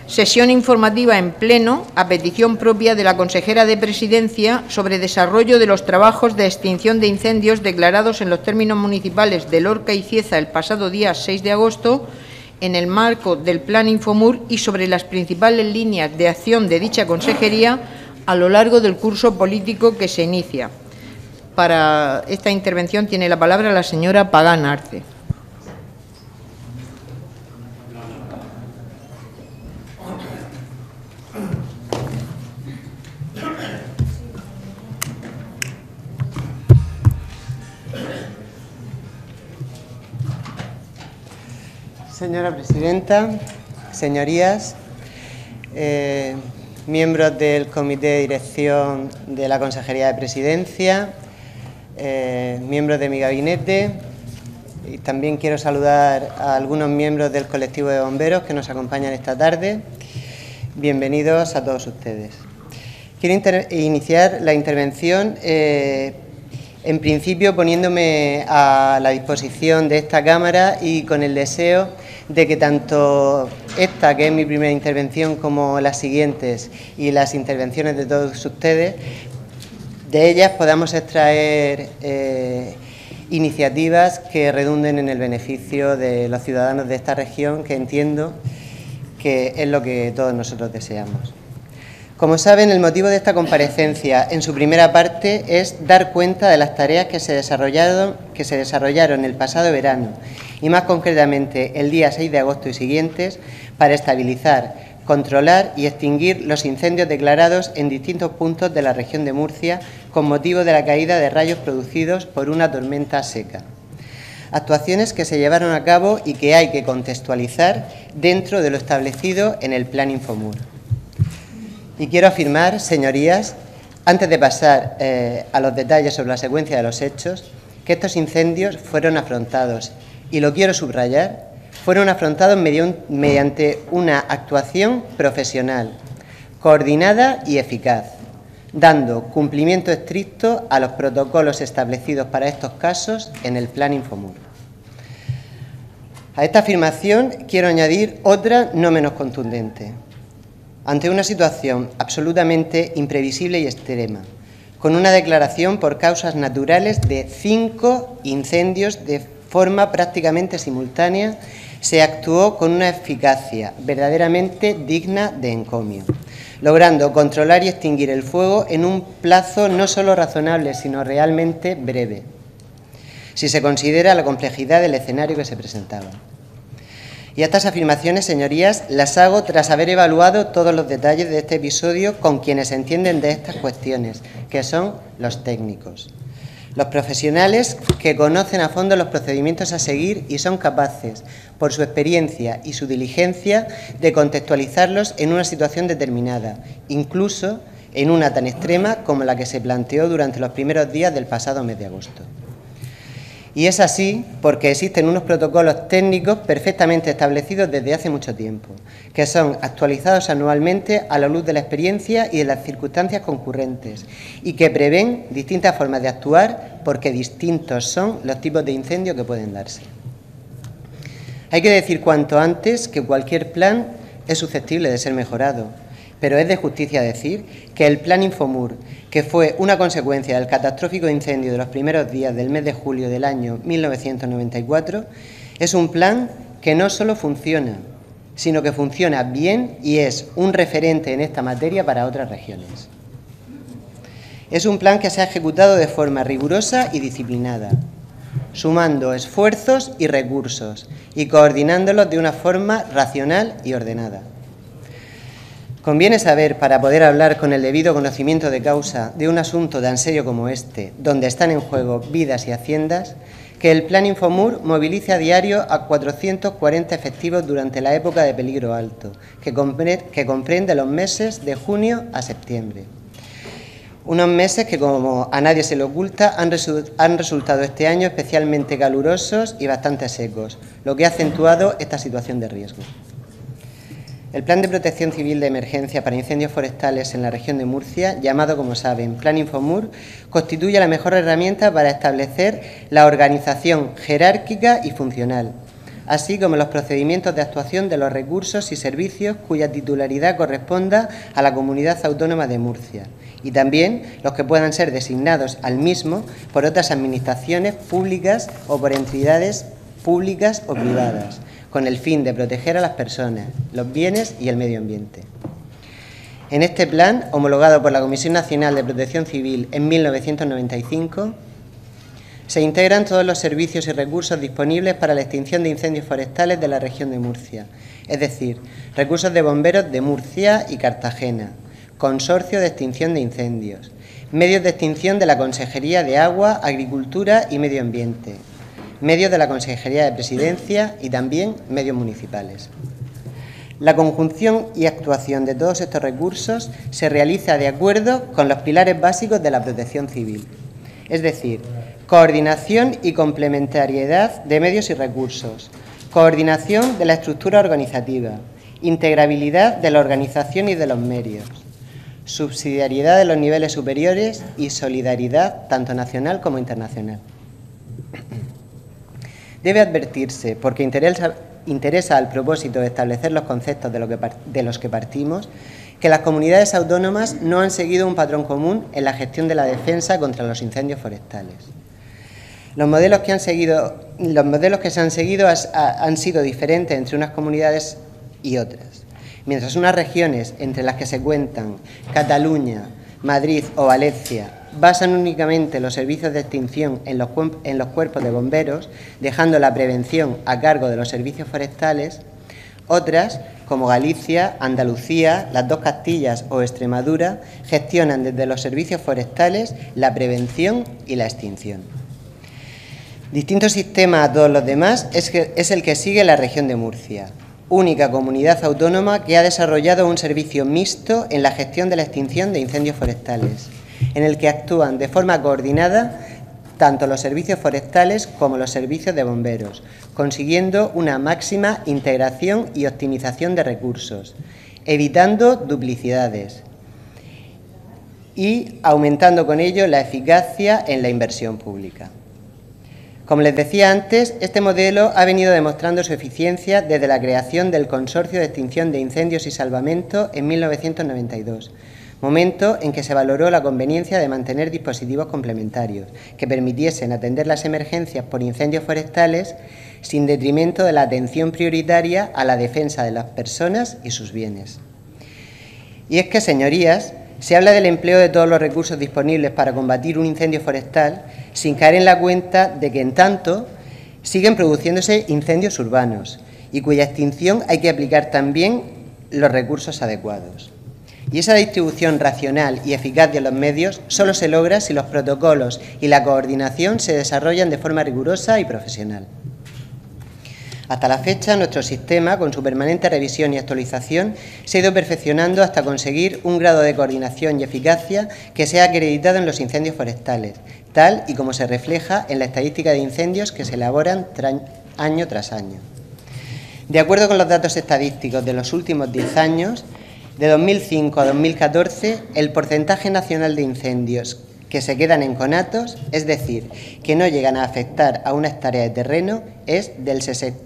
Sesión informativa en pleno, a petición propia de la consejera de Presidencia, sobre desarrollo de los trabajos de extinción de incendios declarados en los términos municipales de Lorca y Cieza el pasado día 6 de agosto, en el marco del Plan Infomur y sobre las principales líneas de acción de dicha consejería a lo largo del curso político que se inicia. Para esta intervención tiene la palabra la señora Pagán Arce. Señora presidenta, señorías, miembros del Comité de Dirección de la Consejería de Presidencia, miembros de mi gabinete, y también quiero saludar a algunos miembros del colectivo de bomberos que nos acompañan esta tarde. Bienvenidos a todos ustedes. Quiero iniciar la intervención en principio poniéndome a la disposición de esta Cámara y con el deseo de que tanto esta, que es mi primera intervención, como las siguientes y las intervenciones de todos ustedes, de ellas podamos extraer iniciativas que redunden en el beneficio de los ciudadanos de esta región, que entiendo que es lo que todos nosotros deseamos. Como saben, el motivo de esta comparecencia en su primera parte es dar cuenta de las tareas que se desarrollaron el pasado verano y más concretamente el día 6 de agosto y siguientes para estabilizar, controlar y extinguir los incendios declarados en distintos puntos de la región de Murcia con motivo de la caída de rayos producidos por una tormenta seca. Actuaciones que se llevaron a cabo y que hay que contextualizar dentro de lo establecido en el Plan Infomur. Y quiero afirmar, señorías, antes de pasar a los detalles sobre la secuencia de los hechos, que estos incendios fueron afrontados, y lo quiero subrayar, fueron afrontados mediante una actuación profesional, coordinada y eficaz, dando cumplimiento estricto a los protocolos establecidos para estos casos en el Plan Infomur. A esta afirmación quiero añadir otra no menos contundente. Ante una situación absolutamente imprevisible y extrema, con una declaración por causas naturales de 5 incendios de forma prácticamente simultánea, se actuó con una eficacia verdaderamente digna de encomio, logrando controlar y extinguir el fuego en un plazo no solo razonable, sino realmente breve, si se considera la complejidad del escenario que se presentaba. Y estas afirmaciones, señorías, las hago tras haber evaluado todos los detalles de este episodio con quienes entienden de estas cuestiones, que son los técnicos, los profesionales que conocen a fondo los procedimientos a seguir y son capaces, por su experiencia y su diligencia, de contextualizarlos en una situación determinada, incluso en una tan extrema como la que se planteó durante los primeros días del pasado mes de agosto. Y es así porque existen unos protocolos técnicos perfectamente establecidos desde hace mucho tiempo, que son actualizados anualmente a la luz de la experiencia y de las circunstancias concurrentes, y que prevén distintas formas de actuar porque distintos son los tipos de incendio que pueden darse. Hay que decir cuanto antes que cualquier plan es susceptible de ser mejorado, pero es de justicia decir que el Plan Infomur, que fue una consecuencia del catastrófico incendio de los primeros días del mes de julio del año 1994, es un plan que no solo funciona, sino que funciona bien y es un referente en esta materia para otras regiones. Es un plan que se ha ejecutado de forma rigurosa y disciplinada, sumando esfuerzos y recursos y coordinándolos de una forma racional y ordenada. Conviene saber, para poder hablar con el debido conocimiento de causa de un asunto tan serio como este, donde están en juego vidas y haciendas, que el Plan Infomur moviliza a diario a 440 efectivos durante la época de peligro alto, que comprende los meses de junio a septiembre. Unos meses que, como a nadie se le oculta, han resultado este año especialmente calurosos y bastante secos, lo que ha acentuado esta situación de riesgo. El Plan de Protección Civil de Emergencia para Incendios Forestales en la región de Murcia, llamado, como saben, Plan Infomur, constituye la mejor herramienta para establecer la organización jerárquica y funcional, así como los procedimientos de actuación de los recursos y servicios cuya titularidad corresponda a la Comunidad Autónoma de Murcia, y también los que puedan ser designados al mismo por otras administraciones públicas o por entidades públicas o privadas, con el fin de proteger a las personas, los bienes y el medio ambiente. En este plan, homologado por la Comisión Nacional de Protección Civil en 1995, se integran todos los servicios y recursos disponibles para la extinción de incendios forestales de la región de Murcia, es decir, recursos de bomberos de Murcia y Cartagena, Consorcio de Extinción de Incendios, medios de extinción de la Consejería de Agua, Agricultura y Medio Ambiente, medios de la Consejería de Presidencia y también medios municipales. La conjunción y actuación de todos estos recursos se realiza de acuerdo con los pilares básicos de la protección civil, es decir, coordinación y complementariedad de medios y recursos, coordinación de la estructura organizativa, integrabilidad de la organización y de los medios, subsidiariedad de los niveles superiores y solidaridad tanto nacional como internacional. Debe advertirse, porque interesa al propósito de establecer los conceptos de los que partimos, que las comunidades autónomas no han seguido un patrón común en la gestión de la defensa contra los incendios forestales. Los modelos que se han seguido han sido diferentes entre unas comunidades y otras. Mientras unas regiones, entre las que se cuentan Cataluña, Madrid o Valencia, basan únicamente los servicios de extinción en los cuerpos de bomberos, dejando la prevención a cargo de los servicios forestales, otras, como Galicia, Andalucía, las dos Castillas o Extremadura, gestionan desde los servicios forestales la prevención y la extinción. Distinto sistema a todos los demás es el que sigue la región de Murcia, única comunidad autónoma que ha desarrollado un servicio mixto en la gestión de la extinción de incendios forestales, en el que actúan de forma coordinada tanto los servicios forestales como los servicios de bomberos, consiguiendo una máxima integración y optimización de recursos, evitando duplicidades y aumentando con ello la eficacia en la inversión pública. Como les decía antes, este modelo ha venido demostrando su eficiencia desde la creación del Consorcio de Extinción de Incendios y Salvamento en 1992, momento en que se valoró la conveniencia de mantener dispositivos complementarios que permitiesen atender las emergencias por incendios forestales sin detrimento de la atención prioritaria a la defensa de las personas y sus bienes. Y es que, señorías, se habla del empleo de todos los recursos disponibles para combatir un incendio forestal sin caer en la cuenta de que, en tanto, siguen produciéndose incendios urbanos y cuya extinción hay que aplicar también los recursos adecuados. Y esa distribución racional y eficaz de los medios solo se logra si los protocolos y la coordinación se desarrollan de forma rigurosa y profesional. Hasta la fecha, nuestro sistema, con su permanente revisión y actualización, se ha ido perfeccionando hasta conseguir un grado de coordinación y eficacia que sea acreditado en los incendios forestales, tal y como se refleja en la estadística de incendios que se elaboran año tras año. De acuerdo con los datos estadísticos de los últimos 10 años, de 2005 a 2014, el porcentaje nacional de incendios que se quedan en conatos, es decir, que no llegan a afectar a una hectárea de terreno, es del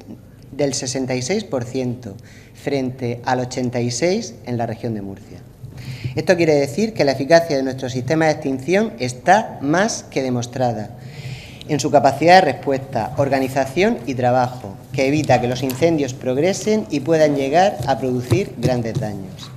66% frente al 86% en la región de Murcia. Esto quiere decir que la eficacia de nuestro sistema de extinción está más que demostrada en su capacidad de respuesta, organización y trabajo, que evita que los incendios progresen y puedan llegar a producir grandes daños.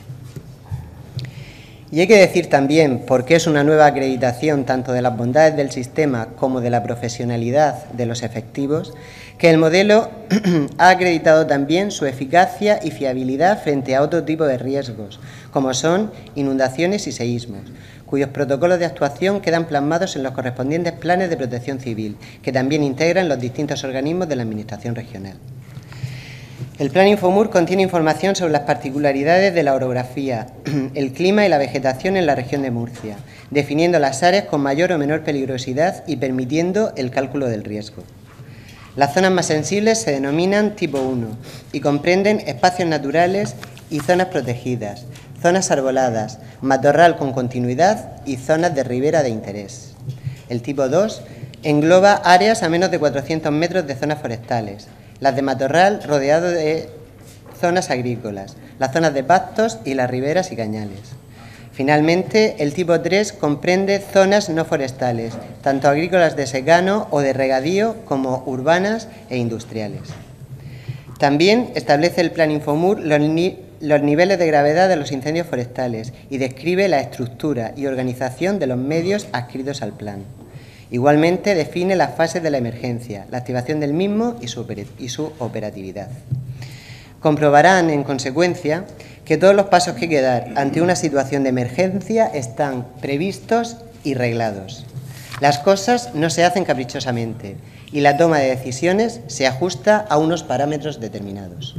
Y hay que decir también, porque es una nueva acreditación tanto de las bondades del sistema como de la profesionalidad de los efectivos, que el modelo ha acreditado también su eficacia y fiabilidad frente a otro tipo de riesgos, como son inundaciones y seísmos, cuyos protocolos de actuación quedan plasmados en los correspondientes planes de protección civil, que también integran los distintos organismos de la Administración regional. El Plan Infomur contiene información sobre las particularidades de la orografía, el clima y la vegetación en la región de Murcia, definiendo las áreas con mayor o menor peligrosidad y permitiendo el cálculo del riesgo. Las zonas más sensibles se denominan tipo 1 y comprenden espacios naturales y zonas protegidas, zonas arboladas, matorral con continuidad y zonas de ribera de interés. El tipo 2 engloba áreas a menos de 400 metros de zonas forestales, las de matorral rodeado de zonas agrícolas, las zonas de pastos y las riberas y cañales. Finalmente, el tipo 3 comprende zonas no forestales, tanto agrícolas de secano o de regadío como urbanas e industriales. También establece el Plan Infomur los niveles de gravedad de los incendios forestales y describe la estructura y organización de los medios adscritos al plan. Igualmente define las fases de la emergencia, la activación del mismo y su operatividad. Comprobarán, en consecuencia, que todos los pasos que hay que dar ante una situación de emergencia están previstos y reglados. Las cosas no se hacen caprichosamente y la toma de decisiones se ajusta a unos parámetros determinados.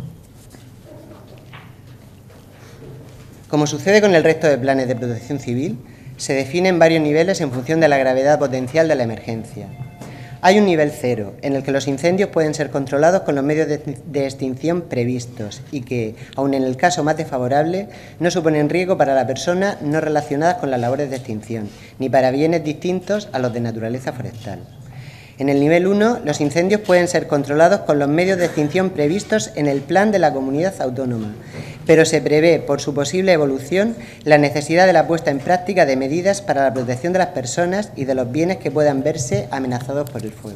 Como sucede con el resto de planes de protección civil, se definen varios niveles en función de la gravedad potencial de la emergencia. Hay un nivel 0, en el que los incendios pueden ser controlados con los medios de extinción previstos y que, aun en el caso más desfavorable, no suponen riesgo para la persona no relacionadas con las labores de extinción, ni para bienes distintos a los de naturaleza forestal. En el nivel 1, los incendios pueden ser controlados con los medios de extinción previstos en el plan de la comunidad autónoma, pero se prevé, por su posible evolución, la necesidad de la puesta en práctica de medidas para la protección de las personas y de los bienes que puedan verse amenazados por el fuego.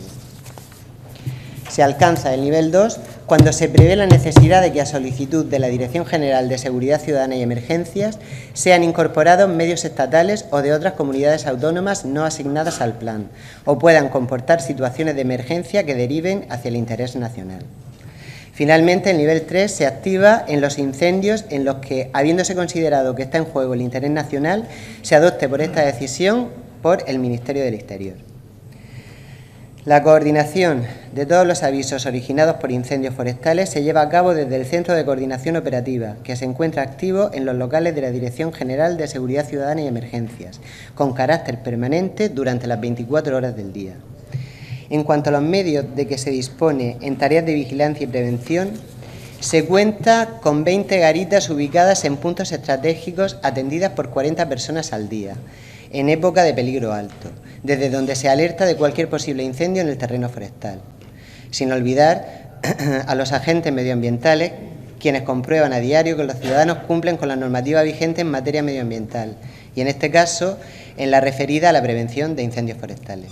Se alcanza el nivel 2 cuando se prevé la necesidad de que, a solicitud de la Dirección General de Seguridad Ciudadana y Emergencias, sean incorporados medios estatales o de otras comunidades autónomas no asignadas al plan, o puedan comportar situaciones de emergencia que deriven hacia el interés nacional. Finalmente, el nivel 3 se activa en los incendios en los que, habiéndose considerado que está en juego el interés nacional, se adopte por esta decisión por el Ministerio del Interior. La coordinación de todos los avisos originados por incendios forestales se lleva a cabo desde el Centro de Coordinación Operativa, que se encuentra activo en los locales de la Dirección General de Seguridad Ciudadana y Emergencias, con carácter permanente durante las 24 horas del día. En cuanto a los medios de que se dispone en tareas de vigilancia y prevención, se cuenta con 20 garitas ubicadas en puntos estratégicos atendidas por 40 personas al día, en época de peligro alto, desde donde se alerta de cualquier posible incendio en el terreno forestal. Sin olvidar a los agentes medioambientales, quienes comprueban a diario que los ciudadanos cumplen con la normativa vigente en materia medioambiental, y en este caso, en la referida a la prevención de incendios forestales.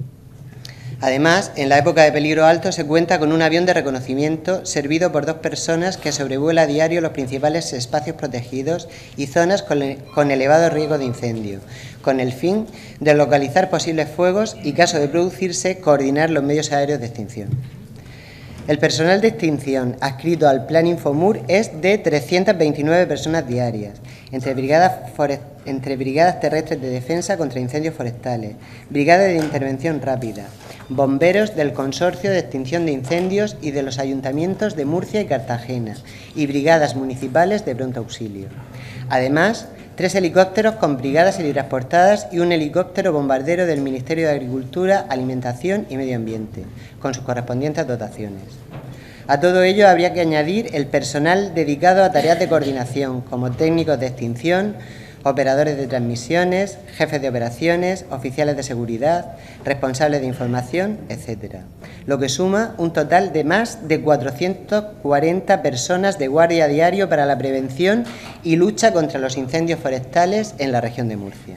Además, en la época de peligro alto se cuenta con un avión de reconocimiento servido por 2 personas que sobrevuela a diario los principales espacios protegidos y zonas con elevado riesgo de incendio, con el fin de localizar posibles fuegos y, caso de producirse, coordinar los medios aéreos de extinción. El personal de extinción adscrito al Plan Infomur es de 329 personas diarias, entre brigadas terrestres de defensa contra incendios forestales, brigadas de intervención rápida, bomberos del Consorcio de Extinción de Incendios y de los ayuntamientos de Murcia y Cartagena, y brigadas municipales de pronto auxilio. Además, 3 helicópteros con brigadas helitransportadas y un helicóptero bombardero del Ministerio de Agricultura, Alimentación y Medio Ambiente, con sus correspondientes dotaciones. A todo ello habría que añadir el personal dedicado a tareas de coordinación, como técnicos de extinción, operadores de transmisiones, jefes de operaciones, oficiales de seguridad, responsables de información, etc. Lo que suma un total de más de 440 personas de guardia diario para la prevención y lucha contra los incendios forestales en la región de Murcia.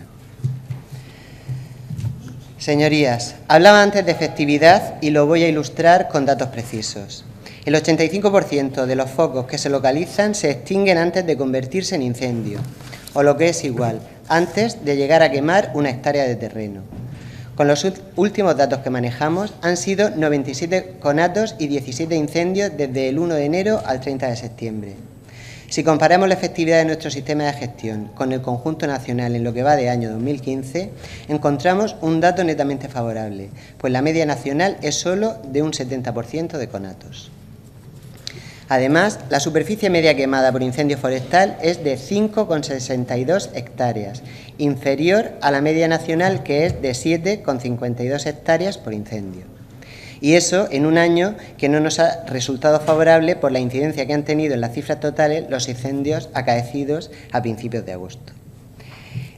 Señorías, hablaba antes de efectividad y lo voy a ilustrar con datos precisos. El 85% de los focos que se localizan se extinguen antes de convertirse en incendio, o lo que es igual, antes de llegar a quemar una hectárea de terreno. Con los últimos datos que manejamos, han sido 97 conatos y 17 incendios desde el 1 de enero al 30 de septiembre. Si comparamos la efectividad de nuestro sistema de gestión con el conjunto nacional en lo que va de año 2015, encontramos un dato netamente favorable, pues la media nacional es solo de un 70% de conatos. Además, la superficie media quemada por incendio forestal es de 5,62 hectáreas, inferior a la media nacional, que es de 7,52 hectáreas por incendio. Y eso en un año que no nos ha resultado favorable por la incidencia que han tenido en las cifras totales los incendios acaecidos a principios de agosto.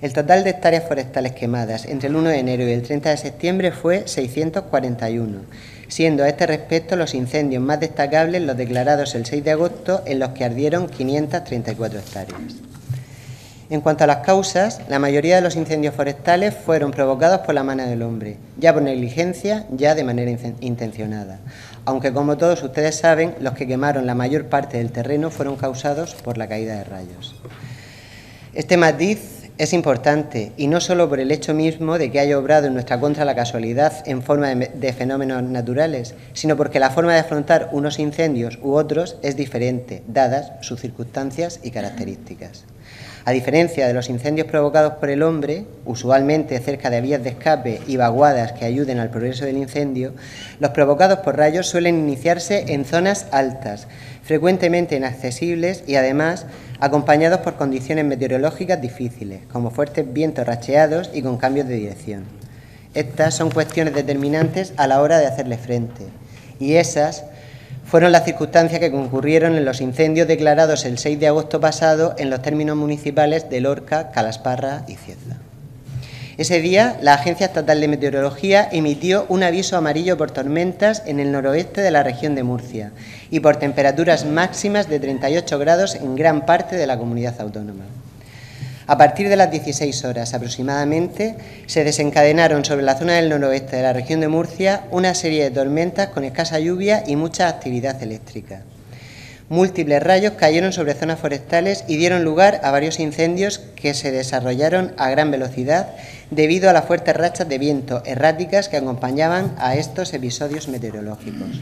El total de hectáreas forestales quemadas entre el 1 de enero y el 30 de septiembre fue 641, siendo a este respecto los incendios más destacables los declarados el 6 de agosto, en los que ardieron 534 hectáreas. En cuanto a las causas, la mayoría de los incendios forestales fueron provocados por la mano del hombre, ya por negligencia, ya de manera intencionada, aunque como todos ustedes saben, los que quemaron la mayor parte del terreno fueron causados por la caída de rayos. Este matiz es importante, y no solo por el hecho mismo de que haya obrado en nuestra contra la casualidad en forma de fenómenos naturales, sino porque la forma de afrontar unos incendios u otros es diferente, dadas sus circunstancias y características. A diferencia de los incendios provocados por el hombre, usualmente cerca de vías de escape y vaguadas que ayuden al progreso del incendio, los provocados por rayos suelen iniciarse en zonas altas, frecuentemente inaccesibles y además acompañados por condiciones meteorológicas difíciles, como fuertes vientos racheados y con cambios de dirección. Estas son cuestiones determinantes a la hora de hacerle frente, y esas fueron las circunstancias que concurrieron en los incendios declarados el 6 de agosto pasado en los términos municipales de Lorca, Calasparra y Cieza. Ese día, la Agencia Estatal de Meteorología emitió un aviso amarillo por tormentas en el noroeste de la región de Murcia y por temperaturas máximas de 38 grados en gran parte de la comunidad autónoma. A partir de las 16 horas aproximadamente, se desencadenaron sobre la zona del noroeste de la región de Murcia una serie de tormentas con escasa lluvia y mucha actividad eléctrica. Múltiples rayos cayeron sobre zonas forestales y dieron lugar a varios incendios que se desarrollaron a gran velocidad debido a las fuertes rachas de viento erráticas que acompañaban a estos episodios meteorológicos.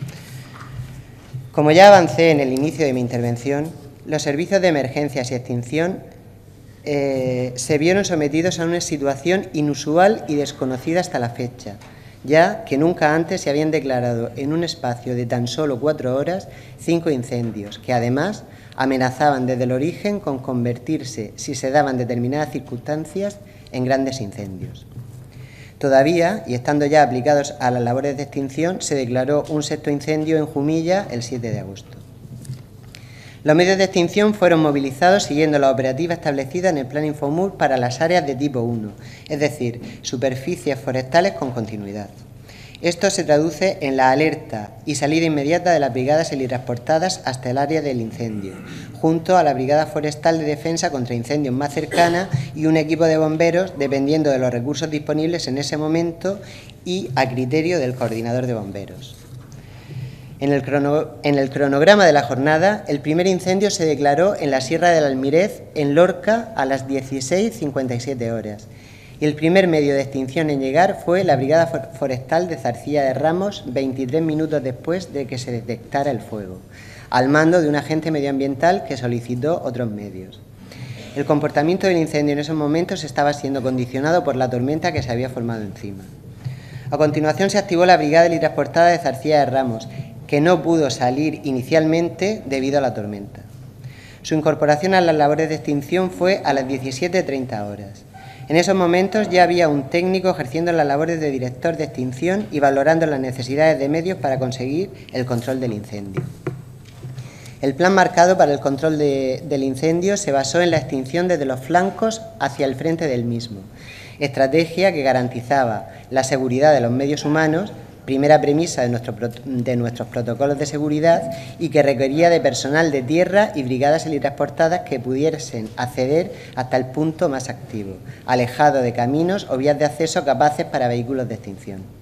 Como ya avancé en el inicio de mi intervención, los servicios de emergencias y extinción se vieron sometidos a una situación inusual y desconocida hasta la fecha, ya que nunca antes se habían declarado en un espacio de tan solo 4 horas 5 incendios, que además amenazaban desde el origen con convertirse, si se daban determinadas circunstancias, en grandes incendios. Todavía, y estando ya aplicados a las labores de extinción, se declaró un 6º incendio en Jumilla el 7 de agosto. Los medios de extinción fueron movilizados siguiendo la operativa establecida en el Plan Infomur para las áreas de tipo 1, es decir, superficies forestales con continuidad. Esto se traduce en la alerta y salida inmediata de las brigadas helitransportadas hasta el área del incendio, junto a la Brigada Forestal de Defensa contra Incendios más cercana y un equipo de bomberos, dependiendo de los recursos disponibles en ese momento y a criterio del coordinador de bomberos. En el cronograma de la jornada, el primer incendio se declaró en la Sierra del Almirez, en Lorca, a las 16:57 horas. Y el primer medio de extinción en llegar fue la Brigada Forestal de Zarcilla de Ramos, 23 minutos después de que se detectara el fuego, al mando de un agente medioambiental que solicitó otros medios. El comportamiento del incendio en esos momentos estaba siendo condicionado por la tormenta que se había formado encima. A continuación se activó la Brigada helitransportada de Zarcilla de Ramos, que no pudo salir inicialmente debido a la tormenta. Su incorporación a las labores de extinción fue a las 17:30 horas. En esos momentos ya había un técnico ejerciendo las labores de director de extinción y valorando las necesidades de medios para conseguir el control del incendio. El plan marcado para el control del incendio se basó en la extinción desde los flancos hacia el frente del mismo, estrategia que garantizaba la seguridad de los medios humanos, primera premisa de nuestros protocolos de seguridad, y que requería de personal de tierra y brigadas helitransportadas que pudiesen acceder hasta el punto más activo, alejado de caminos o vías de acceso capaces para vehículos de extinción.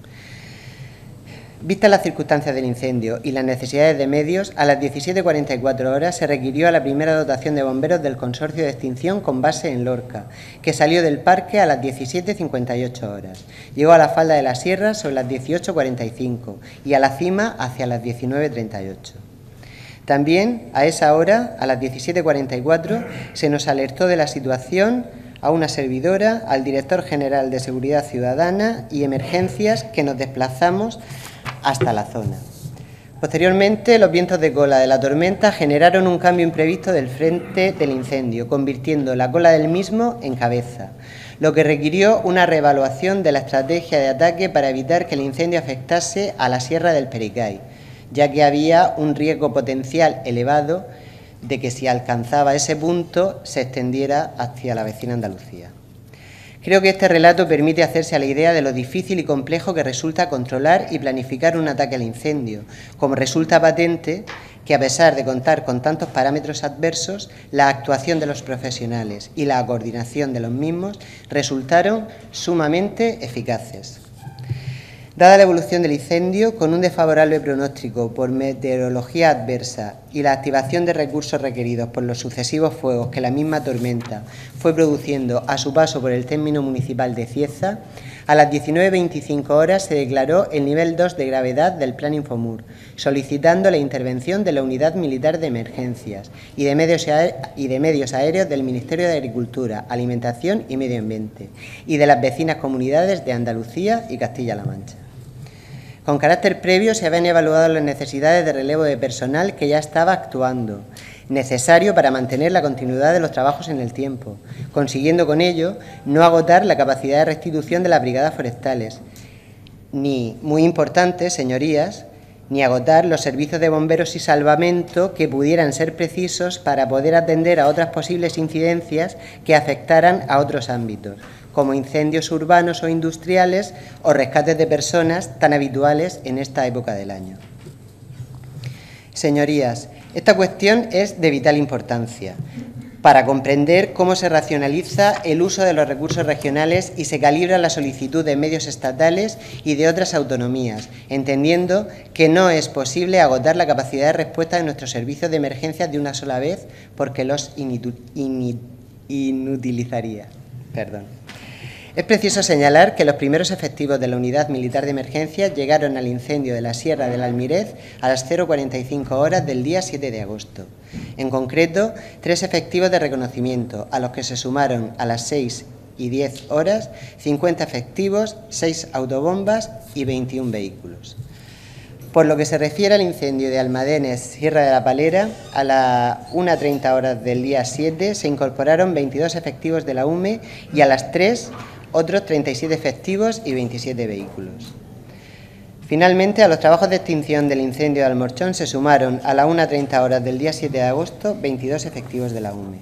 Vistas las circunstancias del incendio y las necesidades de medios, a las 17:44 horas se requirió a la primera dotación de bomberos del Consorcio de Extinción con base en Lorca, que salió del parque a las 17:58 horas. Llegó a la falda de la sierra sobre las 18:45 y a la cima hacia las 19:38. También a esa hora, a las 17:44, se nos alertó de la situación a una servidora, al director general de Seguridad Ciudadana y Emergencias, que nos desplazamos hasta la zona. Posteriormente, los vientos de cola de la tormenta generaron un cambio imprevisto del frente del incendio, convirtiendo la cola del mismo en cabeza, lo que requirió una reevaluación de la estrategia de ataque para evitar que el incendio afectase a la Sierra del Pericay, ya que había un riesgo potencial elevado de que si alcanzaba ese punto se extendiera hacia la vecina Andalucía. Creo que este relato permite hacerse a la idea de lo difícil y complejo que resulta controlar y planificar un ataque al incendio, como resulta patente que, a pesar de contar con tantos parámetros adversos, la actuación de los profesionales y la coordinación de los mismos resultaron sumamente eficaces. Dada la evolución del incendio, con un desfavorable pronóstico por meteorología adversa y la activación de recursos requeridos por los sucesivos fuegos que la misma tormenta fue produciendo a su paso por el término municipal de Cieza, a las 19:25 horas se declaró el nivel 2 de gravedad del Plan Infomur, solicitando la intervención de la Unidad Militar de Emergencias y de Medios Aéreos del Ministerio de Agricultura, Alimentación y Medio Ambiente y de las vecinas comunidades de Andalucía y Castilla-La Mancha. Con carácter previo se habían evaluado las necesidades de relevo de personal que ya estaba actuando, necesario para mantener la continuidad de los trabajos en el tiempo, consiguiendo con ello no agotar la capacidad de restitución de las brigadas forestales, ni, muy importante, señorías, ni agotar los servicios de bomberos y salvamento que pudieran ser precisos para poder atender a otras posibles incidencias que afectaran a otros ámbitos, como incendios urbanos o industriales o rescates de personas tan habituales en esta época del año. Señorías, esta cuestión es de vital importancia para comprender cómo se racionaliza el uso de los recursos regionales y se calibra la solicitud de medios estatales y de otras autonomías, entendiendo que no es posible agotar la capacidad de respuesta de nuestros servicios de emergencias de una sola vez porque los inutilizaría. Es preciso señalar que los primeros efectivos de la Unidad Militar de Emergencias llegaron al incendio de la Sierra del Almirez a las 0:45 horas del día 7 de agosto. En concreto, 3 efectivos de reconocimiento, a los que se sumaron a las 6:10 horas 50 efectivos, 6 autobombas y 21 vehículos. Por lo que se refiere al incendio de Almadenes, Sierra de la Palera, a las 1:30 horas del día 7 se incorporaron 22 efectivos de la UME y a las 3 otros 37 efectivos y 27 vehículos. Finalmente, a los trabajos de extinción del incendio de Almorchón se sumaron a las 1:30 horas del día 7 de agosto 22 efectivos de la UME.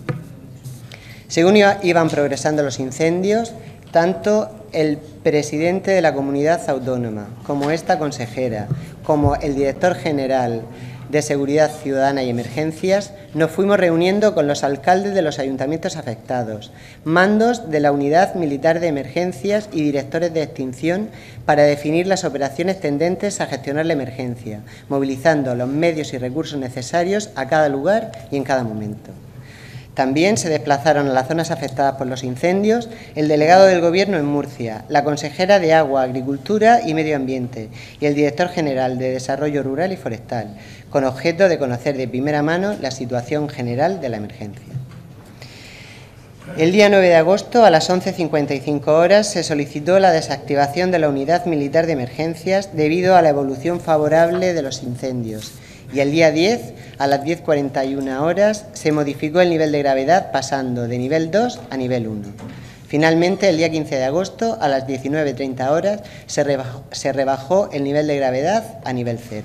Según iban progresando los incendios, tanto el presidente de la comunidad autónoma, como esta consejera, como el director general de Seguridad Ciudadana y Emergencias, nos fuimos reuniendo con los alcaldes de los ayuntamientos afectados, mandos de la Unidad Militar de Emergencias y directores de extinción para definir las operaciones tendentes a gestionar la emergencia, movilizando los medios y recursos necesarios a cada lugar y en cada momento. También se desplazaron a las zonas afectadas por los incendios el delegado del Gobierno en Murcia, la consejera de Agua, Agricultura y Medio Ambiente y el director general de Desarrollo Rural y Forestal, con objeto de conocer de primera mano la situación general de la emergencia. El día 9 de agosto, a las 11:55 horas, se solicitó la desactivación de la Unidad Militar de Emergencias debido a la evolución favorable de los incendios. Y el día 10, a las 10:41 horas, se modificó el nivel de gravedad pasando de nivel 2 a nivel 1. Finalmente, el día 15 de agosto, a las 19:30 horas, se rebajó el nivel de gravedad a nivel 0.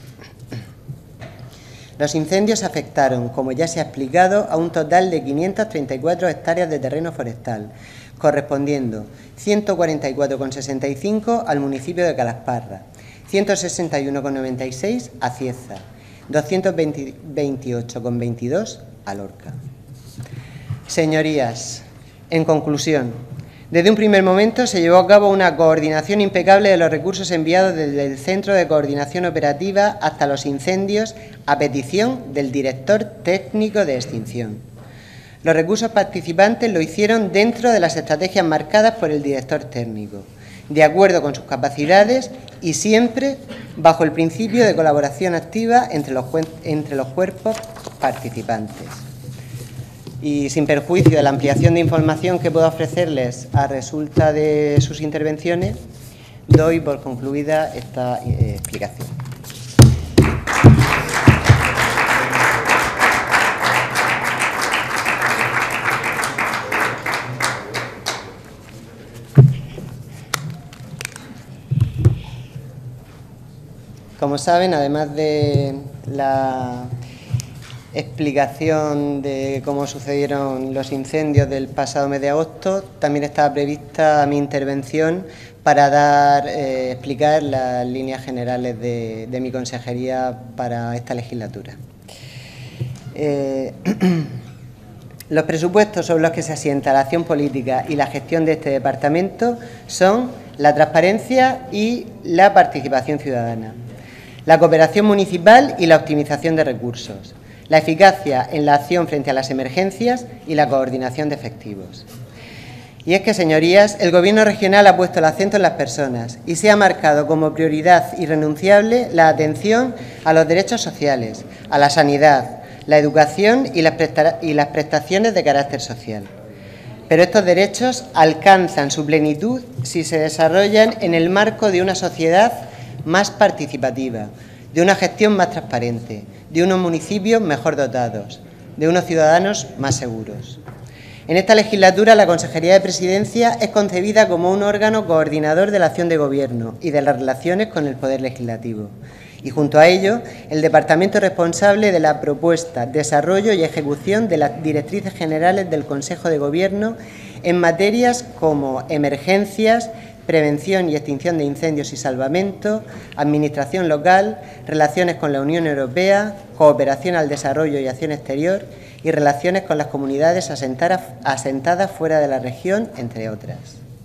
Los incendios afectaron, como ya se ha explicado, a un total de 534 hectáreas de terreno forestal, correspondiendo 144,65 al municipio de Calasparra, 161,96 a Cieza, 228,22 a Lorca. Señorías, en conclusión, desde un primer momento se llevó a cabo una coordinación impecable de los recursos enviados desde el Centro de Coordinación Operativa hasta los incendios a petición del director técnico de extinción. Los recursos participantes lo hicieron dentro de las estrategias marcadas por el director técnico, de acuerdo con sus capacidades y siempre bajo el principio de colaboración activa entre los cuerpos participantes. Y sin perjuicio de la ampliación de información que pueda ofrecerles a resulta de sus intervenciones, doy por concluida esta explicación. Como saben, además de explicación de cómo sucedieron los incendios del pasado mes de agosto, también estaba prevista mi intervención para explicar las líneas generales de mi consejería para esta legislatura. Los presupuestos sobre los que se asienta la acción política y la gestión de este departamento son la transparencia y la participación ciudadana, la cooperación municipal y la optimización de recursos, la eficacia en la acción frente a las emergencias y la coordinación de efectivos. Y es que, señorías, el Gobierno regional ha puesto el acento en las personas y se ha marcado como prioridad irrenunciable la atención a los derechos sociales, a la sanidad, la educación y las prestaciones de carácter social. Pero estos derechos alcanzan su plenitud si se desarrollan en el marco de una sociedad más participativa, de una gestión más transparente, de unos municipios mejor dotados, de unos ciudadanos más seguros. En esta legislatura, la Consejería de Presidencia es concebida como un órgano coordinador de la acción de Gobierno y de las relaciones con el Poder Legislativo. Y junto a ello, el departamento responsable de la propuesta, desarrollo y ejecución de las directrices generales del Consejo de Gobierno en materias como emergencias, prevención y extinción de incendios y salvamento, administración local, relaciones con la Unión Europea, cooperación al desarrollo y acción exterior y relaciones con las comunidades asentadas fuera de la región, entre otras.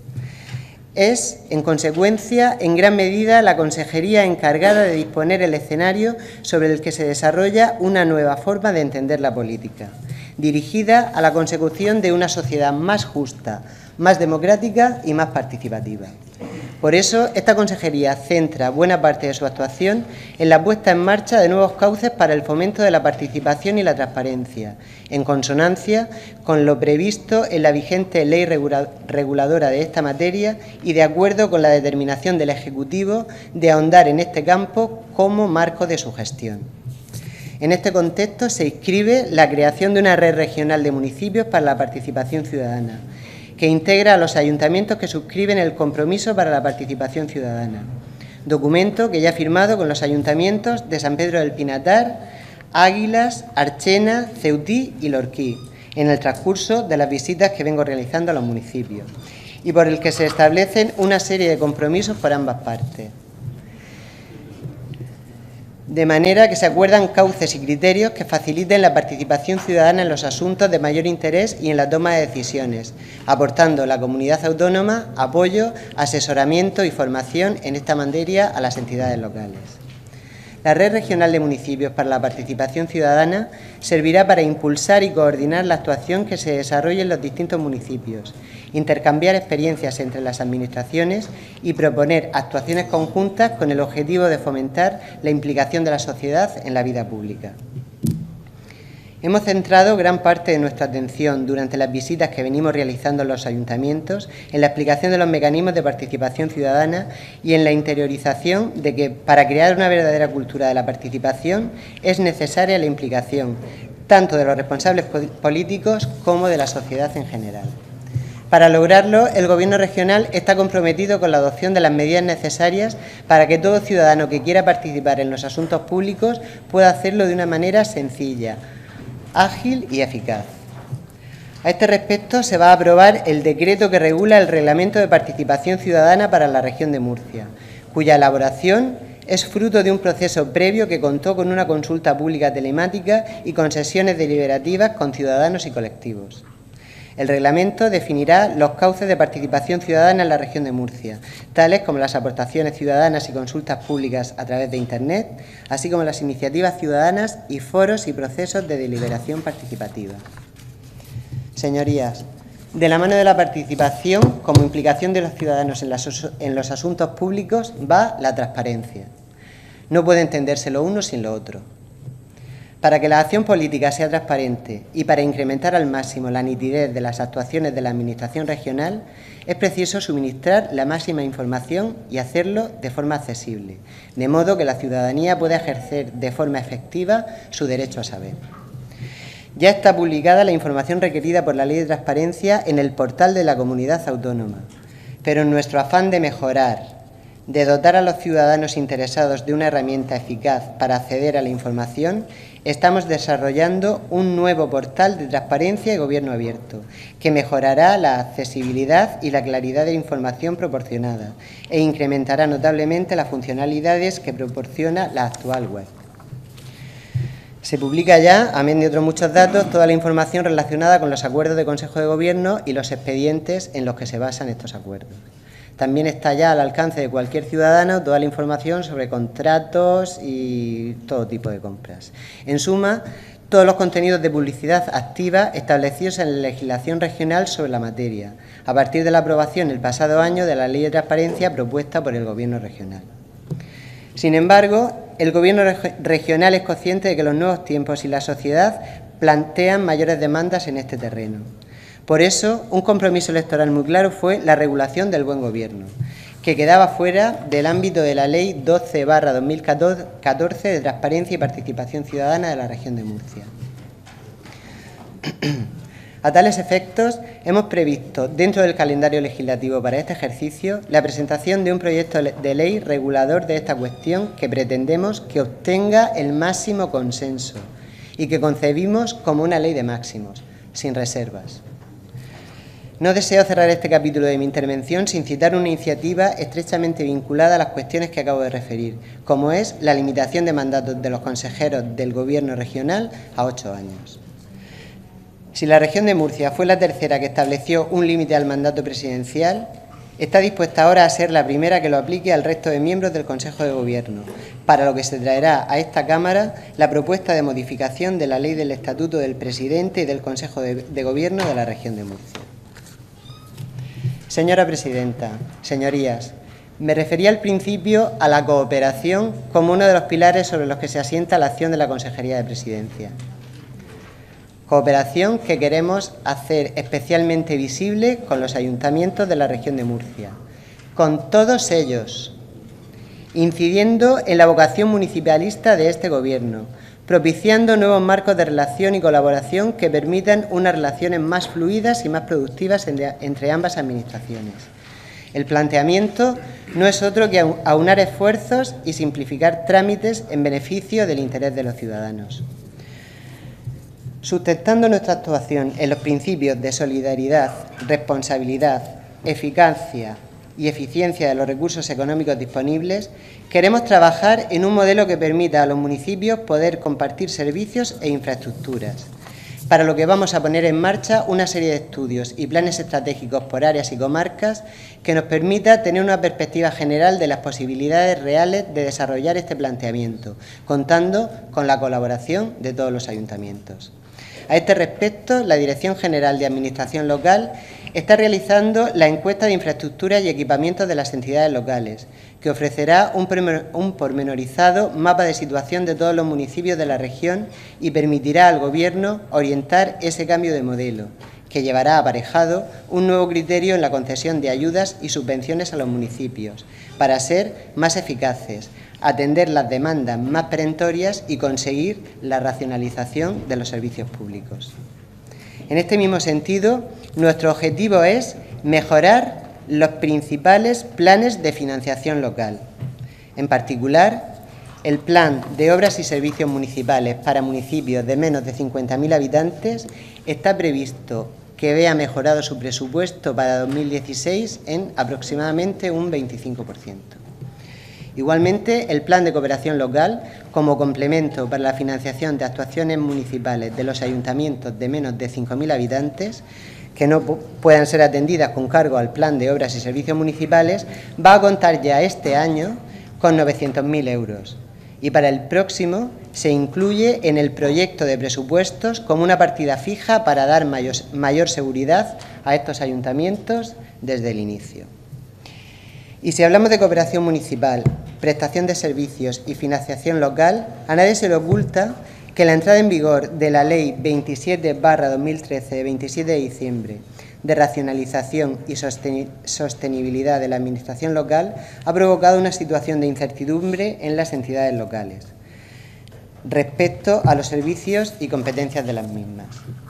Es, en consecuencia, en gran medida la consejería encargada de disponer el escenario sobre el que se desarrolla una nueva forma de entender la política, dirigida a la consecución de una sociedad más justa, más democrática y más participativa. Por eso, esta consejería centra buena parte de su actuación en la puesta en marcha de nuevos cauces para el fomento de la participación y la transparencia, en consonancia con lo previsto en la vigente ley reguladora de esta materia y de acuerdo con la determinación del Ejecutivo de ahondar en este campo como marco de su gestión. En este contexto se inscribe la creación de una red regional de municipios para la participación ciudadana, que integra a los ayuntamientos que suscriben el compromiso para la participación ciudadana, documento que ya ha firmado con los ayuntamientos de San Pedro del Pinatar, Águilas, Archena, Ceutí y Lorquí, en el transcurso de las visitas que vengo realizando a los municipios, y por el que se establecen una serie de compromisos por ambas partes. De manera que se acuerdan cauces y criterios que faciliten la participación ciudadana en los asuntos de mayor interés y en la toma de decisiones, aportando a la comunidad autónoma apoyo, asesoramiento y formación en esta materia a las entidades locales. La Red Regional de Municipios para la Participación Ciudadana servirá para impulsar y coordinar la actuación que se desarrolle en los distintos municipios, intercambiar experiencias entre las administraciones y proponer actuaciones conjuntas con el objetivo de fomentar la implicación de la sociedad en la vida pública. Hemos centrado gran parte de nuestra atención durante las visitas que venimos realizando en los ayuntamientos en la explicación de los mecanismos de participación ciudadana y en la interiorización de que para crear una verdadera cultura de la participación es necesaria la implicación tanto de los responsables políticos como de la sociedad en general. Para lograrlo, el Gobierno regional está comprometido con la adopción de las medidas necesarias para que todo ciudadano que quiera participar en los asuntos públicos pueda hacerlo de una manera sencilla, ágil y eficaz. A este respecto, se va a aprobar el decreto que regula el Reglamento de Participación Ciudadana para la región de Murcia, cuya elaboración es fruto de un proceso previo que contó con una consulta pública telemática y con sesiones deliberativas con ciudadanos y colectivos. El reglamento definirá los cauces de participación ciudadana en la región de Murcia, tales como las aportaciones ciudadanas y consultas públicas a través de Internet, así como las iniciativas ciudadanas y foros y procesos de deliberación participativa. Señorías, de la mano de la participación, como implicación de los ciudadanos en los asuntos públicos, va la transparencia. No puede entenderse lo uno sin lo otro. Para que la acción política sea transparente y para incrementar al máximo la nitidez de las actuaciones de la Administración regional, es preciso suministrar la máxima información y hacerlo de forma accesible, de modo que la ciudadanía pueda ejercer de forma efectiva su derecho a saber. Ya está publicada la información requerida por la Ley de Transparencia en el portal de la Comunidad Autónoma, pero en nuestro afán de mejorar, de dotar a los ciudadanos interesados de una herramienta eficaz para acceder a la información, estamos desarrollando un nuevo portal de transparencia y gobierno abierto, que mejorará la accesibilidad y la claridad de la información proporcionada e incrementará notablemente las funcionalidades que proporciona la actual web. Se publica ya, amén de otros muchos datos, toda la información relacionada con los acuerdos de Consejo de Gobierno y los expedientes en los que se basan estos acuerdos. También está ya al alcance de cualquier ciudadano toda la información sobre contratos y todo tipo de compras. En suma, todos los contenidos de publicidad activa establecidos en la legislación regional sobre la materia, a partir de la aprobación el pasado año de la Ley de Transparencia propuesta por el Gobierno regional. Sin embargo, el Gobierno regional es consciente de que los nuevos tiempos y la sociedad plantean mayores demandas en este terreno. Por eso, un compromiso electoral muy claro fue la regulación del buen gobierno, que quedaba fuera del ámbito de la Ley 12/2014 de Transparencia y Participación Ciudadana de la región de Murcia. A tales efectos, hemos previsto, dentro del calendario legislativo para este ejercicio, la presentación de un proyecto de ley regulador de esta cuestión que pretendemos que obtenga el máximo consenso y que concebimos como una ley de máximos, sin reservas. No deseo cerrar este capítulo de mi intervención sin citar una iniciativa estrechamente vinculada a las cuestiones que acabo de referir, como es la limitación de mandatos de los consejeros del Gobierno regional a 8 años. Si la región de Murcia fue la tercera que estableció un límite al mandato presidencial, está dispuesta ahora a ser la primera que lo aplique al resto de miembros del Consejo de Gobierno, para lo que se traerá a esta Cámara la propuesta de modificación de la Ley del Estatuto del Presidente y del Consejo de Gobierno de la región de Murcia. Señora presidenta, señorías, me refería al principio a la cooperación como uno de los pilares sobre los que se asienta la acción de la Consejería de Presidencia. Cooperación que queremos hacer especialmente visible con los ayuntamientos de la región de Murcia, con todos ellos, incidiendo en la vocación municipalista de este Gobierno, propiciando nuevos marcos de relación y colaboración que permitan unas relaciones más fluidas y más productivas entre ambas administraciones. El planteamiento no es otro que aunar esfuerzos y simplificar trámites en beneficio del interés de los ciudadanos. Sustentando nuestra actuación en los principios de solidaridad, responsabilidad, eficacia y eficiencia de los recursos económicos disponibles, queremos trabajar en un modelo que permita a los municipios poder compartir servicios e infraestructuras, para lo que vamos a poner en marcha una serie de estudios y planes estratégicos por áreas y comarcas que nos permita tener una perspectiva general de las posibilidades reales de desarrollar este planteamiento, contando con la colaboración de todos los ayuntamientos. A este respecto, la Dirección General de Administración Local está realizando la encuesta de infraestructuras y equipamientos de las entidades locales, que ofrecerá un pormenorizado mapa de situación de todos los municipios de la región y permitirá al Gobierno orientar ese cambio de modelo, que llevará aparejado un nuevo criterio en la concesión de ayudas y subvenciones a los municipios, para ser más eficaces, atender las demandas más perentorias y conseguir la racionalización de los servicios públicos. En este mismo sentido, nuestro objetivo es mejorar los principales planes de financiación local. En particular, el Plan de Obras y Servicios Municipales para municipios de menos de 50.000 habitantes está previsto que vea mejorado su presupuesto para 2016 en aproximadamente un 25%. Igualmente, el Plan de Cooperación Local, como complemento para la financiación de actuaciones municipales de los ayuntamientos de menos de 5.000 habitantes, que no puedan ser atendidas con cargo al Plan de Obras y Servicios Municipales, va a contar ya este año con 900.000 euros. Y para el próximo se incluye en el proyecto de presupuestos como una partida fija para dar mayor seguridad a estos ayuntamientos desde el inicio. Y si hablamos de cooperación municipal, prestación de servicios y financiación local, a nadie se le oculta que la entrada en vigor de la Ley 27/2013 de 27 de diciembre de racionalización y sostenibilidad de la Administración local ha provocado una situación de incertidumbre en las entidades locales respecto a los servicios y competencias de las mismas.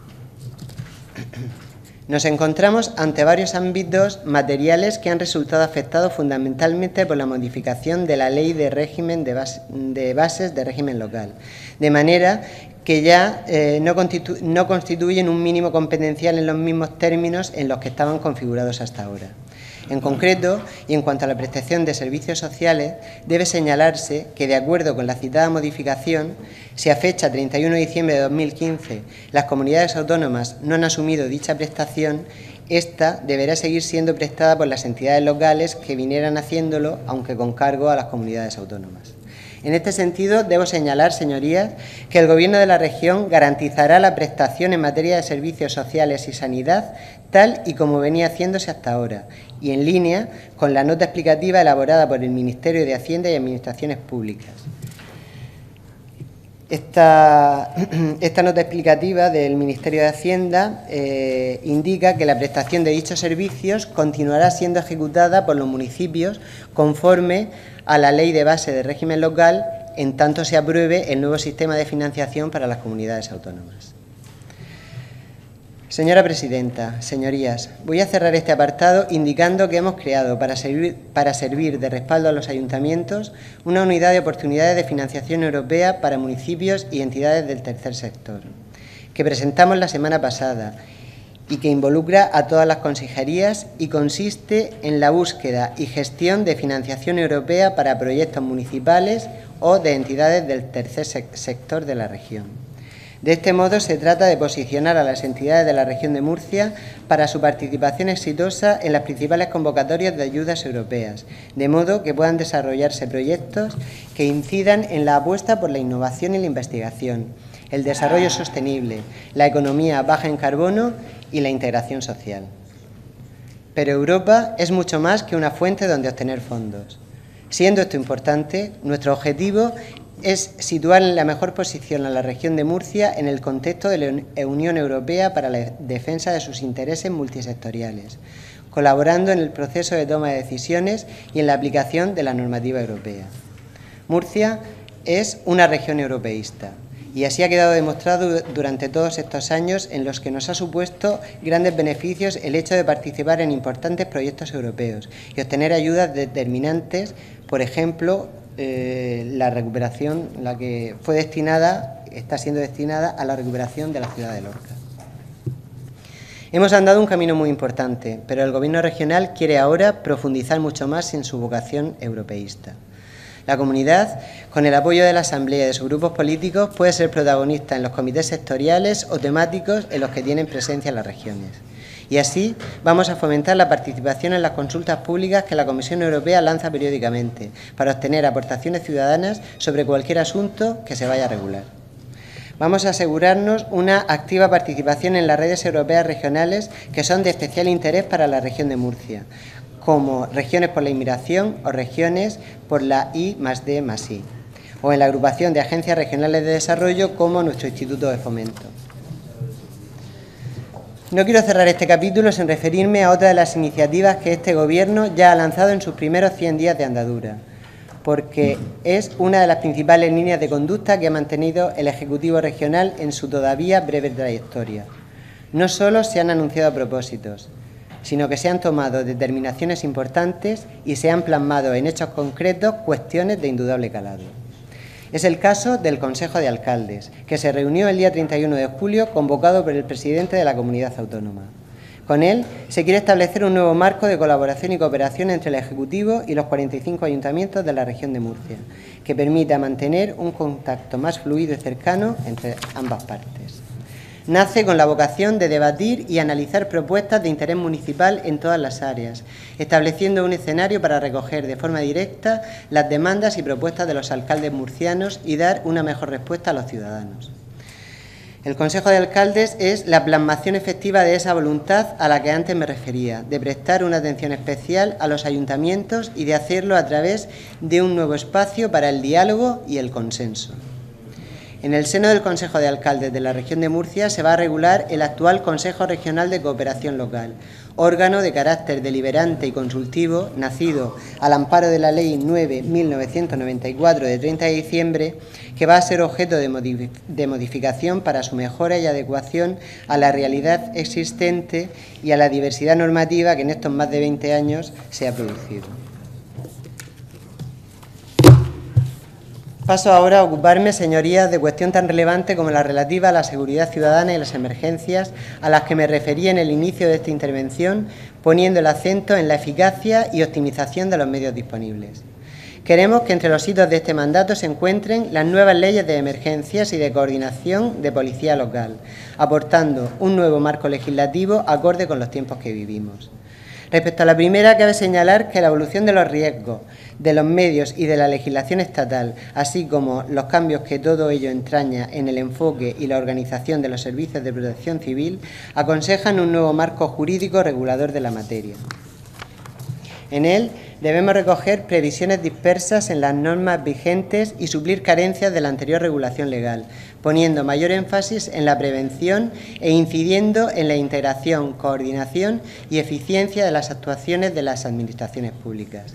Nos encontramos ante varios ámbitos materiales que han resultado afectados fundamentalmente por la modificación de la Ley de Régimen de Bases de Régimen Local, de manera que ya no constituyen un mínimo competencial en los mismos términos en los que estaban configurados hasta ahora. En concreto, y en cuanto a la prestación de servicios sociales, debe señalarse que, de acuerdo con la citada modificación, si a fecha 31 de diciembre de 2015 las comunidades autónomas no han asumido dicha prestación, esta deberá seguir siendo prestada por las entidades locales que vinieran haciéndolo, aunque con cargo a las comunidades autónomas. En este sentido, debo señalar, señorías, que el Gobierno de la región garantizará la prestación en materia de servicios sociales y sanidad tal y como venía haciéndose hasta ahora, y en línea con la nota explicativa elaborada por el Ministerio de Hacienda y Administraciones Públicas. Esta nota explicativa del Ministerio de Hacienda indica que la prestación de dichos servicios continuará siendo ejecutada por los municipios conforme a la Ley de Base de Régimen Local, en tanto se apruebe el nuevo sistema de financiación para las comunidades autónomas. Señora presidenta, señorías, voy a cerrar este apartado indicando que hemos creado, para servir de respaldo a los ayuntamientos, una unidad de oportunidades de financiación europea para municipios y entidades del tercer sector, que presentamos la semana pasada y que involucra a todas las consejerías y consiste en la búsqueda y gestión de financiación europea para proyectos municipales o de entidades del tercer sector de la región. De este modo, se trata de posicionar a las entidades de la región de Murcia para su participación exitosa en las principales convocatorias de ayudas europeas, de modo que puedan desarrollarse proyectos que incidan en la apuesta por la innovación y la investigación, el desarrollo sostenible, la economía baja en carbono y la integración social. Pero Europa es mucho más que una fuente donde obtener fondos. Siendo esto importante, nuestro objetivo es situar en la mejor posición a la región de Murcia en el contexto de la Unión Europea para la defensa de sus intereses multisectoriales, colaborando en el proceso de toma de decisiones y en la aplicación de la normativa europea. Murcia es una región europeísta y así ha quedado demostrado durante todos estos años en los que nos ha supuesto grandes beneficios el hecho de participar en importantes proyectos europeos y obtener ayudas determinantes, por ejemplo, la recuperación, la que fue destinada, está siendo destinada a la recuperación de la ciudad de Lorca. Hemos andado un camino muy importante, pero el Gobierno regional quiere ahora profundizar mucho más en su vocación europeísta. La comunidad, con el apoyo de la Asamblea y de sus grupos políticos, puede ser protagonista en los comités sectoriales o temáticos en los que tienen presencia las regiones. Y así vamos a fomentar la participación en las consultas públicas que la Comisión Europea lanza periódicamente para obtener aportaciones ciudadanas sobre cualquier asunto que se vaya a regular. Vamos a asegurarnos una activa participación en las redes europeas regionales que son de especial interés para la región de Murcia, como regiones por la inmigración o regiones por la I+D+I, o en la agrupación de agencias regionales de desarrollo como nuestro Instituto de Fomento. No quiero cerrar este capítulo sin referirme a otra de las iniciativas que este Gobierno ya ha lanzado en sus primeros 100 días de andadura, porque es una de las principales líneas de conducta que ha mantenido el Ejecutivo regional en su todavía breve trayectoria. No solo se han anunciado propósitos, sino que se han tomado determinaciones importantes y se han plasmado en hechos concretos cuestiones de indudable calado. Es el caso del Consejo de Alcaldes, que se reunió el día 31 de julio, convocado por el presidente de la comunidad autónoma. Con él se quiere establecer un nuevo marco de colaboración y cooperación entre el Ejecutivo y los 45 ayuntamientos de la región de Murcia, que permita mantener un contacto más fluido y cercano entre ambas partes. Nace con la vocación de debatir y analizar propuestas de interés municipal en todas las áreas, estableciendo un escenario para recoger de forma directa las demandas y propuestas de los alcaldes murcianos y dar una mejor respuesta a los ciudadanos. El Consejo de Alcaldes es la plasmación efectiva de esa voluntad a la que antes me refería, de prestar una atención especial a los ayuntamientos y de hacerlo a través de un nuevo espacio para el diálogo y el consenso. En el seno del Consejo de Alcaldes de la región de Murcia se va a regular el actual Consejo Regional de Cooperación Local, órgano de carácter deliberante y consultivo, nacido al amparo de la Ley 9.1994 de 30 de diciembre, que va a ser objeto de modificación para su mejora y adecuación a la realidad existente y a la diversidad normativa que en estos más de 20 años se ha producido. Paso ahora a ocuparme, señorías, de cuestión tan relevante como la relativa a la seguridad ciudadana y las emergencias, a las que me referí en el inicio de esta intervención, poniendo el acento en la eficacia y optimización de los medios disponibles. Queremos que entre los hitos de este mandato se encuentren las nuevas leyes de emergencias y de coordinación de policía local, aportando un nuevo marco legislativo acorde con los tiempos que vivimos. Respecto a la primera, cabe señalar que la evolución de los riesgos, de los medios y de la legislación estatal, así como los cambios que todo ello entraña en el enfoque y la organización de los servicios de protección civil, aconsejan un nuevo marco jurídico regulador de la materia. En él debemos recoger previsiones dispersas en las normas vigentes y suplir carencias de la anterior regulación legal, poniendo mayor énfasis en la prevención e incidiendo en la integración, coordinación y eficiencia de las actuaciones de las administraciones públicas.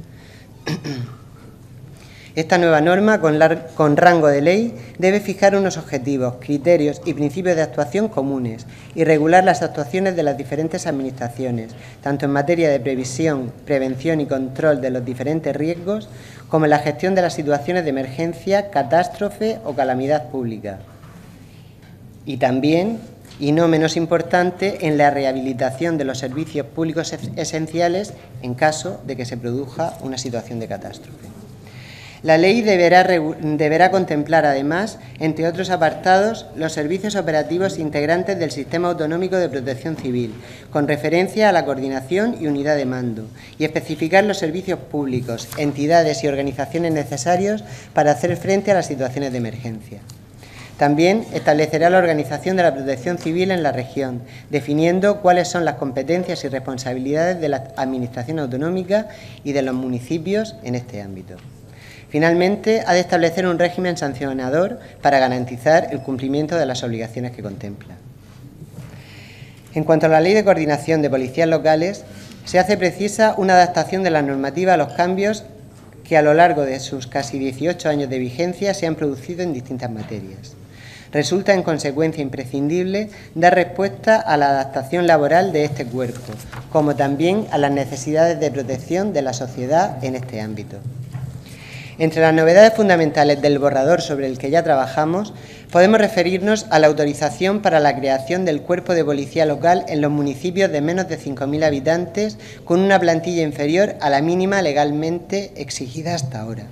Esta nueva norma, con rango de ley, debe fijar unos objetivos, criterios y principios de actuación comunes y regular las actuaciones de las diferentes administraciones, tanto en materia de previsión, prevención y control de los diferentes riesgos, como en la gestión de las situaciones de emergencia, catástrofe o calamidad pública. Y también, y no menos importante, en la rehabilitación de los servicios públicos esenciales en caso de que se produzca una situación de catástrofe. La ley deberá contemplar, además, entre otros apartados, los servicios operativos integrantes del Sistema Autonómico de Protección Civil, con referencia a la coordinación y unidad de mando, y especificar los servicios públicos, entidades y organizaciones necesarios para hacer frente a las situaciones de emergencia. También establecerá la organización de la protección civil en la región, definiendo cuáles son las competencias y responsabilidades de la Administración autonómica y de los municipios en este ámbito. Finalmente, ha de establecer un régimen sancionador para garantizar el cumplimiento de las obligaciones que contempla. En cuanto a la Ley de Coordinación de Policías Locales, se hace precisa una adaptación de la normativa a los cambios que a lo largo de sus casi 18 años de vigencia se han producido en distintas materias. Resulta, en consecuencia, imprescindible dar respuesta a la adaptación laboral de este cuerpo, como también a las necesidades de protección de la sociedad en este ámbito. Entre las novedades fundamentales del borrador sobre el que ya trabajamos, podemos referirnos a la autorización para la creación del Cuerpo de Policía Local en los municipios de menos de 5.000 habitantes, con una plantilla inferior a la mínima legalmente exigida hasta ahora.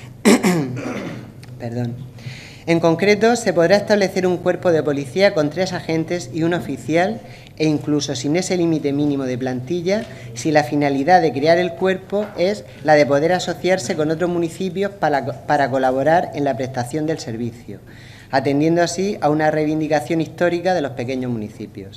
En concreto, se podrá establecer un cuerpo de policía con 3 agentes y un oficial, e incluso sin ese límite mínimo de plantilla, si la finalidad de crear el cuerpo es la de poder asociarse con otros municipios para colaborar en la prestación del servicio, atendiendo así a una reivindicación histórica de los pequeños municipios.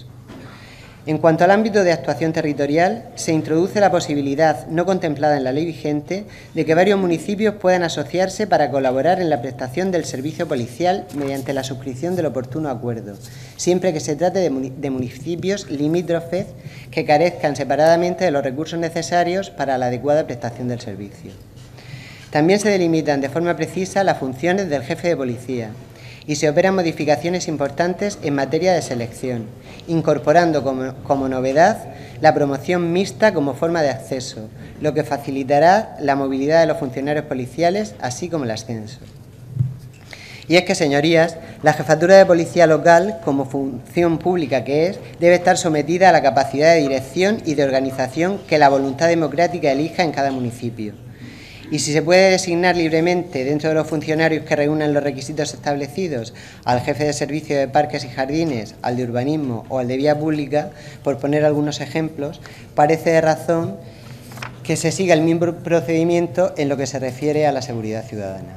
En cuanto al ámbito de actuación territorial, se introduce la posibilidad, no contemplada en la ley vigente, de que varios municipios puedan asociarse para colaborar en la prestación del servicio policial mediante la suscripción del oportuno acuerdo, siempre que se trate de municipios limítrofes que carezcan separadamente de los recursos necesarios para la adecuada prestación del servicio. También se delimitan de forma precisa las funciones del jefe de policía, y se operan modificaciones importantes en materia de selección, incorporando como novedad la promoción mixta como forma de acceso, lo que facilitará la movilidad de los funcionarios policiales, así como el ascenso. Y es que, señorías, la jefatura de policía local, como función pública que es, debe estar sometida a la capacidad de dirección y de organización que la voluntad democrática elija en cada municipio. Y si se puede designar libremente dentro de los funcionarios que reúnan los requisitos establecidos al jefe de servicio de parques y jardines, al de urbanismo o al de vía pública, por poner algunos ejemplos, parece de razón que se siga el mismo procedimiento en lo que se refiere a la seguridad ciudadana.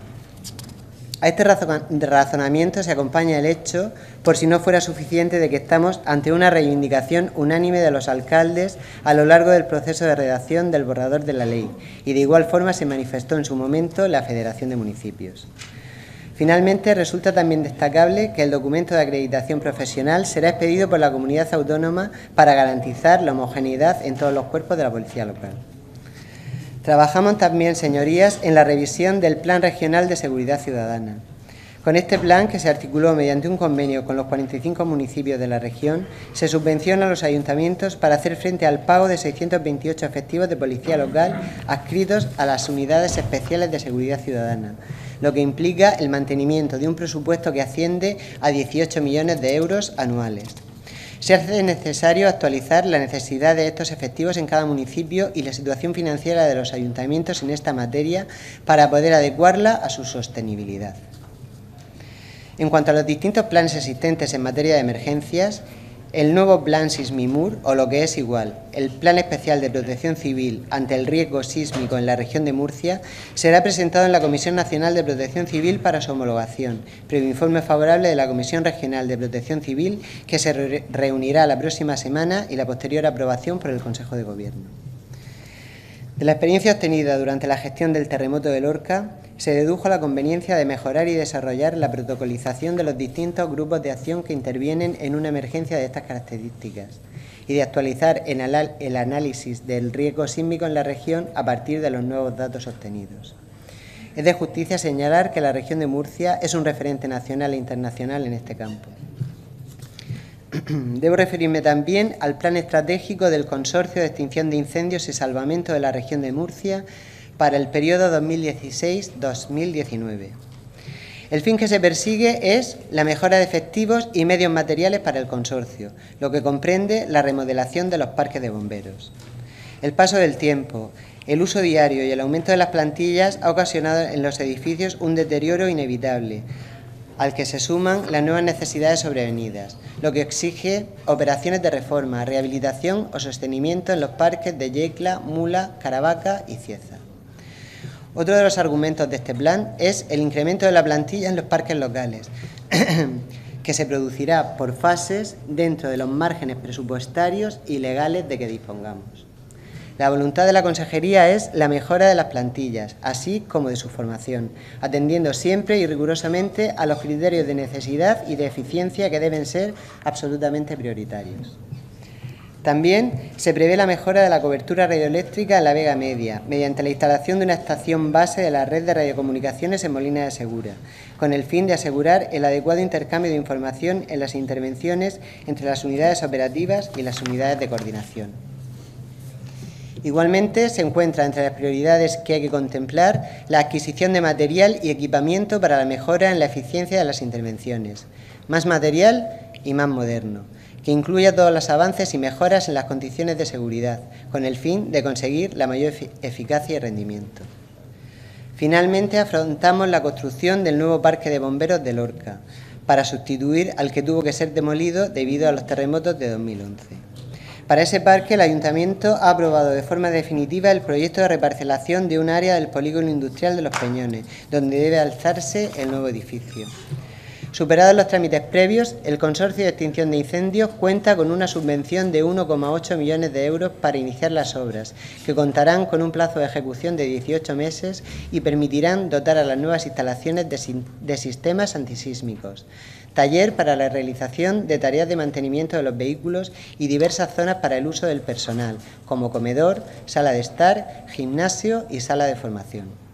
A este razonamiento se acompaña el hecho, por si no fuera suficiente, de que estamos ante una reivindicación unánime de los alcaldes a lo largo del proceso de redacción del borrador de la ley, y de igual forma se manifestó en su momento la Federación de Municipios. Finalmente, resulta también destacable que el documento de acreditación profesional será expedido por la comunidad autónoma para garantizar la homogeneidad en todos los cuerpos de la policía local. Trabajamos también, señorías, en la revisión del Plan Regional de Seguridad Ciudadana. Con este plan, que se articuló mediante un convenio con los 45 municipios de la región, se subvenciona a los ayuntamientos para hacer frente al pago de 628 efectivos de policía local adscritos a las unidades especiales de seguridad ciudadana, lo que implica el mantenimiento de un presupuesto que asciende a 18 millones de euros anuales. Se hace necesario actualizar la necesidad de estos efectivos en cada municipio y la situación financiera de los ayuntamientos en esta materia para poder adecuarla a su sostenibilidad. En cuanto a los distintos planes existentes en materia de emergencias, el nuevo Plan Sismimur, o lo que es igual, el Plan Especial de Protección Civil ante el riesgo sísmico en la región de Murcia, será presentado en la Comisión Nacional de Protección Civil para su homologación, previo informe favorable de la Comisión Regional de Protección Civil, que se reunirá la próxima semana, y la posterior aprobación por el Consejo de Gobierno. De la experiencia obtenida durante la gestión del terremoto de Lorca, se dedujo la conveniencia de mejorar y desarrollar la protocolización de los distintos grupos de acción que intervienen en una emergencia de estas características y de actualizar el análisis del riesgo sísmico en la región a partir de los nuevos datos obtenidos. Es de justicia señalar que la región de Murcia es un referente nacional e internacional en este campo. Debo referirme también al Plan Estratégico del Consorcio de Extinción de Incendios y Salvamento de la región de Murcia para el periodo 2016-2019. El fin que se persigue es la mejora de efectivos y medios materiales para el consorcio, lo que comprende la remodelación de los parques de bomberos. El paso del tiempo, el uso diario y el aumento de las plantillas ha ocasionado en los edificios un deterioro inevitable, al que se suman las nuevas necesidades sobrevenidas, lo que exige operaciones de reforma, rehabilitación o sostenimiento en los parques de Yecla, Mula, Caravaca y Cieza. Otro de los argumentos de este plan es el incremento de la plantilla en los parques locales, que se producirá por fases dentro de los márgenes presupuestarios y legales de que dispongamos. La voluntad de la Consejería es la mejora de las plantillas, así como de su formación, atendiendo siempre y rigurosamente a los criterios de necesidad y de eficiencia que deben ser absolutamente prioritarios. También se prevé la mejora de la cobertura radioeléctrica en la Vega Media, mediante la instalación de una estación base de la red de radiocomunicaciones en Molina de Segura, con el fin de asegurar el adecuado intercambio de información en las intervenciones entre las unidades operativas y las unidades de coordinación. Igualmente, se encuentra entre las prioridades que hay que contemplar la adquisición de material y equipamiento para la mejora en la eficiencia de las intervenciones, más material y más moderno, que incluya todos los avances y mejoras en las condiciones de seguridad, con el fin de conseguir la mayor eficacia y rendimiento. Finalmente, afrontamos la construcción del nuevo parque de bomberos de Lorca, para sustituir al que tuvo que ser demolido debido a los terremotos de 2011. Para ese parque, el Ayuntamiento ha aprobado de forma definitiva el proyecto de reparcelación de un área del polígono industrial de Los Peñones, donde debe alzarse el nuevo edificio. Superados los trámites previos, el Consorcio de Extinción de Incendios cuenta con una subvención de 1,8 millones de euros para iniciar las obras, que contarán con un plazo de ejecución de 18 meses y permitirán dotar a las nuevas instalaciones de sistemas antisísmicos, taller para la realización de tareas de mantenimiento de los vehículos y diversas zonas para el uso del personal, como comedor, sala de estar, gimnasio y sala de formación.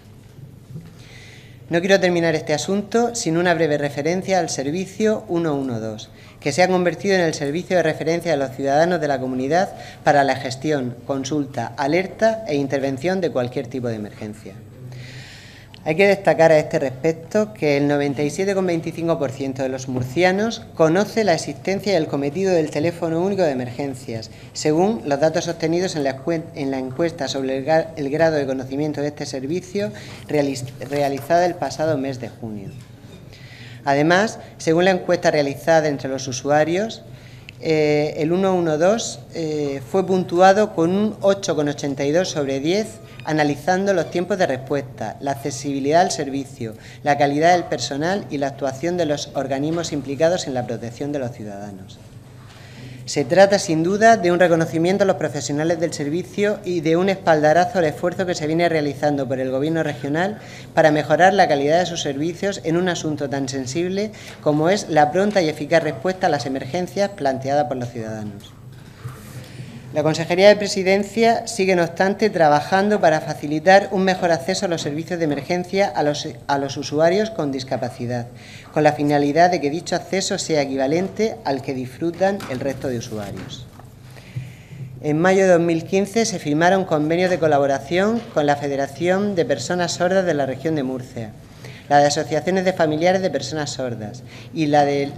No quiero terminar este asunto sin una breve referencia al servicio 112, que se ha convertido en el servicio de referencia de los ciudadanos de la comunidad para la gestión, consulta, alerta e intervención de cualquier tipo de emergencia. Hay que destacar a este respecto que el 97,25% de los murcianos conoce la existencia y el cometido del teléfono único de emergencias, según los datos obtenidos en la encuesta sobre el grado de conocimiento de este servicio realizada el pasado mes de junio. Además, según la encuesta realizada entre los usuarios, el 112 fue puntuado con un 8,82 sobre 10, analizando los tiempos de respuesta, la accesibilidad al servicio, la calidad del personal y la actuación de los organismos implicados en la protección de los ciudadanos. Se trata, sin duda, de un reconocimiento a los profesionales del servicio y de un espaldarazo al esfuerzo que se viene realizando por el Gobierno regional para mejorar la calidad de sus servicios en un asunto tan sensible como es la pronta y eficaz respuesta a las emergencias planteadas por los ciudadanos. La Consejería de Presidencia sigue, no obstante, trabajando para facilitar un mejor acceso a los servicios de emergencia a los usuarios con discapacidad, con la finalidad de que dicho acceso sea equivalente al que disfrutan el resto de usuarios. En mayo de 2015 se firmaron convenios de colaboración con la Federación de Personas Sordas de la región de Murcia, la de asociaciones de familiares de personas sordas y la de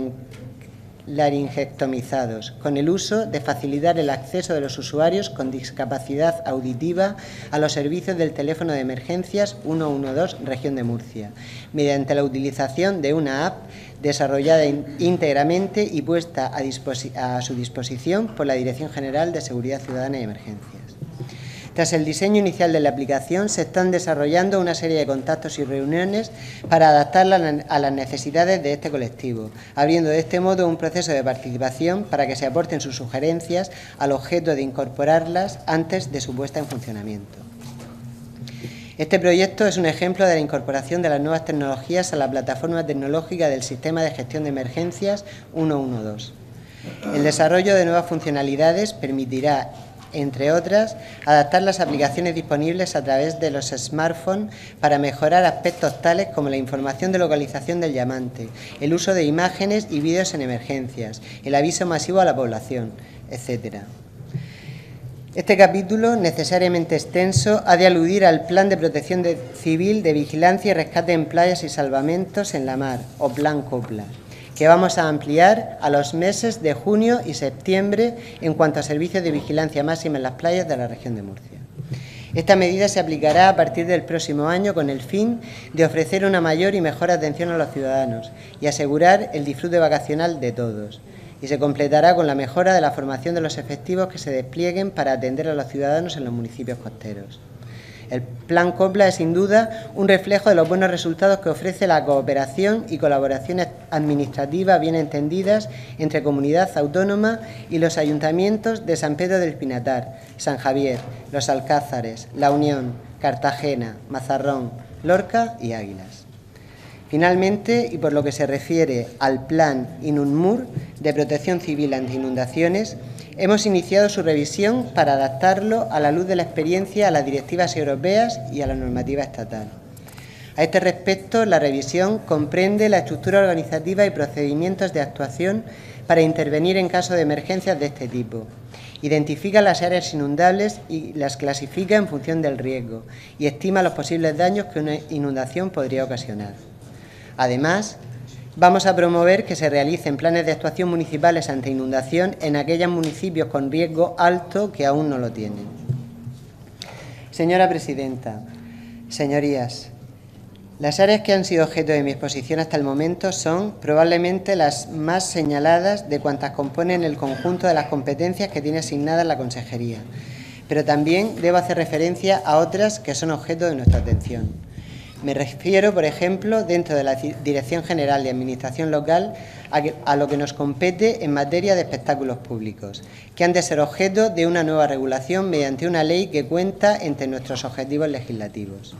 laringectomizados, con el uso de facilitar el acceso de los usuarios con discapacidad auditiva a los servicios del teléfono de emergencias 112 Región de Murcia, mediante la utilización de una app desarrollada íntegramente y puesta a su disposición por la Dirección General de Seguridad Ciudadana y Emergencias. Tras el diseño inicial de la aplicación, se están desarrollando una serie de contactos y reuniones para adaptarla a las necesidades de este colectivo, abriendo de este modo un proceso de participación para que se aporten sus sugerencias al objeto de incorporarlas antes de su puesta en funcionamiento. Este proyecto es un ejemplo de la incorporación de las nuevas tecnologías a la plataforma tecnológica del Sistema de Gestión de Emergencias 112. El desarrollo de nuevas funcionalidades permitirá, entre otras, adaptar las aplicaciones disponibles a través de los smartphones para mejorar aspectos tales como la información de localización del llamante, el uso de imágenes y vídeos en emergencias, el aviso masivo a la población, etc. Este capítulo, necesariamente extenso, ha de aludir al Plan de Protección Civil de Vigilancia y Rescate en Playas y Salvamentos en la Mar, o Plan COPLA, que vamos a ampliar a los meses de junio y septiembre en cuanto a servicios de vigilancia máxima en las playas de la región de Murcia. Esta medida se aplicará a partir del próximo año con el fin de ofrecer una mayor y mejor atención a los ciudadanos y asegurar el disfrute vacacional de todos. Y se completará con la mejora de la formación de los efectivos que se desplieguen para atender a los ciudadanos en los municipios costeros. El Plan COPLA es, sin duda, un reflejo de los buenos resultados que ofrece la cooperación y colaboración administrativa bien entendidas entre comunidad autónoma y los ayuntamientos de San Pedro del Pinatar, San Javier, Los Alcázares, La Unión, Cartagena, Mazarrón, Lorca y Águilas. Finalmente, y por lo que se refiere al Plan INUNMUR de Protección Civil ante Inundaciones, hemos iniciado su revisión para adaptarlo a la luz de la experiencia a las directivas europeas y a la normativa estatal. A este respecto, la revisión comprende la estructura organizativa y procedimientos de actuación para intervenir en caso de emergencias de este tipo. Identifica las áreas inundables y las clasifica en función del riesgo y estima los posibles daños que una inundación podría ocasionar. Además, vamos a promover que se realicen planes de actuación municipales ante inundación en aquellos municipios con riesgo alto que aún no lo tienen. Señora presidenta, señorías, las áreas que han sido objeto de mi exposición hasta el momento son probablemente las más señaladas de cuantas componen el conjunto de las competencias que tiene asignadas la Consejería, pero también debo hacer referencia a otras que son objeto de nuestra atención. Me refiero, por ejemplo, dentro de la Dirección General de Administración Local, a lo que nos compete en materia de espectáculos públicos, que han de ser objeto de una nueva regulación mediante una ley que cuenta entre nuestros objetivos legislativos.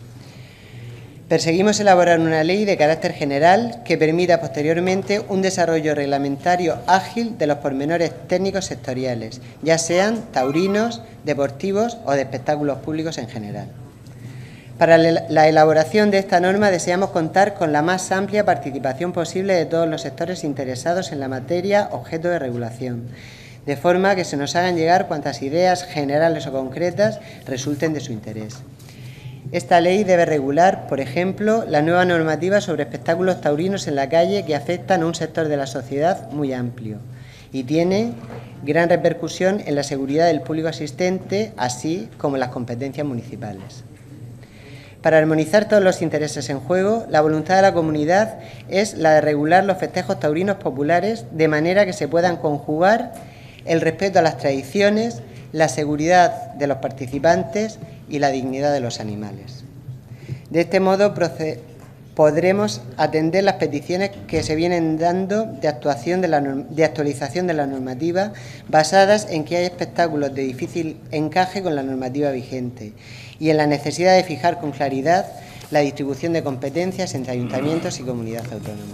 Perseguimos elaborar una ley de carácter general que permita posteriormente un desarrollo reglamentario ágil de los pormenores técnicos sectoriales, ya sean taurinos, deportivos o de espectáculos públicos en general. Para la elaboración de esta norma deseamos contar con la más amplia participación posible de todos los sectores interesados en la materia objeto de regulación, de forma que se nos hagan llegar cuantas ideas generales o concretas resulten de su interés. Esta ley debe regular, por ejemplo, la nueva normativa sobre espectáculos taurinos en la calle que afectan a un sector de la sociedad muy amplio y tiene gran repercusión en la seguridad del público asistente, así como en las competencias municipales. Para armonizar todos los intereses en juego, la voluntad de la comunidad es la de regular los festejos taurinos populares de manera que se puedan conjugar el respeto a las tradiciones, la seguridad de los participantes y la dignidad de los animales. De este modo podremos atender las peticiones que se vienen dando de actualización de la normativa basadas en que hay espectáculos de difícil encaje con la normativa vigente y en la necesidad de fijar con claridad la distribución de competencias entre ayuntamientos y comunidad autónoma.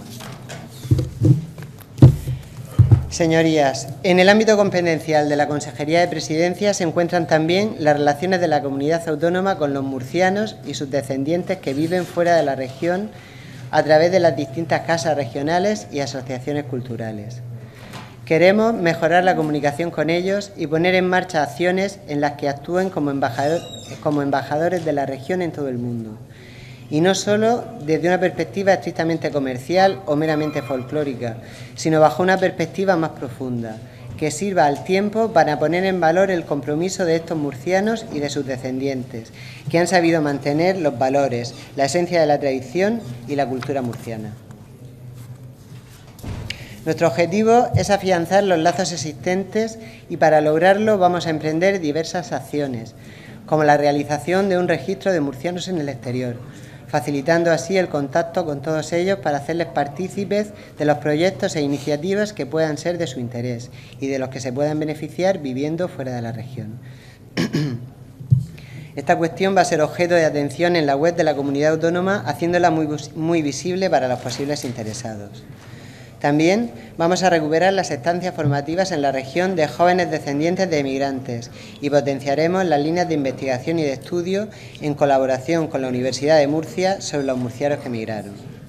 Señorías, en el ámbito competencial de la Consejería de Presidencia se encuentran también las relaciones de la comunidad autónoma con los murcianos y sus descendientes que viven fuera de la región a través de las distintas casas regionales y asociaciones culturales. Queremos mejorar la comunicación con ellos y poner en marcha acciones en las que actúen como embajadores de la región en todo el mundo y no solo desde una perspectiva estrictamente comercial o meramente folclórica, sino bajo una perspectiva más profunda, que sirva al tiempo para poner en valor el compromiso de estos murcianos y de sus descendientes, que han sabido mantener los valores, la esencia de la tradición y la cultura murciana. Nuestro objetivo es afianzar los lazos existentes y para lograrlo vamos a emprender diversas acciones, como la realización de un registro de murcianos en el exterior, facilitando así el contacto con todos ellos para hacerles partícipes de los proyectos e iniciativas que puedan ser de su interés y de los que se puedan beneficiar viviendo fuera de la región. Esta cuestión va a ser objeto de atención en la web de la comunidad autónoma, haciéndola muy visible para los posibles interesados. También vamos a recuperar las estancias formativas en la región de jóvenes descendientes de emigrantes y potenciaremos las líneas de investigación y de estudio en colaboración con la Universidad de Murcia sobre los murcianos que emigraron.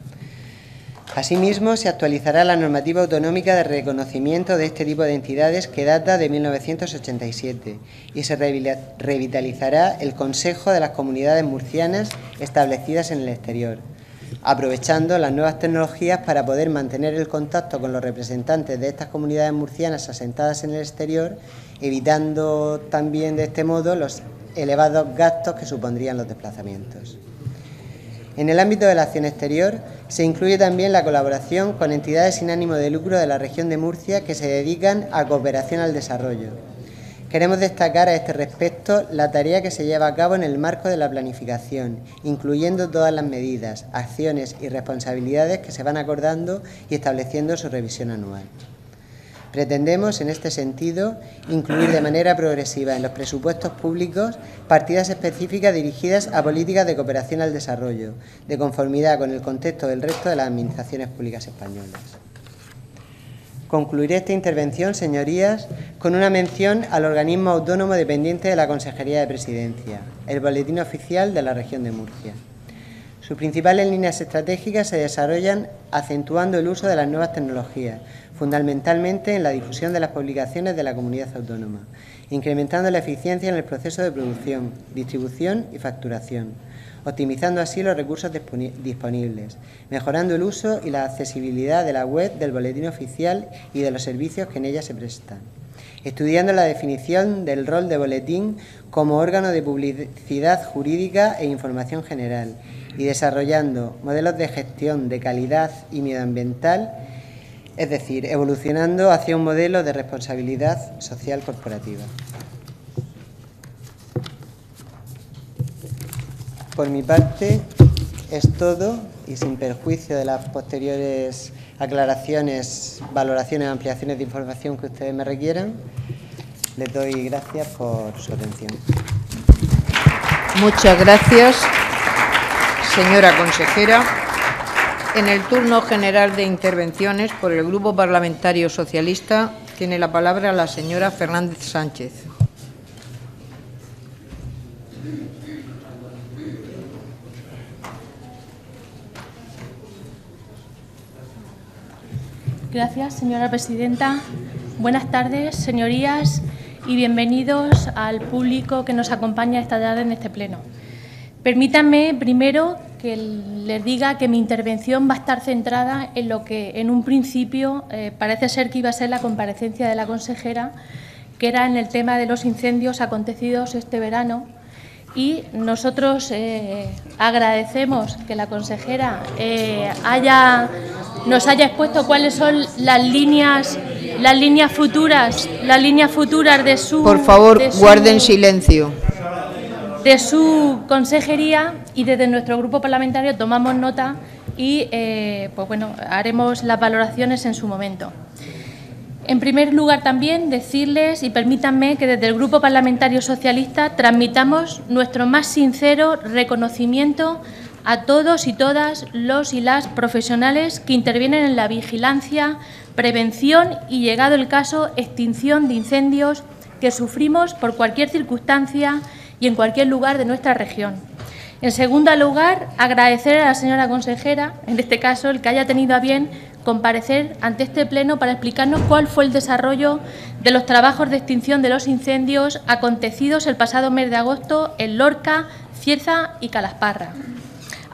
Asimismo, se actualizará la normativa autonómica de reconocimiento de este tipo de entidades que data de 1987 y se revitalizará el Consejo de las Comunidades Murcianas establecidas en el exterior, aprovechando las nuevas tecnologías para poder mantener el contacto con los representantes de estas comunidades murcianas asentadas en el exterior, evitando también de este modo los elevados gastos que supondrían los desplazamientos. En el ámbito de la acción exterior se incluye también la colaboración con entidades sin ánimo de lucro de la región de Murcia que se dedican a cooperación al desarrollo. Queremos destacar a este respecto la tarea que se lleva a cabo en el marco de la planificación, incluyendo todas las medidas, acciones y responsabilidades que se van acordando y estableciendo su revisión anual. Pretendemos, en este sentido, incluir de manera progresiva en los presupuestos públicos partidas específicas dirigidas a políticas de cooperación al desarrollo, de conformidad con el contexto del resto de las administraciones públicas españolas. Concluiré esta intervención, señorías, con una mención al organismo autónomo dependiente de la Consejería de Presidencia, el Boletín Oficial de la Región de Murcia. Sus principales líneas estratégicas se desarrollan acentuando el uso de las nuevas tecnologías, fundamentalmente en la difusión de las publicaciones de la comunidad autónoma, incrementando la eficiencia en el proceso de producción, distribución y facturación, optimizando así los recursos disponibles, mejorando el uso y la accesibilidad de la web del Boletín Oficial y de los servicios que en ella se prestan, estudiando la definición del rol de boletín como órgano de publicidad jurídica e información general y desarrollando modelos de gestión de calidad y medioambiental, es decir, evolucionando hacia un modelo de responsabilidad social corporativa. Por mi parte es todo y sin perjuicio de las posteriores aclaraciones, valoraciones, ampliaciones de información que ustedes me requieran, les doy gracias por su atención. Muchas gracias, señora consejera. En el turno general de intervenciones por el Grupo Parlamentario Socialista tiene la palabra la señora Fernández Sánchez. Gracias, señora presidenta. Buenas tardes, señorías, y bienvenidos al público que nos acompaña esta tarde en este pleno. Permítanme primero que les diga que mi intervención va a estar centrada en lo que en un principio parece ser que iba a ser la comparecencia de la consejera, que era en el tema de los incendios acontecidos este verano. Y nosotros agradecemos que la consejera nos haya expuesto cuáles son las líneas futuras de su... Por favor, guarden silencio. De su consejería, y desde nuestro grupo parlamentario tomamos nota y pues bueno, haremos las valoraciones en su momento. En primer lugar, también decirles, y permítanme, que desde el Grupo Parlamentario Socialista transmitamos nuestro más sincero reconocimiento a todos y todas los y las profesionales que intervienen en la vigilancia, prevención y, llegado el caso, extinción de incendios que sufrimos por cualquier circunstancia y en cualquier lugar de nuestra región. En segundo lugar, agradecer a la señora consejera, en este caso, el que haya tenido a bien comparecer ante este pleno para explicarnos cuál fue el desarrollo de los trabajos de extinción de los incendios acontecidos el pasado mes de agosto en Lorca, Cieza y Calasparra.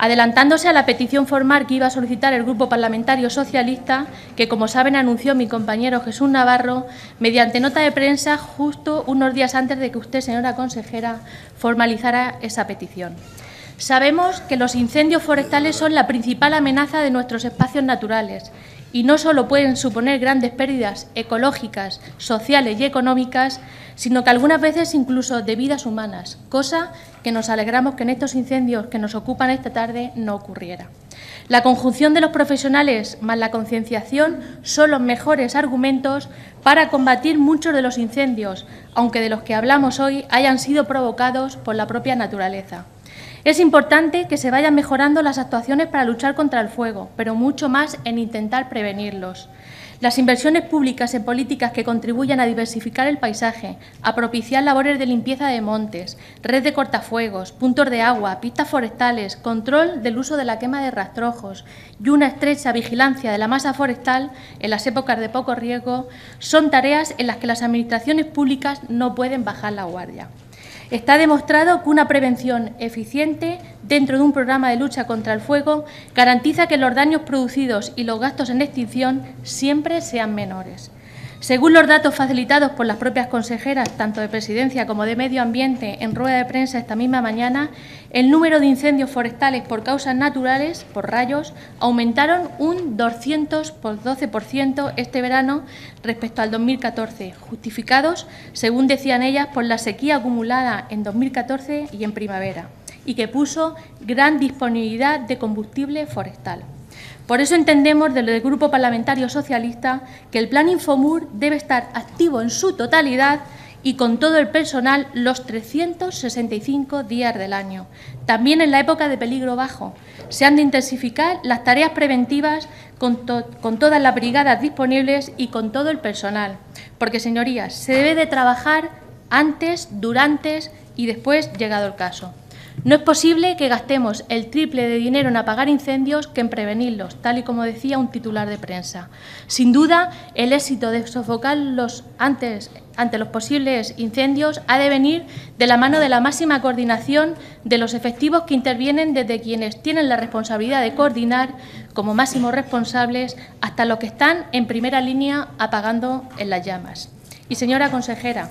adelantándose a la petición formal que iba a solicitar el Grupo Parlamentario Socialista, que, como saben, anunció mi compañero Jesús Navarro, mediante nota de prensa justo unos días antes de que usted, señora consejera, formalizara esa petición. Sabemos que los incendios forestales son la principal amenaza de nuestros espacios naturales y no solo pueden suponer grandes pérdidas ecológicas, sociales y económicas, sino que algunas veces incluso de vidas humanas, cosa que nos alegramos que en estos incendios que nos ocupan esta tarde no ocurriera. La conjunción de los profesionales más la concienciación son los mejores argumentos para combatir muchos de los incendios, aunque de los que hablamos hoy hayan sido provocados por la propia naturaleza. Es importante que se vayan mejorando las actuaciones para luchar contra el fuego, pero mucho más en intentar prevenirlos. Las inversiones públicas en políticas que contribuyan a diversificar el paisaje, a propiciar labores de limpieza de montes, red de cortafuegos, puntos de agua, pistas forestales, control del uso de la quema de rastrojos y una estrecha vigilancia de la masa forestal en las épocas de poco riesgo son tareas en las que las administraciones públicas no pueden bajar la guardia. Está demostrado que una prevención eficiente dentro de un programa de lucha contra el fuego garantiza que los daños producidos y los gastos en extinción siempre sean menores. Según los datos facilitados por las propias consejeras, tanto de Presidencia como de Medio Ambiente, en rueda de prensa esta misma mañana, el número de incendios forestales por causas naturales, por rayos, aumentaron un 212% este verano respecto al 2014, justificados, según decían ellas, por la sequía acumulada en 2014 y en primavera, y que puso gran disponibilidad de combustible forestal. Por eso entendemos desde el Grupo Parlamentario Socialista que el Plan Infomur debe estar activo en su totalidad y con todo el personal los 365 días del año. También en la época de peligro bajo. Se han de intensificar las tareas preventivas con todas las brigadas disponibles y con todo el personal. Porque, señorías, se debe de trabajar antes, durante y después, llegado el caso. No es posible que gastemos el triple de dinero en apagar incendios que en prevenirlos, tal y como decía un titular de prensa. Sin duda, el éxito de sofocarlos ante los posibles incendios ha de venir de la mano de la máxima coordinación de los efectivos que intervienen, desde quienes tienen la responsabilidad de coordinar como máximos responsables hasta los que están en primera línea apagando en las llamas. Y, señora consejera,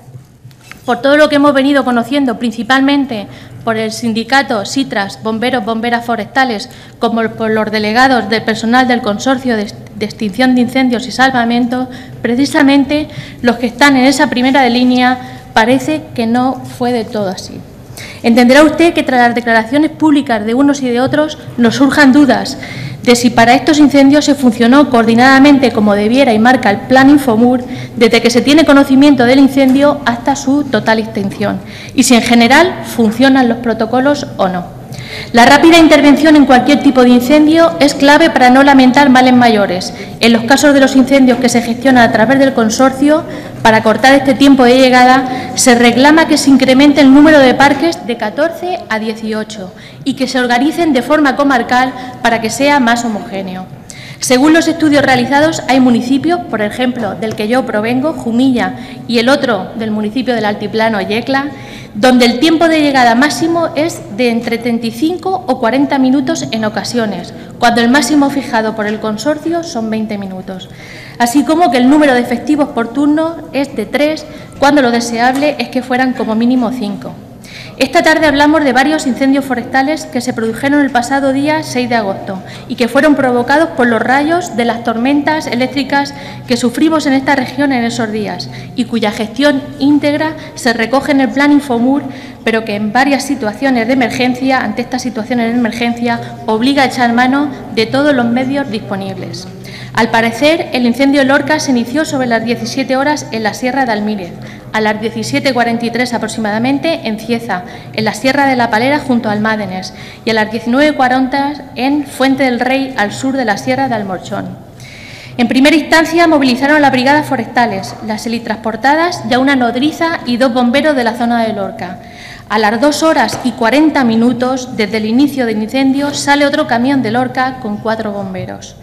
por todo lo que hemos venido conociendo, principalmente por el sindicato SITRAS, bomberos, bomberas forestales, como por los delegados del personal del Consorcio de Extinción de Incendios y Salvamento, precisamente los que están en esa primera línea, parece que no fue de todo así. Entenderá usted que tras las declaraciones públicas de unos y de otros nos surjan dudas de si para estos incendios se funcionó coordinadamente como debiera y marca el Plan Infomur desde que se tiene conocimiento del incendio hasta su total extinción y si en general funcionan los protocolos o no. La rápida intervención en cualquier tipo de incendio es clave para no lamentar males mayores. En los casos de los incendios que se gestionan a través del consorcio, para cortar este tiempo de llegada, se reclama que se incremente el número de parques de 14 a 18 y que se organicen de forma comarcal para que sea más homogéneo. Según los estudios realizados, hay municipios, por ejemplo, del que yo provengo, Jumilla, y el otro del municipio del Altiplano, Yecla, donde el tiempo de llegada máximo es de entre 35 o 40 minutos en ocasiones, cuando el máximo fijado por el consorcio son 20 minutos. Así como que el número de efectivos por turno es de 3, cuando lo deseable es que fueran como mínimo 5. Esta tarde hablamos de varios incendios forestales que se produjeron el pasado día 6 de agosto y que fueron provocados por los rayos de las tormentas eléctricas que sufrimos en esta región en esos días y cuya gestión íntegra se recoge en el Plan Infomur, pero que en varias situaciones de emergencia, ante estas situaciones de emergencia, obliga a echar mano de todos los medios disponibles. Al parecer, el incendio de Lorca se inició sobre las 17 horas en la Sierra de Almírez, a las 17:43 aproximadamente en Cieza, en la Sierra de la Palera junto a Almádenes, y a las 19:40 en Fuente del Rey, al sur de la Sierra de Almorchón. En primera instancia movilizaron a las brigadas forestales, las helitransportadas y a una nodriza y 2 bomberos de la zona de Lorca. A las 2 horas y 40 minutos desde el inicio del incendio sale otro camión de Lorca con 4 bomberos.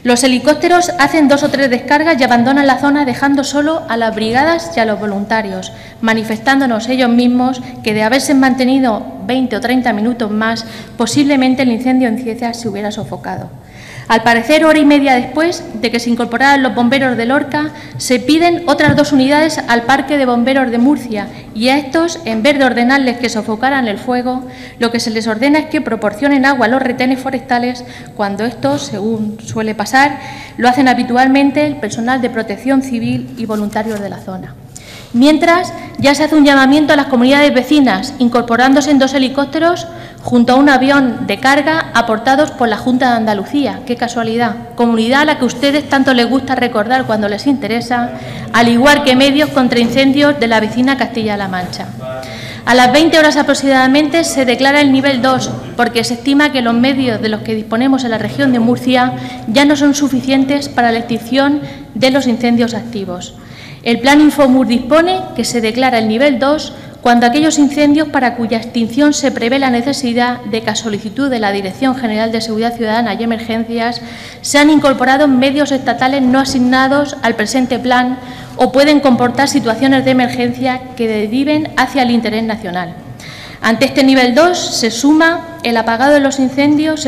Los helicópteros hacen 2 o 3 descargas y abandonan la zona, dejando solo a las brigadas y a los voluntarios, manifestándonos ellos mismos que de haberse mantenido 20 o 30 minutos más, posiblemente el incendio en Cieza se hubiera sofocado. Al parecer, hora y media después de que se incorporaran los bomberos de Lorca, se piden otras 2 unidades al Parque de Bomberos de Murcia y a estos, en vez de ordenarles que sofocaran el fuego, lo que se les ordena es que proporcionen agua a los retenes forestales cuando estos, según suele pasar, lo hacen habitualmente el personal de protección civil y voluntarios de la zona. Mientras, ya se hace un llamamiento a las comunidades vecinas, incorporándose en 2 helicópteros junto a un avión de carga aportados por la Junta de Andalucía. ¡Qué casualidad! Comunidad a la que a ustedes tanto les gusta recordar cuando les interesa, al igual que medios contra incendios de la vecina Castilla-La Mancha. A las 20 horas aproximadamente se declara el nivel 2, porque se estima que los medios de los que disponemos en la región de Murcia ya no son suficientes para la extinción de los incendios activos. El Plan Infomur dispone que se declara el nivel 2 cuando aquellos incendios para cuya extinción se prevé la necesidad de que, a solicitud de la Dirección General de Seguridad Ciudadana y Emergencias, se han incorporado medios estatales no asignados al presente plan o pueden comportar situaciones de emergencia que deriven hacia el interés nacional. Ante este nivel 2 se suma al apagado de los incendios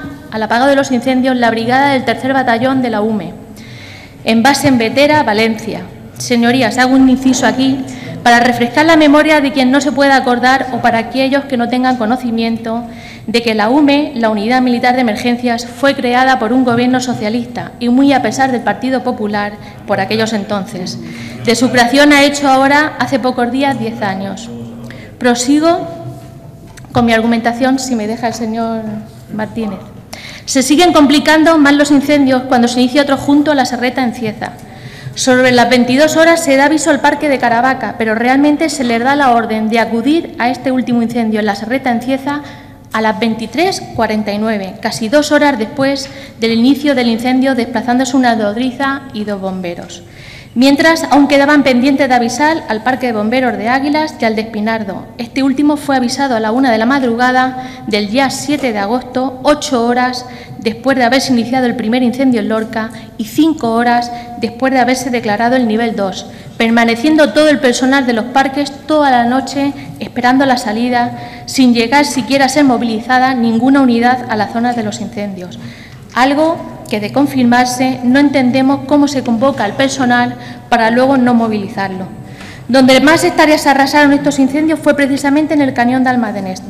la brigada del 3er Batallón de la UME, en base en Vetera, Valencia. Señorías, hago un inciso aquí para refrescar la memoria de quien no se pueda acordar o para aquellos que no tengan conocimiento de que la UME, la Unidad Militar de Emergencias, fue creada por un gobierno socialista y muy a pesar del Partido Popular por aquellos entonces. De su creación ha hecho ahora, hace pocos días, 10 años. Prosigo con mi argumentación, si me deja el señor Martínez. Se siguen complicando más los incendios cuando se inicia otro junto a la Serreta en Cieza. Sobre las 22 horas se da aviso al Parque de Caravaca, pero realmente se les da la orden de acudir a este último incendio en la Serreta en Cieza a las 23:49, casi 2 horas después del inicio del incendio, desplazándose una nodriza y 2 bomberos. Mientras, aún quedaban pendientes de avisar al Parque de Bomberos de Águilas y al de Espinardo. Este último fue avisado a la 1 de la madrugada del día 7 de agosto, 8 horas después de haberse iniciado el primer incendio en Lorca y 5 horas después de haberse declarado el nivel 2, permaneciendo todo el personal de los parques toda la noche esperando la salida, sin llegar siquiera a ser movilizada ninguna unidad a la zona de los incendios. Algo que, de confirmarse, no entendemos cómo se convoca al personal para luego no movilizarlo. Donde más hectáreas arrasaron estos incendios fue precisamente en el cañón de Almadenés,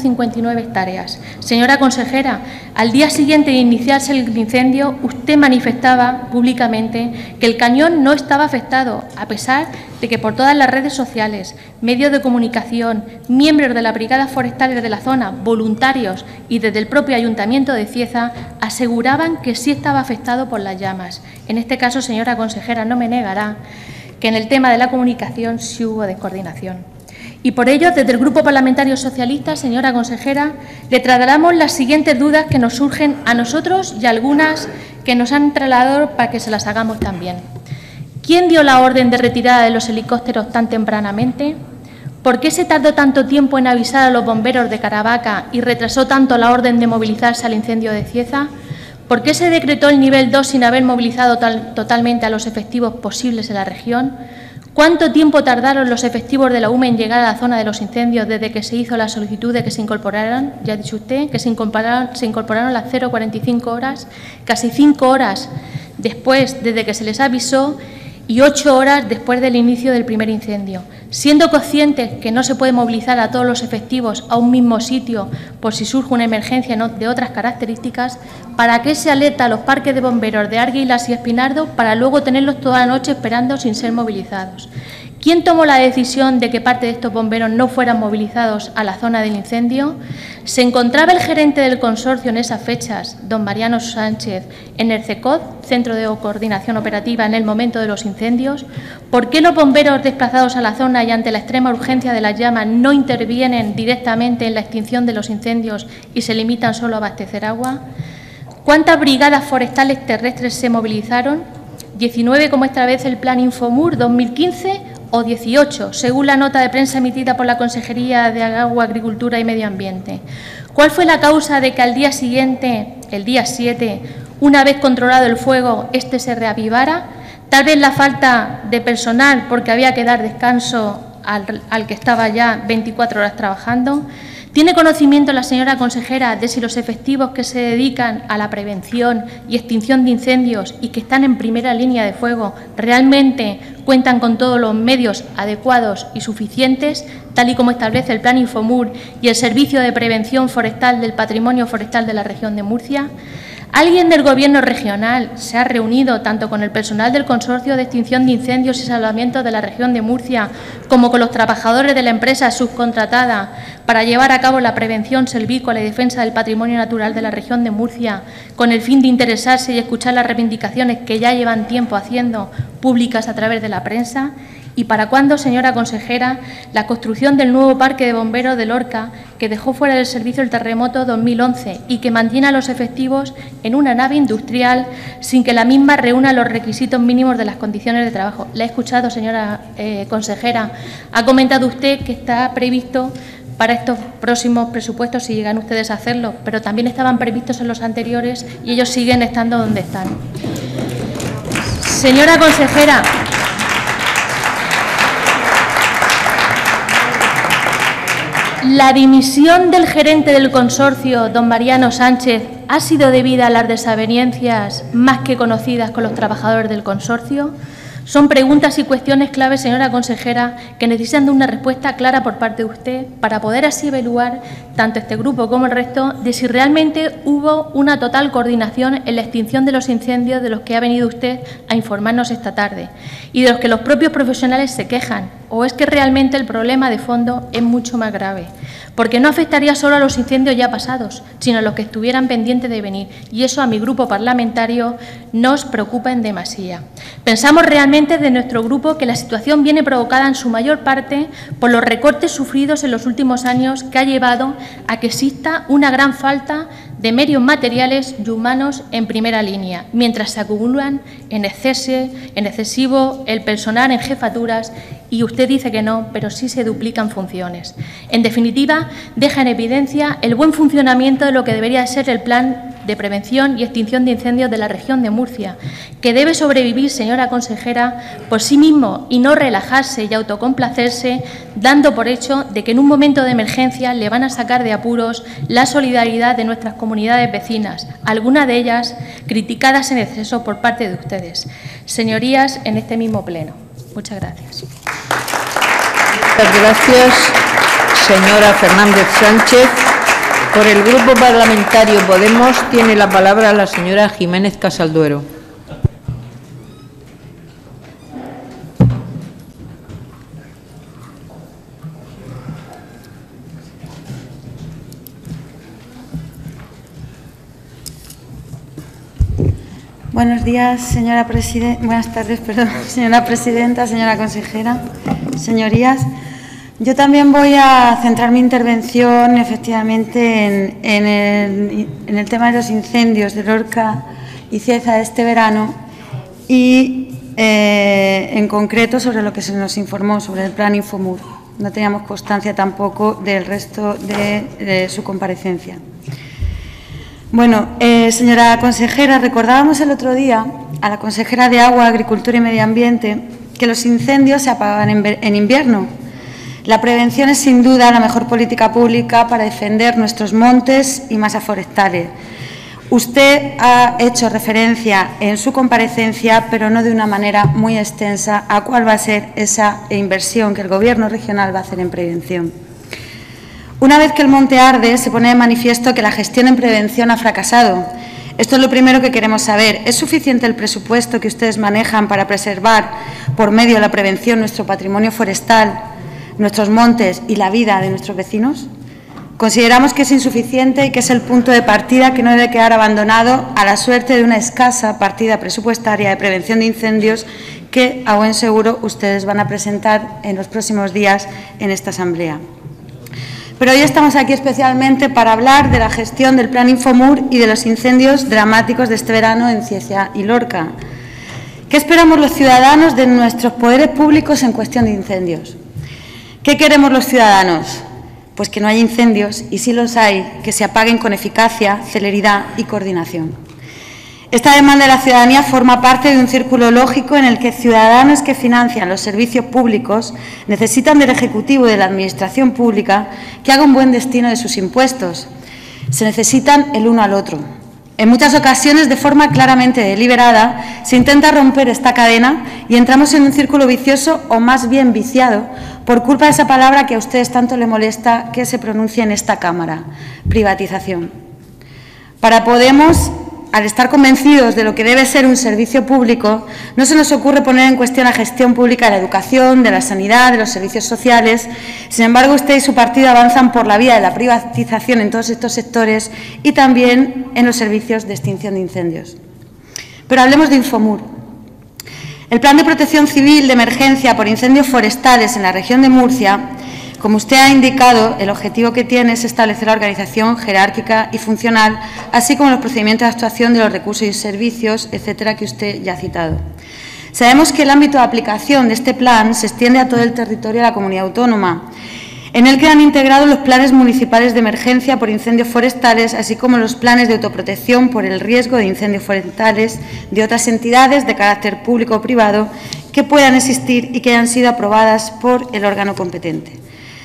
259 hectáreas. Señora consejera, al día siguiente de iniciarse el incendio, usted manifestaba públicamente que el cañón no estaba afectado, a pesar de que por todas las redes sociales, medios de comunicación, miembros de las brigadas forestales de la zona, voluntarios y desde el propio Ayuntamiento de Cieza aseguraban que sí estaba afectado por las llamas. En este caso, señora consejera, no me negará que en el tema de la comunicación sí hubo descoordinación. Y por ello, desde el Grupo Parlamentario Socialista, señora consejera, le trasladamos las siguientes dudas que nos surgen a nosotros y algunas que nos han trasladado para que se las hagamos también. ¿Quién dio la orden de retirada de los helicópteros tan tempranamente? ¿Por qué se tardó tanto tiempo en avisar a los bomberos de Caravaca y retrasó tanto la orden de movilizarse al incendio de Cieza? ¿Por qué se decretó el nivel 2 sin haber movilizado totalmente a los efectivos posibles en la región? ¿Cuánto tiempo tardaron los efectivos de la UME en llegar a la zona de los incendios desde que se hizo la solicitud de que se incorporaran? Ya ha dicho usted que se incorporaron a las 0:45 horas, casi 5 horas después desde que se les avisó y 8 horas después del inicio del primer incendio. Siendo conscientes que no se puede movilizar a todos los efectivos a un mismo sitio por si surge una emergencia de otras características, ¿para qué se alerta a los parques de bomberos de Águilas y Espinardo para luego tenerlos toda la noche esperando sin ser movilizados? ¿Quién tomó la decisión de que parte de estos bomberos no fueran movilizados a la zona del incendio? ¿Se encontraba el gerente del consorcio en esas fechas, don Mariano Sánchez, en el CECOD, Centro de Coordinación Operativa, en el momento de los incendios? ¿Por qué los bomberos desplazados a la zona y ante la extrema urgencia de las llamas no intervienen directamente en la extinción de los incendios y se limitan solo a abastecer agua? ¿Cuántas brigadas forestales terrestres se movilizaron? ¿19 como esta vez el Plan Infomur 2015 o 18, según la nota de prensa emitida por la Consejería de Agua, Agricultura y Medio Ambiente? ¿Cuál fue la causa de que al día siguiente, el día 7, una vez controlado el fuego, este se reavivara. Tal vez la falta de personal, porque había que dar descanso al que estaba ya 24 horas trabajando. ¿Tiene conocimiento la señora consejera de si los efectivos que se dedican a la prevención y extinción de incendios y que están en primera línea de fuego realmente cuentan con todos los medios adecuados y suficientes, tal y como establece el Plan Infomur y el Servicio de Prevención Forestal del Patrimonio Forestal de la región de Murcia? ¿Alguien del Gobierno regional se ha reunido tanto con el personal del Consorcio de Extinción de Incendios y Salvamiento de la región de Murcia como con los trabajadores de la empresa subcontratada para llevar a cabo la prevención silvícola y defensa del patrimonio natural de la región de Murcia con el fin de interesarse y escuchar las reivindicaciones que ya llevan tiempo haciendo públicas a través de la prensa? ¿Y para cuándo, señora consejera, la construcción del nuevo parque de bomberos de Lorca, que dejó fuera del servicio el terremoto 2011 y que mantiene a los efectivos en una nave industrial sin que la misma reúna los requisitos mínimos de las condiciones de trabajo? La he escuchado, señora consejera. Ha comentado usted que está previsto para estos próximos presupuestos, si llegan ustedes a hacerlo, pero también estaban previstos en los anteriores y ellos siguen estando donde están. Señora consejera, ¿la dimisión del gerente del consorcio, don Mariano Sánchez, ha sido debida a las desavenencias más que conocidas con los trabajadores del consorcio? Son preguntas y cuestiones claves, señora consejera, que necesitan de una respuesta clara por parte de usted para poder así evaluar, tanto este grupo como el resto, de si realmente hubo una total coordinación en la extinción de los incendios de los que ha venido usted a informarnos esta tarde y de los que los propios profesionales se quejan, o es que realmente el problema de fondo es mucho más grave, porque no afectaría solo a los incendios ya pasados, sino a los que estuvieran pendientes de venir, y eso a mi grupo parlamentario nos preocupa en demasía. Pensamos realmente de nuestro grupo que la situación viene provocada en su mayor parte por los recortes sufridos en los últimos años, que ha llevado a que exista una gran falta de medios materiales y humanos en primera línea, mientras se acumulan en excesivo el personal en jefaturas, y usted dice que no, pero sí se duplican funciones. En definitiva, deja en evidencia el buen funcionamiento de lo que debería ser el Plan de Prevención y Extinción de Incendios de la región de Murcia, que debe sobrevivir, señora consejera, por sí mismo y no relajarse y autocomplacerse, dando por hecho de que en un momento de emergencia le van a sacar de apuros la solidaridad de nuestras comunidades vecinas, algunas de ellas criticadas en exceso por parte de ustedes. Señorías, en este mismo pleno. Muchas gracias. Muchas gracias, señora Fernández Sánchez. Por el Grupo Parlamentario Podemos tiene la palabra la señora Jiménez Casalduero. Buenos días, señora presidenta. Buenas tardes, perdón, señora presidenta, señora consejera, señorías. Yo también voy a centrar mi intervención efectivamente en el tema de los incendios de Lorca y Cieza este verano y en concreto sobre lo que se nos informó sobre el Plan Infomur. No teníamos constancia tampoco del resto de su comparecencia. Bueno, señora consejera, recordábamos el otro día a la consejera de Agua, Agricultura y Medio Ambiente que los incendios se apagan en invierno. La prevención es sin duda la mejor política pública para defender nuestros montes y masas forestales. Usted ha hecho referencia en su comparecencia, pero no de una manera muy extensa, a cuál va a ser esa inversión que el Gobierno regional va a hacer en prevención. Una vez que el monte arde, se pone de manifiesto que la gestión en prevención ha fracasado. Esto es lo primero que queremos saber. ¿Es suficiente el presupuesto que ustedes manejan para preservar, por medio de la prevención, nuestro patrimonio forestal, nuestros montes y la vida de nuestros vecinos? Consideramos que es insuficiente y que es el punto de partida que no debe quedar abandonado a la suerte de una escasa partida presupuestaria de prevención de incendios que, a buen seguro, ustedes van a presentar en los próximos días en esta Asamblea. Pero hoy estamos aquí especialmente para hablar de la gestión del Plan Infomur y de los incendios dramáticos de este verano en Cieza y Lorca. ¿Qué esperamos los ciudadanos de nuestros poderes públicos en cuestión de incendios? ¿Qué queremos los ciudadanos? Pues que no haya incendios y, si los hay, que se apaguen con eficacia, celeridad y coordinación. Esta demanda de la ciudadanía forma parte de un círculo lógico en el que ciudadanos que financian los servicios públicos necesitan del Ejecutivo y de la Administración pública que haga un buen destino de sus impuestos. Se necesitan el uno al otro. En muchas ocasiones, de forma claramente deliberada, se intenta romper esta cadena y entramos en un círculo vicioso o más bien viciado por culpa de esa palabra que a ustedes tanto les molesta que se pronuncie en esta Cámara, privatización. Para Podemos, al estar convencidos de lo que debe ser un servicio público, no se nos ocurre poner en cuestión la gestión pública de la educación, de la sanidad, de los servicios sociales. Sin embargo, usted y su partido avanzan por la vía de la privatización en todos estos sectores y también en los servicios de extinción de incendios. Pero hablemos de Infomur. El Plan de Protección Civil de Emergencia por Incendios Forestales en la región de Murcia, como usted ha indicado, el objetivo que tiene es establecer la organización jerárquica y funcional, así como los procedimientos de actuación de los recursos y servicios, etcétera, que usted ya ha citado. Sabemos que el ámbito de aplicación de este plan se extiende a todo el territorio de la comunidad autónoma. En él quedan integrados los planes municipales de emergencia por incendios forestales, así como los planes de autoprotección por el riesgo de incendios forestales de otras entidades de carácter público o privado que puedan existir y que hayan sido aprobadas por el órgano competente.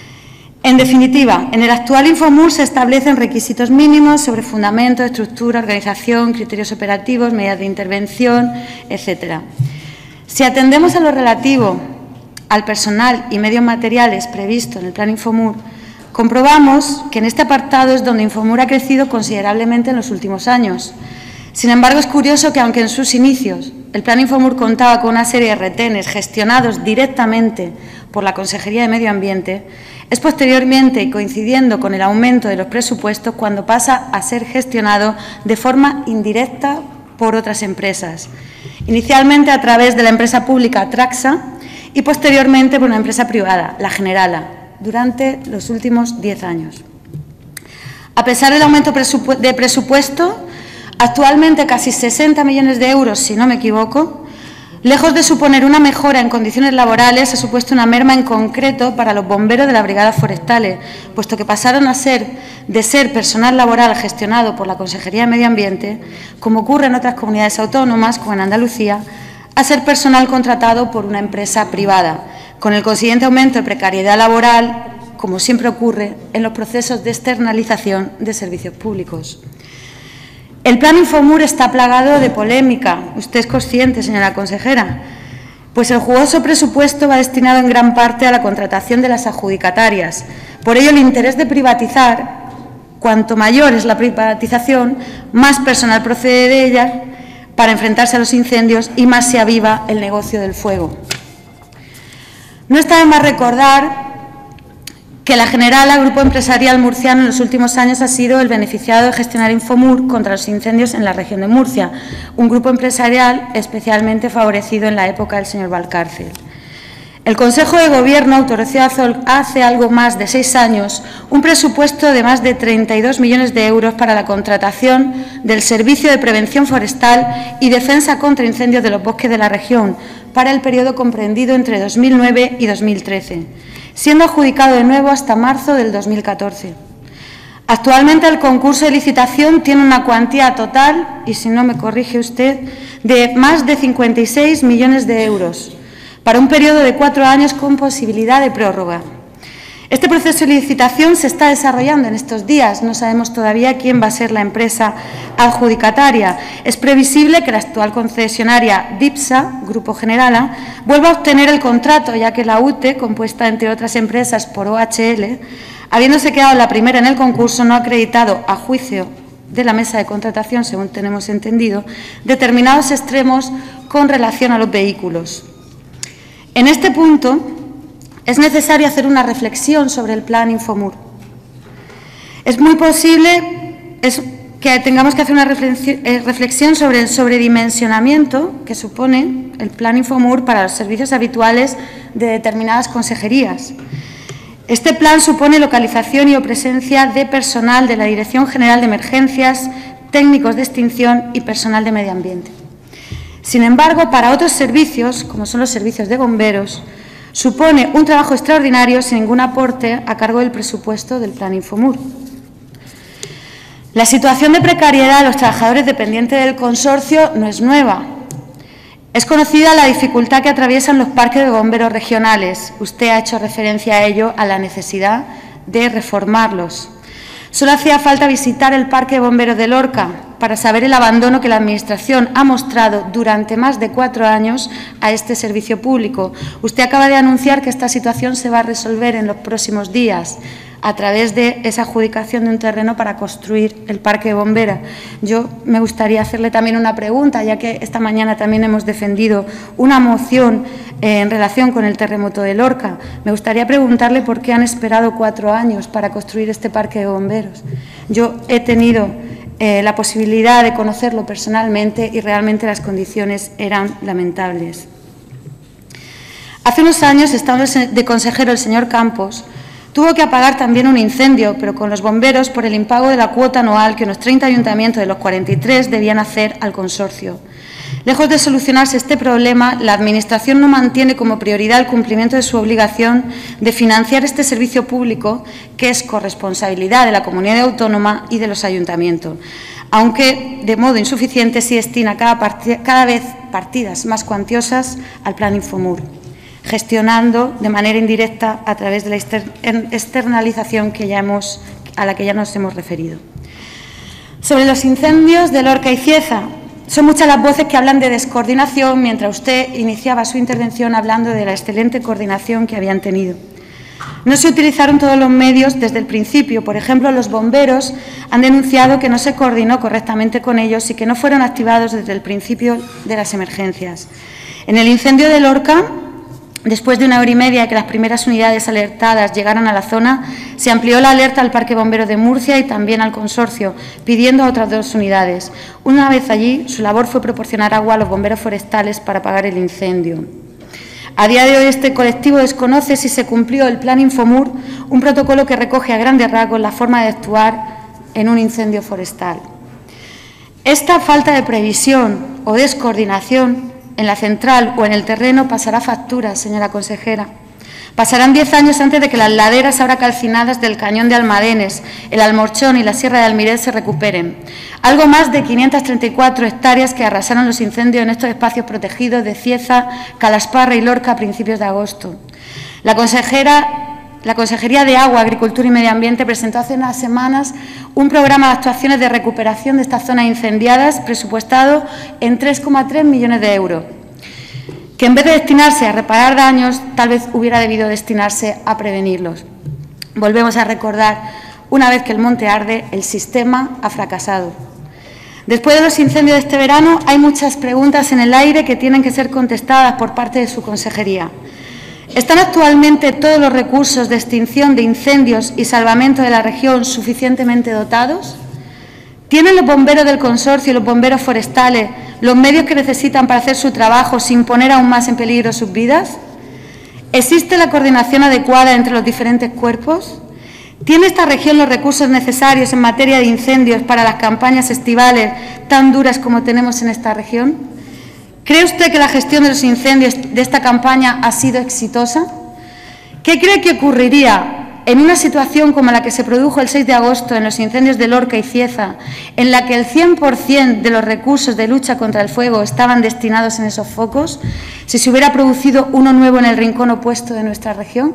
En definitiva, en el actual Infomur se establecen requisitos mínimos sobre fundamento, estructura, organización, criterios operativos, medidas de intervención, etcétera. Si atendemos a lo relativo al personal y medios materiales previsto en el Plan Infomur, comprobamos que en este apartado es donde Infomur ha crecido considerablemente en los últimos años. Sin embargo, es curioso que, aunque en sus inicios el Plan Infomur contaba con una serie de retenes gestionados directamente por la Consejería de Medio Ambiente, es posteriormente y coincidiendo con el aumento de los presupuestos cuando pasa a ser gestionado de forma indirecta por otras empresas, inicialmente a través de la empresa pública Traxa y posteriormente por una empresa privada, la Generala, durante los últimos 10 años. A pesar del aumento de presupuesto, actualmente casi 60 millones de euros, si no me equivoco, lejos de suponer una mejora en condiciones laborales, ha supuesto una merma en concreto para los bomberos de las brigadas forestales, puesto que pasaron de ser personal laboral gestionado por la Consejería de Medio Ambiente, como ocurre en otras comunidades autónomas, como en Andalucía, a ser personal contratado por una empresa privada, con el consiguiente aumento de precariedad laboral, como siempre ocurre en los procesos de externalización de servicios públicos. El Plan Infomur está plagado de polémica, usted es consciente, señora consejera, pues el jugoso presupuesto va destinado en gran parte a la contratación de las adjudicatarias. Por ello, el interés de privatizar, cuanto mayor es la privatización, más personal procede de ella para enfrentarse a los incendios y más se aviva el negocio del fuego. No está de más recordar que la Generala, grupo empresarial murciano, en los últimos años ha sido el beneficiado de gestionar Infomur contra los incendios en la región de Murcia, un grupo empresarial especialmente favorecido en la época del señor Valcárcel. El Consejo de Gobierno autorizó hace algo más de 6 años un presupuesto de más de 32 millones de euros para la contratación del Servicio de Prevención Forestal y Defensa contra Incendios de los Bosques de la región para el periodo comprendido entre 2009 y 2013, siendo adjudicado de nuevo hasta marzo del 2014. Actualmente el concurso de licitación tiene una cuantía total, y si no me corrige usted, de más de 56 millones de euros, para un periodo de 4 años con posibilidad de prórroga. Este proceso de licitación se está desarrollando en estos días. No sabemos todavía quién va a ser la empresa adjudicataria. Es previsible que la actual concesionaria DIPSA, Grupo Generala, vuelva a obtener el contrato, ya que la UTE, compuesta entre otras empresas por OHL, habiéndose quedado la primera en el concurso, no ha acreditado, a juicio de la mesa de contratación, según tenemos entendido, determinados extremos con relación a los vehículos. En este punto, es necesario hacer una reflexión sobre el Plan Infomur. Es muy posible que tengamos que hacer una reflexión sobre el sobredimensionamiento que supone el Plan Infomur para los servicios habituales de determinadas consejerías. Este plan supone localización y o presencia de personal de la Dirección General de Emergencias, técnicos de extinción y personal de medio ambiente. Sin embargo, para otros servicios, como son los servicios de bomberos, supone un trabajo extraordinario sin ningún aporte a cargo del presupuesto del Plan Infomur. La situación de precariedad de los trabajadores dependientes del consorcio no es nueva. Es conocida la dificultad que atraviesan los parques de bomberos regionales. Usted ha hecho referencia a ello, a la necesidad de reformarlos. Solo hacía falta visitar el Parque de Bomberos de Lorca para saber el abandono que la Administración ha mostrado durante más de 4 años a este servicio público. Usted acaba de anunciar que esta situación se va a resolver en los próximos días a través de esa adjudicación de un terreno para construir el Parque de Bomberos. Yo me gustaría hacerle también una pregunta, ya que esta mañana también hemos defendido una moción en relación con el terremoto de Lorca. Me gustaría preguntarle por qué han esperado 4 años para construir este Parque de Bomberos. Yo he tenido la posibilidad de conocerlo personalmente y realmente las condiciones eran lamentables. Hace unos años, estando de consejero el señor Campos, tuvo que apagar también un incendio, pero con los bomberos, por el impago de la cuota anual que unos 30 ayuntamientos de los 43 debían hacer al consorcio. Lejos de solucionarse este problema, la Administración no mantiene como prioridad el cumplimiento de su obligación de financiar este servicio público, que es corresponsabilidad de la comunidad autónoma y de los ayuntamientos, aunque de modo insuficiente sí destina cada vez partidas más cuantiosas al Plan Infomur, gestionando de manera indirecta a través de la externalización a la que ya nos hemos referido. Sobre los incendios de Lorca y Cieza, son muchas las voces que hablan de descoordinación, mientras usted iniciaba su intervención hablando de la excelente coordinación que habían tenido. No se utilizaron todos los medios desde el principio. Por ejemplo, los bomberos han denunciado que no se coordinó correctamente con ellos y que no fueron activados desde el principio de las emergencias. En el incendio de Lorca, después de 1 hora y media de que las primeras unidades alertadas llegaran a la zona, se amplió la alerta al Parque Bombero de Murcia y también al consorcio, pidiendo a otras 2 unidades. Una vez allí, su labor fue proporcionar agua a los bomberos forestales para apagar el incendio. A día de hoy, este colectivo desconoce si se cumplió el Plan Infomur, un protocolo que recoge a grandes rasgos la forma de actuar en un incendio forestal. Esta falta de previsión o descoordinación en la central o en el terreno pasará factura, señora consejera. Pasarán 10 años antes de que las laderas ahora calcinadas del Cañón de Almadenes, el Almorchón y la Sierra de Almirez se recuperen. Algo más de 534 hectáreas que arrasaron los incendios en estos espacios protegidos de Cieza, Calasparra y Lorca a principios de agosto. La Consejería de Agua, Agricultura y Medio Ambiente presentó hace unas semanas un programa de actuaciones de recuperación de estas zonas incendiadas presupuestado en 3,3 millones de euros, que en vez de destinarse a reparar daños, tal vez hubiera debido destinarse a prevenirlos. Volvemos a recordar, una vez que el monte arde, el sistema ha fracasado. Después de los incendios de este verano, hay muchas preguntas en el aire que tienen que ser contestadas por parte de su consejería. ¿Están actualmente todos los recursos de extinción de incendios y salvamento de la región suficientemente dotados? ¿Tienen los bomberos del consorcio y los bomberos forestales los medios que necesitan para hacer su trabajo sin poner aún más en peligro sus vidas? ¿Existe la coordinación adecuada entre los diferentes cuerpos? ¿Tiene esta región los recursos necesarios en materia de incendios para las campañas estivales tan duras como tenemos en esta región? ¿Cree usted que la gestión de los incendios de esta campaña ha sido exitosa? ¿Qué cree que ocurriría en una situación como la que se produjo el 6 de agosto en los incendios de Lorca y Cieza, en la que el 100% de los recursos de lucha contra el fuego estaban destinados en esos focos, si se hubiera producido uno nuevo en el rincón opuesto de nuestra región?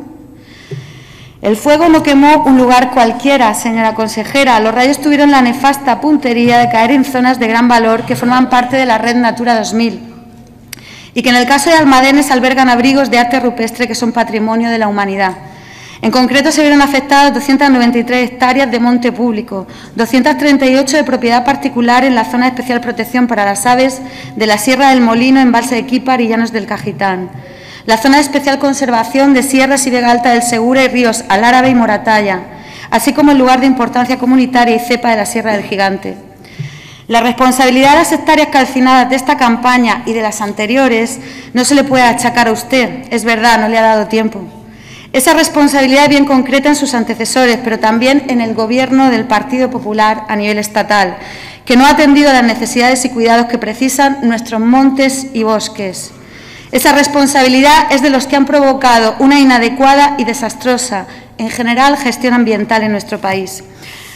El fuego no quemó un lugar cualquiera, señora consejera. Los rayos tuvieron la nefasta puntería de caer en zonas de gran valor que forman parte de la red Natura 2000 y que en el caso de Almadenes albergan abrigos de arte rupestre que son patrimonio de la humanidad. En concreto, se vieron afectadas 293 hectáreas de monte público, 238 de propiedad particular en la zona de especial protección para las aves de la Sierra del Molino, Embalse de Quípar y Llanos del Cajitán, la zona de especial conservación de Sierras y Vega Alta del Segura y ríos Alárabe y Moratalla, así como el lugar de importancia comunitaria y cepa de la Sierra del Gigante. La responsabilidad de las hectáreas calcinadas de esta campaña y de las anteriores no se le puede achacar a usted, es verdad, no le ha dado tiempo. Esa responsabilidad es bien concreta en sus antecesores, pero también en el Gobierno del Partido Popular a nivel estatal, que no ha atendido a las necesidades y cuidados que precisan nuestros montes y bosques. Esa responsabilidad es de los que han provocado una inadecuada y desastrosa, en general, gestión ambiental en nuestro país.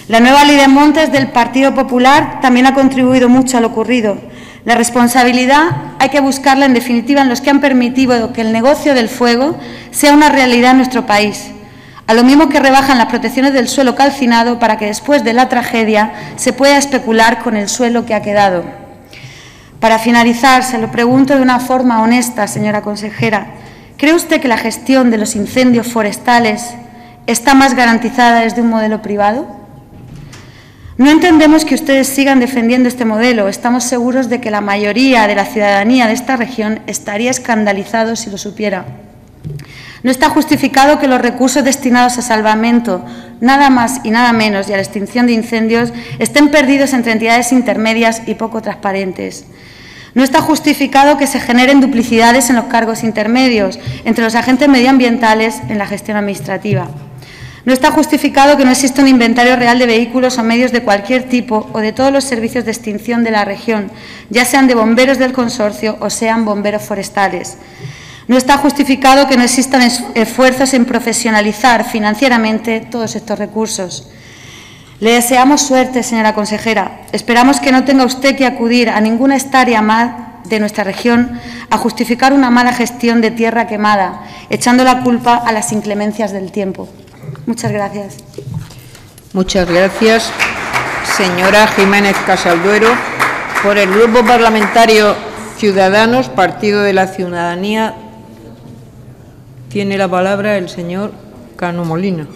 La nueva Ley de Montes del Partido Popular también ha contribuido mucho a lo ocurrido. La responsabilidad hay que buscarla, en definitiva, en los que han permitido que el negocio del fuego sea una realidad en nuestro país, a lo mismo que rebajan las protecciones del suelo calcinado para que después de la tragedia se pueda especular con el suelo que ha quedado. Para finalizar, se lo pregunto de una forma honesta, señora consejera, ¿cree usted que la gestión de los incendios forestales está más garantizada desde un modelo privado? No entendemos que ustedes sigan defendiendo este modelo. Estamos seguros de que la mayoría de la ciudadanía de esta región estaría escandalizado si lo supiera. No está justificado que los recursos destinados a salvamento, nada más y nada menos, y a la extinción de incendios, estén perdidos entre entidades intermedias y poco transparentes. No está justificado que se generen duplicidades en los cargos intermedios entre los agentes medioambientales en la gestión administrativa. No está justificado que no exista un inventario real de vehículos o medios de cualquier tipo o de todos los servicios de extinción de la región, ya sean de bomberos del consorcio o sean bomberos forestales. No está justificado que no existan esfuerzos en profesionalizar financieramente todos estos recursos. Le deseamos suerte, señora consejera. Esperamos que no tenga usted que acudir a ninguna hectárea más de nuestra región a justificar una mala gestión de tierra quemada, echando la culpa a las inclemencias del tiempo. Muchas gracias. Muchas gracias, señora Jiménez Casalduero. Por el Grupo Parlamentario Ciudadanos, Partido de la Ciudadanía, tiene la palabra el señor Cano Molina.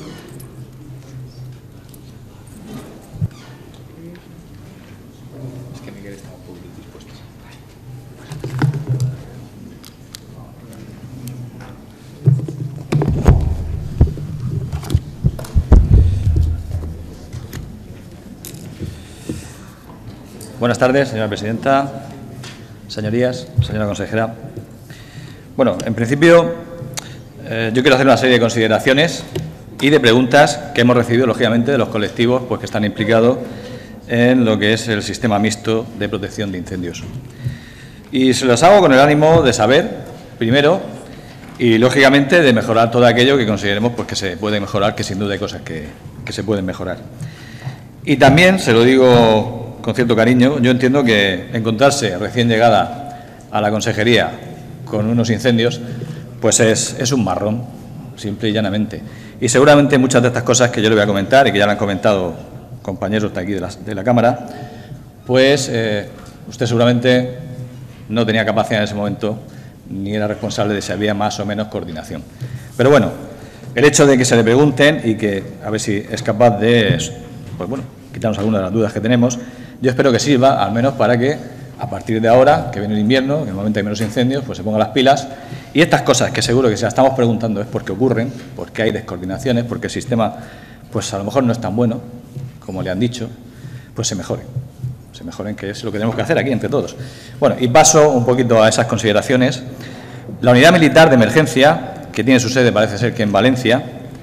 Buenas tardes, señora presidenta, señorías, señora consejera. Bueno, en principio, yo quiero hacer una serie de consideraciones y de preguntas que hemos recibido, lógicamente, de los colectivos pues, que están implicados en lo que es el sistema mixto de protección de incendios. Y se los hago con el ánimo de saber, primero, y lógicamente de mejorar todo aquello que consideremos pues, que se puede mejorar, que sin duda hay cosas que se pueden mejorar. Y también, se lo digo con cierto cariño, yo entiendo que encontrarse recién llegada a la consejería con unos incendios, pues es un marrón, simple y llanamente. Y seguramente muchas de estas cosas que yo le voy a comentar y que ya le han comentado compañeros de aquí de la Cámara, pues usted seguramente no tenía capacidad en ese momento ni era responsable de si había más o menos coordinación. Pero bueno, el hecho de que se le pregunten y que a ver si es capaz de, pues bueno, quitarnos algunas de las dudas que tenemos, yo espero que sirva al menos para que a partir de ahora, que viene el invierno, que normalmente hay menos incendios, pues se pongan las pilas y estas cosas que seguro que si las estamos preguntando es porque ocurren, porque hay descoordinaciones, porque el sistema pues a lo mejor no es tan bueno como le han dicho, pues se mejoren, que es lo que tenemos que hacer aquí entre todos. Bueno, y paso un poquito a esas consideraciones. La unidad militar de emergencia, que tiene su sede parece ser que en Valencia,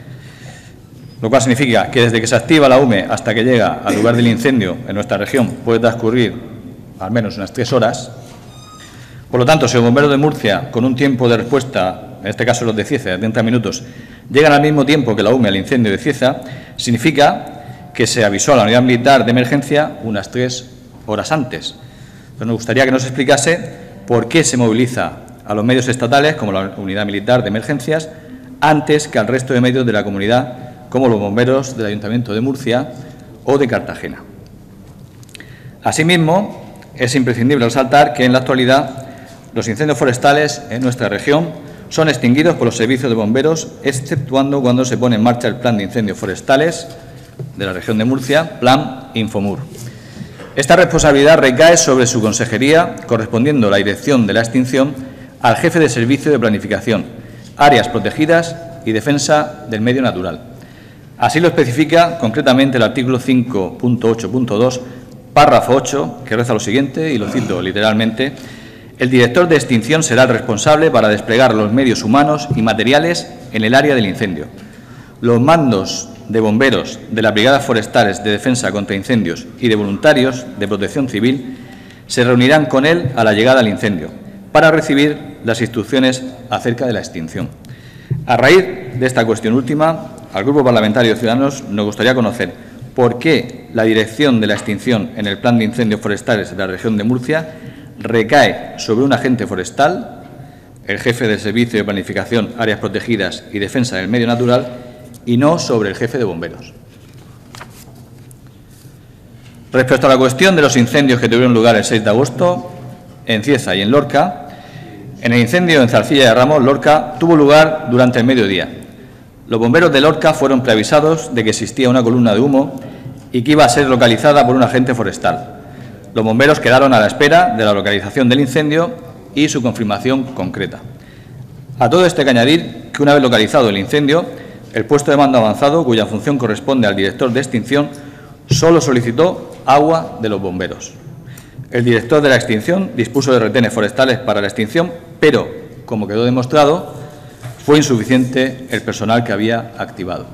lo cual significa que desde que se activa la UME hasta que llega al lugar del incendio en nuestra región puede transcurrir al menos unas 3 horas. Por lo tanto, si los bomberos de Murcia, con un tiempo de respuesta, en este caso los de Cieza, de 30 minutos, llegan al mismo tiempo que la UME al incendio de Cieza, significa que se avisó a la unidad militar de emergencia unas 3 horas antes. Entonces, nos gustaría que nos explicase por qué se moviliza a los medios estatales, como la unidad militar de emergencias, antes que al resto de medios de la comunidad, como los bomberos del Ayuntamiento de Murcia o de Cartagena. Asimismo, es imprescindible resaltar que en la actualidad los incendios forestales en nuestra región son extinguidos por los servicios de bomberos, exceptuando cuando se pone en marcha el Plan de Incendios Forestales de la región de Murcia, Plan Infomur. Esta responsabilidad recae sobre su consejería, correspondiendo la dirección de la extinción al jefe de Servicio de Planificación, Áreas Protegidas y Defensa del Medio Natural. Así lo especifica concretamente el artículo 5.8.2, párrafo 8, que reza lo siguiente, y lo cito literalmente: el director de extinción será el responsable para desplegar los medios humanos y materiales en el área del incendio. Los mandos de bomberos de las brigadas forestales de defensa contra incendios y de voluntarios de protección civil se reunirán con él a la llegada al incendio para recibir las instrucciones acerca de la extinción. A raíz de esta cuestión última, al Grupo Parlamentario de Ciudadanos nos gustaría conocer por qué la dirección de la extinción en el Plan de Incendios Forestales de la región de Murcia recae sobre un agente forestal, el jefe del Servicio de Planificación, Áreas Protegidas y Defensa del Medio Natural, y no sobre el jefe de bomberos. Respecto a la cuestión de los incendios que tuvieron lugar el 6 de agosto en Cieza y en Lorca, en el incendio en Zarcilla de Ramos, Lorca, tuvo lugar durante el mediodía. Los bomberos de Lorca fueron preavisados de que existía una columna de humo y que iba a ser localizada por un agente forestal. Los bomberos quedaron a la espera de la localización del incendio y su confirmación concreta. A todo esto hay que añadir que una vez localizado el incendio, el puesto de mando avanzado, cuya función corresponde al director de extinción, solo solicitó agua de los bomberos. El director de la extinción dispuso de retenes forestales para la extinción, pero, como quedó demostrado, fue insuficiente el personal que había activado.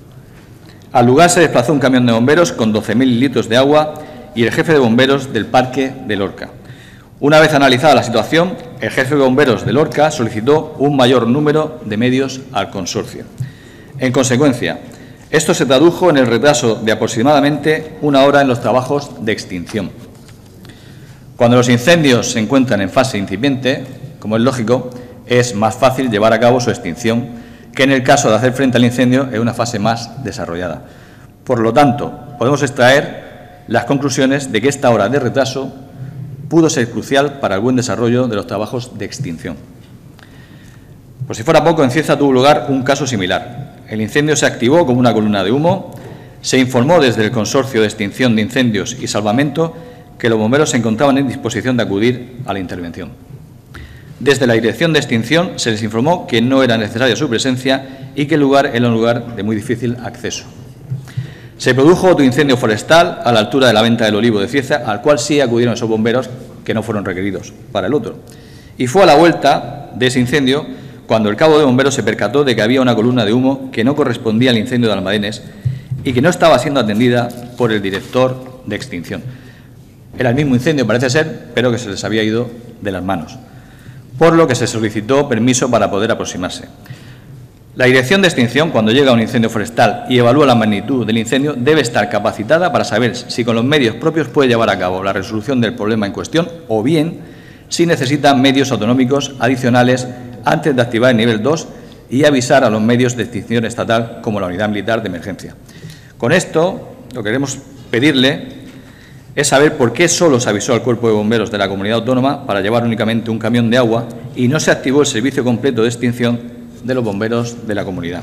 Al lugar se desplazó un camión de bomberos con 12.000 litros de agua y el jefe de bomberos del Parque de Lorca. Una vez analizada la situación, el jefe de bomberos de Lorca solicitó un mayor número de medios al consorcio. En consecuencia, esto se tradujo en el retraso de aproximadamente 1 hora en los trabajos de extinción. Cuando los incendios se encuentran en fase incipiente, como es lógico, es más fácil llevar a cabo su extinción que en el caso de hacer frente al incendio en una fase más desarrollada. Por lo tanto, podemos extraer las conclusiones de que esta hora de retraso pudo ser crucial para el buen desarrollo de los trabajos de extinción. Por si fuera poco, en Cieza tuvo lugar un caso similar. El incendio se activó como una columna de humo. Se informó desde el Consorcio de Extinción de Incendios y Salvamento que los bomberos se encontraban en disposición de acudir a la intervención. Desde la Dirección de Extinción se les informó que no era necesaria su presencia y que el lugar era un lugar de muy difícil acceso. Se produjo otro incendio forestal a la altura de la Venta del Olivo de Cieza, al cual sí acudieron esos bomberos que no fueron requeridos para el otro. Y fue a la vuelta de ese incendio cuando el cabo de bomberos se percató de que había una columna de humo que no correspondía al incendio de Almadenes y que no estaba siendo atendida por el director de extinción. Era el mismo incendio, parece ser, pero que se les había ido de las manos, por lo que se solicitó permiso para poder aproximarse. La Dirección de Extinción, cuando llega a un incendio forestal y evalúa la magnitud del incendio, debe estar capacitada para saber si con los medios propios puede llevar a cabo la resolución del problema en cuestión o bien si necesita medios autonómicos adicionales antes de activar el nivel 2 y avisar a los medios de extinción estatal como la Unidad Militar de Emergencia. Con esto, lo que queremos pedirle es saber por qué solo se avisó al Cuerpo de Bomberos de la Comunidad Autónoma para llevar únicamente un camión de agua y no se activó el servicio completo de extinción de los bomberos de la comunidad.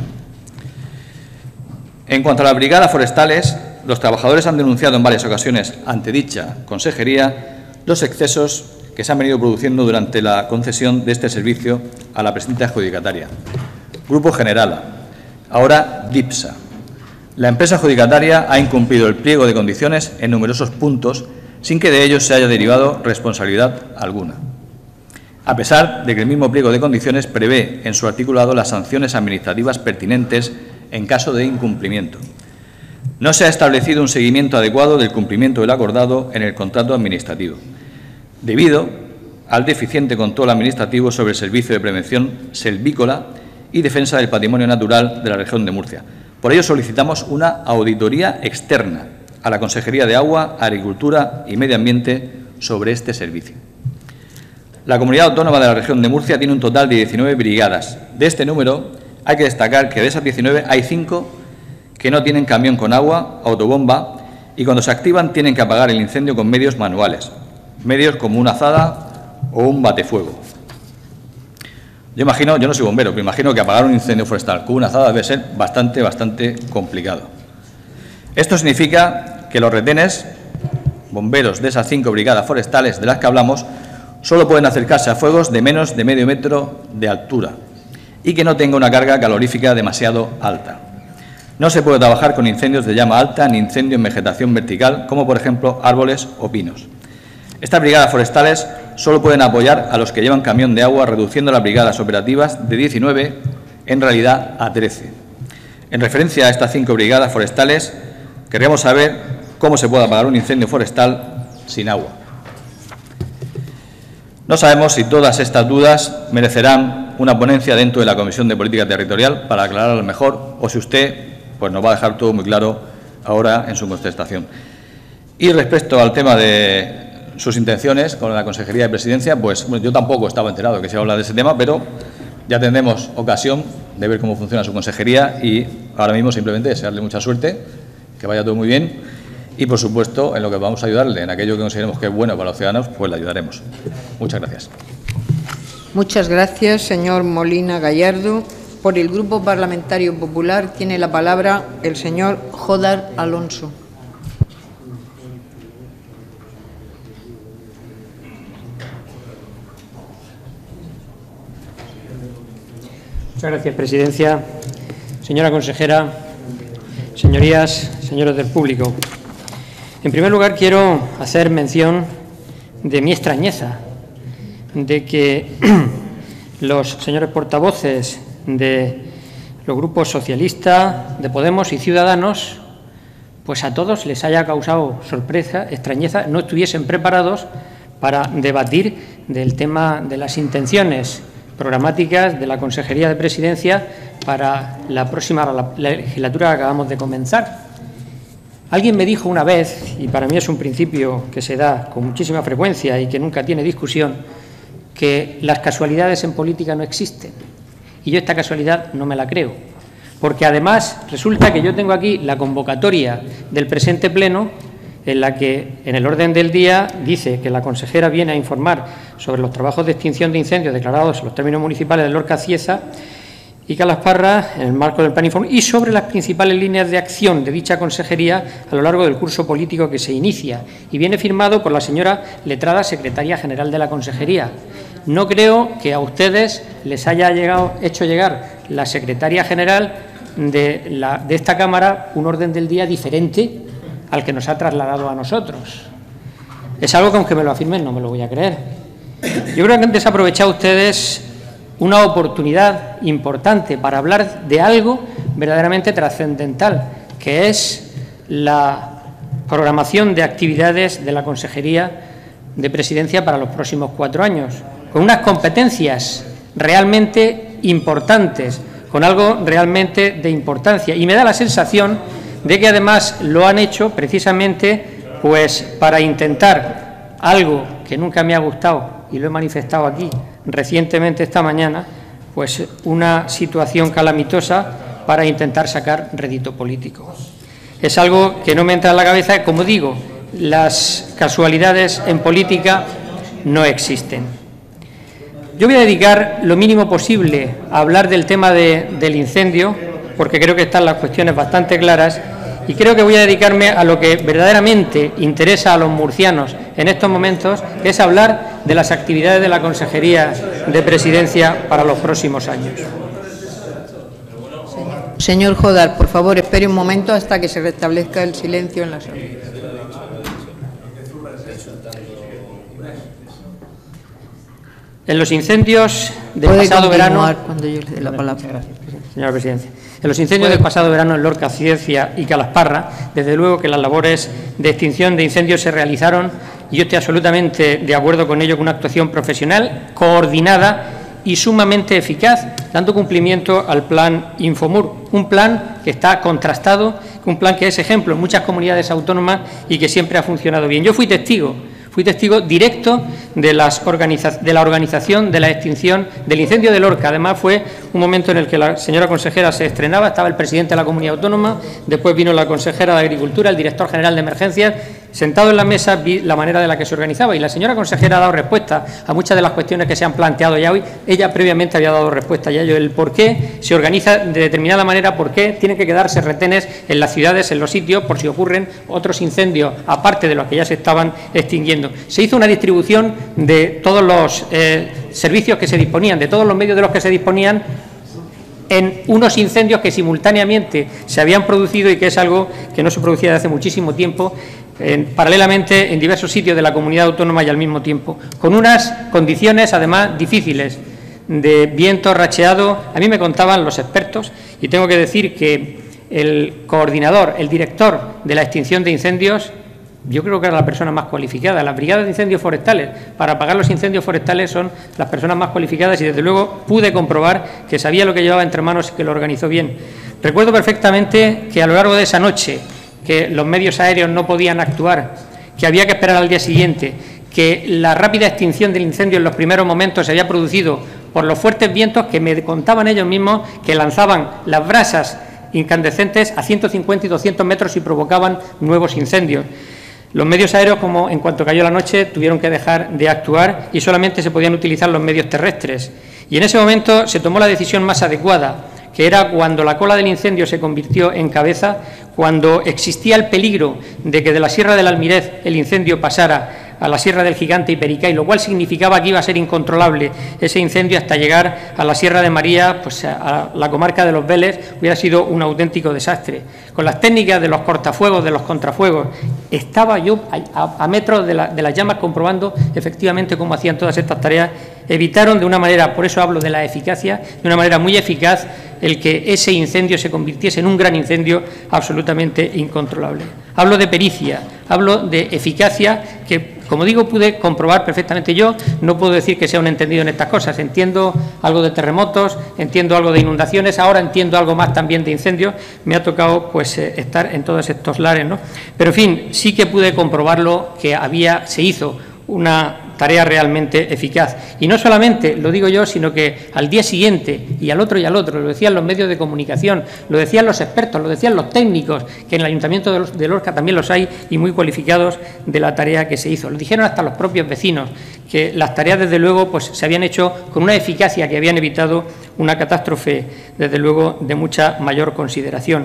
En cuanto a las brigadas forestales, los trabajadores han denunciado en varias ocasiones ante dicha consejería los excesos que se han venido produciendo durante la concesión de este servicio a la presente adjudicataria. Grupo Generala, ahora DIPSA. La empresa adjudicataria ha incumplido el pliego de condiciones en numerosos puntos sin que de ellos se haya derivado responsabilidad alguna, a pesar de que el mismo pliego de condiciones prevé en su articulado las sanciones administrativas pertinentes en caso de incumplimiento. No se ha establecido un seguimiento adecuado del cumplimiento del acordado en el contrato administrativo, debido al deficiente control administrativo sobre el servicio de prevención selvícola y defensa del patrimonio natural de la región de Murcia. Por ello solicitamos una auditoría externa a la Consejería de Agua, Agricultura y Medio Ambiente sobre este servicio. La Comunidad Autónoma de la región de Murcia tiene un total de 19 brigadas. De este número hay que destacar que de esas 19 hay 5 que no tienen camión con agua, autobomba, y cuando se activan tienen que apagar el incendio con medios manuales, medios como una azada o un batefuego. Yo imagino, yo no soy bombero, pero imagino que apagar un incendio forestal con una azada debe ser bastante complicado. Esto significa que los retenes, bomberos de esas 5 brigadas forestales de las que hablamos, solo pueden acercarse a fuegos de menos de medio metro de altura y que no tenga una carga calorífica demasiado alta. No se puede trabajar con incendios de llama alta ni incendio en vegetación vertical, como por ejemplo árboles o pinos. Estas brigadas forestales solo pueden apoyar a los que llevan camión de agua, reduciendo las brigadas operativas de 19 en realidad a 13. En referencia a estas 5 brigadas forestales, queremos saber cómo se puede apagar un incendio forestal sin agua. No sabemos si todas estas dudas merecerán una ponencia dentro de la Comisión de Política Territorial para aclararlas mejor, o si usted nos va a dejar todo muy claro ahora en su contestación. Y respecto al tema de sus intenciones con la Consejería de Presidencia, pues bueno, yo tampoco estaba enterado que se iba a hablar de ese tema, pero ya tendremos ocasión de ver cómo funciona su consejería y ahora mismo simplemente desearle mucha suerte, que vaya todo muy bien y, por supuesto, en lo que vamos a ayudarle, en aquello que consideremos que es bueno para los ciudadanos, pues le ayudaremos. Muchas gracias. Muchas gracias, señor Molina Gallardo. Por el Grupo Parlamentario Popular tiene la palabra el señor Jodar Alonso. Muchas gracias, Presidencia. Señora consejera, señorías, señores del público. En primer lugar, quiero hacer mención de mi extrañeza de que los señores portavoces de los grupos socialista, de Podemos y Ciudadanos, pues a todos les haya causado sorpresa, extrañeza, no estuviesen preparados para debatir del tema de las intenciones programáticas de la Consejería de Presidencia para la próxima legislatura que acabamos de comenzar. Alguien me dijo una vez, y para mí es un principio que se da con muchísima frecuencia y que nunca tiene discusión, que las casualidades en política no existen. Y yo esta casualidad no me la creo, porque además resulta que yo tengo aquí la convocatoria del presente pleno, en la que en el orden del día dice que la consejera viene a informar sobre los trabajos de extinción de incendios declarados en los términos municipales de Lorca, Cieza y Calasparra en el marco del plan informativo y sobre las principales líneas de acción de dicha consejería a lo largo del curso político que se inicia, y viene firmado por la señora letrada secretaria general de la consejería. No creo que a ustedes les haya hecho llegar la secretaria general de esta Cámara un orden del día diferente al que nos ha trasladado a nosotros. Es algo que, aunque me lo afirmen, no me lo voy a creer. Yo creo que han desaprovechado ustedes una oportunidad importante para hablar de algo verdaderamente trascendental, que es la programación de actividades de la Consejería de Presidencia para los próximos 4 años, con unas competencias realmente importantes, con algo realmente de importancia. Y me da la sensación de que además lo han hecho precisamente pues para intentar algo que nunca me ha gustado, y lo he manifestado aquí recientemente esta mañana, pues una situación calamitosa para intentar sacar rédito político. Es algo que no me entra en la cabeza. Como digo, las casualidades en política no existen. Yo voy a dedicar lo mínimo posible a hablar del tema del incendio, porque creo que están las cuestiones bastante claras, y creo que voy a dedicarme a lo que verdaderamente interesa a los murcianos en estos momentos, que es hablar de las actividades de la Consejería de Presidencia para los próximos años. Señor Jodar, por favor, espere un momento hasta que se restablezca el silencio en la sala. En los incendios del pasado verano, cuando yo le dé la palabra. Señora Presidenta, en los incendios del pasado verano en Lorca, Cieza y Calasparra, desde luego que las labores de extinción de incendios se realizaron, y yo estoy absolutamente de acuerdo con ello, con una actuación profesional, coordinada y sumamente eficaz, dando cumplimiento al plan Infomur, un plan que está contrastado, un plan que es ejemplo en muchas comunidades autónomas y que siempre ha funcionado bien. Yo fui testigo directo de la organización de la extinción del incendio de Lorca. Además, fue un momento en el que la señora consejera se estrenaba, estaba el presidente de la comunidad autónoma, después vino la consejera de Agricultura, el director general de Emergencias. Sentado en la mesa vi la manera de la que se organizaba, y la señora consejera ha dado respuesta a muchas de las cuestiones que se han planteado ya hoy. Ella previamente había dado respuesta ya a ello, el por qué se organiza de determinada manera, por qué tienen que quedarse retenes en las ciudades, en los sitios, por si ocurren otros incendios, aparte de los que ya se estaban extinguiendo. Se hizo una distribución de todos los servicios que se disponían, de todos los medios de los que se disponían, en unos incendios que simultáneamente se habían producido y que es algo que no se producía desde hace muchísimo tiempo, paralelamente en diversos sitios de la comunidad autónoma y al mismo tiempo, con unas condiciones además difíciles de viento racheado. A mí me contaban los expertos, y tengo que decir que el coordinador, el director de la extinción de incendios, yo creo que era la persona más cualificada. Las brigadas de incendios forestales, para apagar los incendios forestales, son las personas más cualificadas, y desde luego pude comprobar que sabía lo que llevaba entre manos y que lo organizó bien. Recuerdo perfectamente que a lo largo de esa noche, que los medios aéreos no podían actuar, que había que esperar al día siguiente, que la rápida extinción del incendio en los primeros momentos se había producido por los fuertes vientos que me contaban ellos mismos que lanzaban las brasas incandescentes a 150 y 200 metros y provocaban nuevos incendios. Los medios aéreos, como en cuanto cayó la noche, tuvieron que dejar de actuar y solamente se podían utilizar los medios terrestres. Y en ese momento se tomó la decisión más adecuada, que era cuando la cola del incendio se convirtió en cabeza, cuando existía el peligro de que de la Sierra del Almirez el incendio pasara a la Sierra del Gigante y Pericay, lo cual significaba que iba a ser incontrolable ese incendio hasta llegar a la Sierra de María, pues a la comarca de Los Vélez, hubiera sido un auténtico desastre. Con las técnicas de los cortafuegos, de los contrafuegos, estaba yo a metros de las llamas comprobando efectivamente cómo hacían todas estas tareas. Evitaron de una manera, por eso hablo de la eficacia, de una manera muy eficaz, el que ese incendio se convirtiese en un gran incendio absolutamente incontrolable. Hablo de pericia, hablo de eficacia que, como digo, pude comprobar perfectamente. Yo no puedo decir que sea un entendido en estas cosas. Entiendo algo de terremotos, entiendo algo de inundaciones, ahora entiendo algo más también de incendios. Me ha tocado pues estar en todos estos lares, ¿no? Pero, en fin, sí que pude comprobarlo que se hizo una tarea realmente eficaz. Y no solamente lo digo yo, sino que al día siguiente y al otro, lo decían los medios de comunicación, lo decían los expertos, lo decían los técnicos, que en el Ayuntamiento de Lorca también los hay y muy cualificados de la tarea que se hizo. Lo dijeron hasta los propios vecinos, que las tareas desde luego pues se habían hecho con una eficacia que habían evitado una catástrofe desde luego de mucha mayor consideración.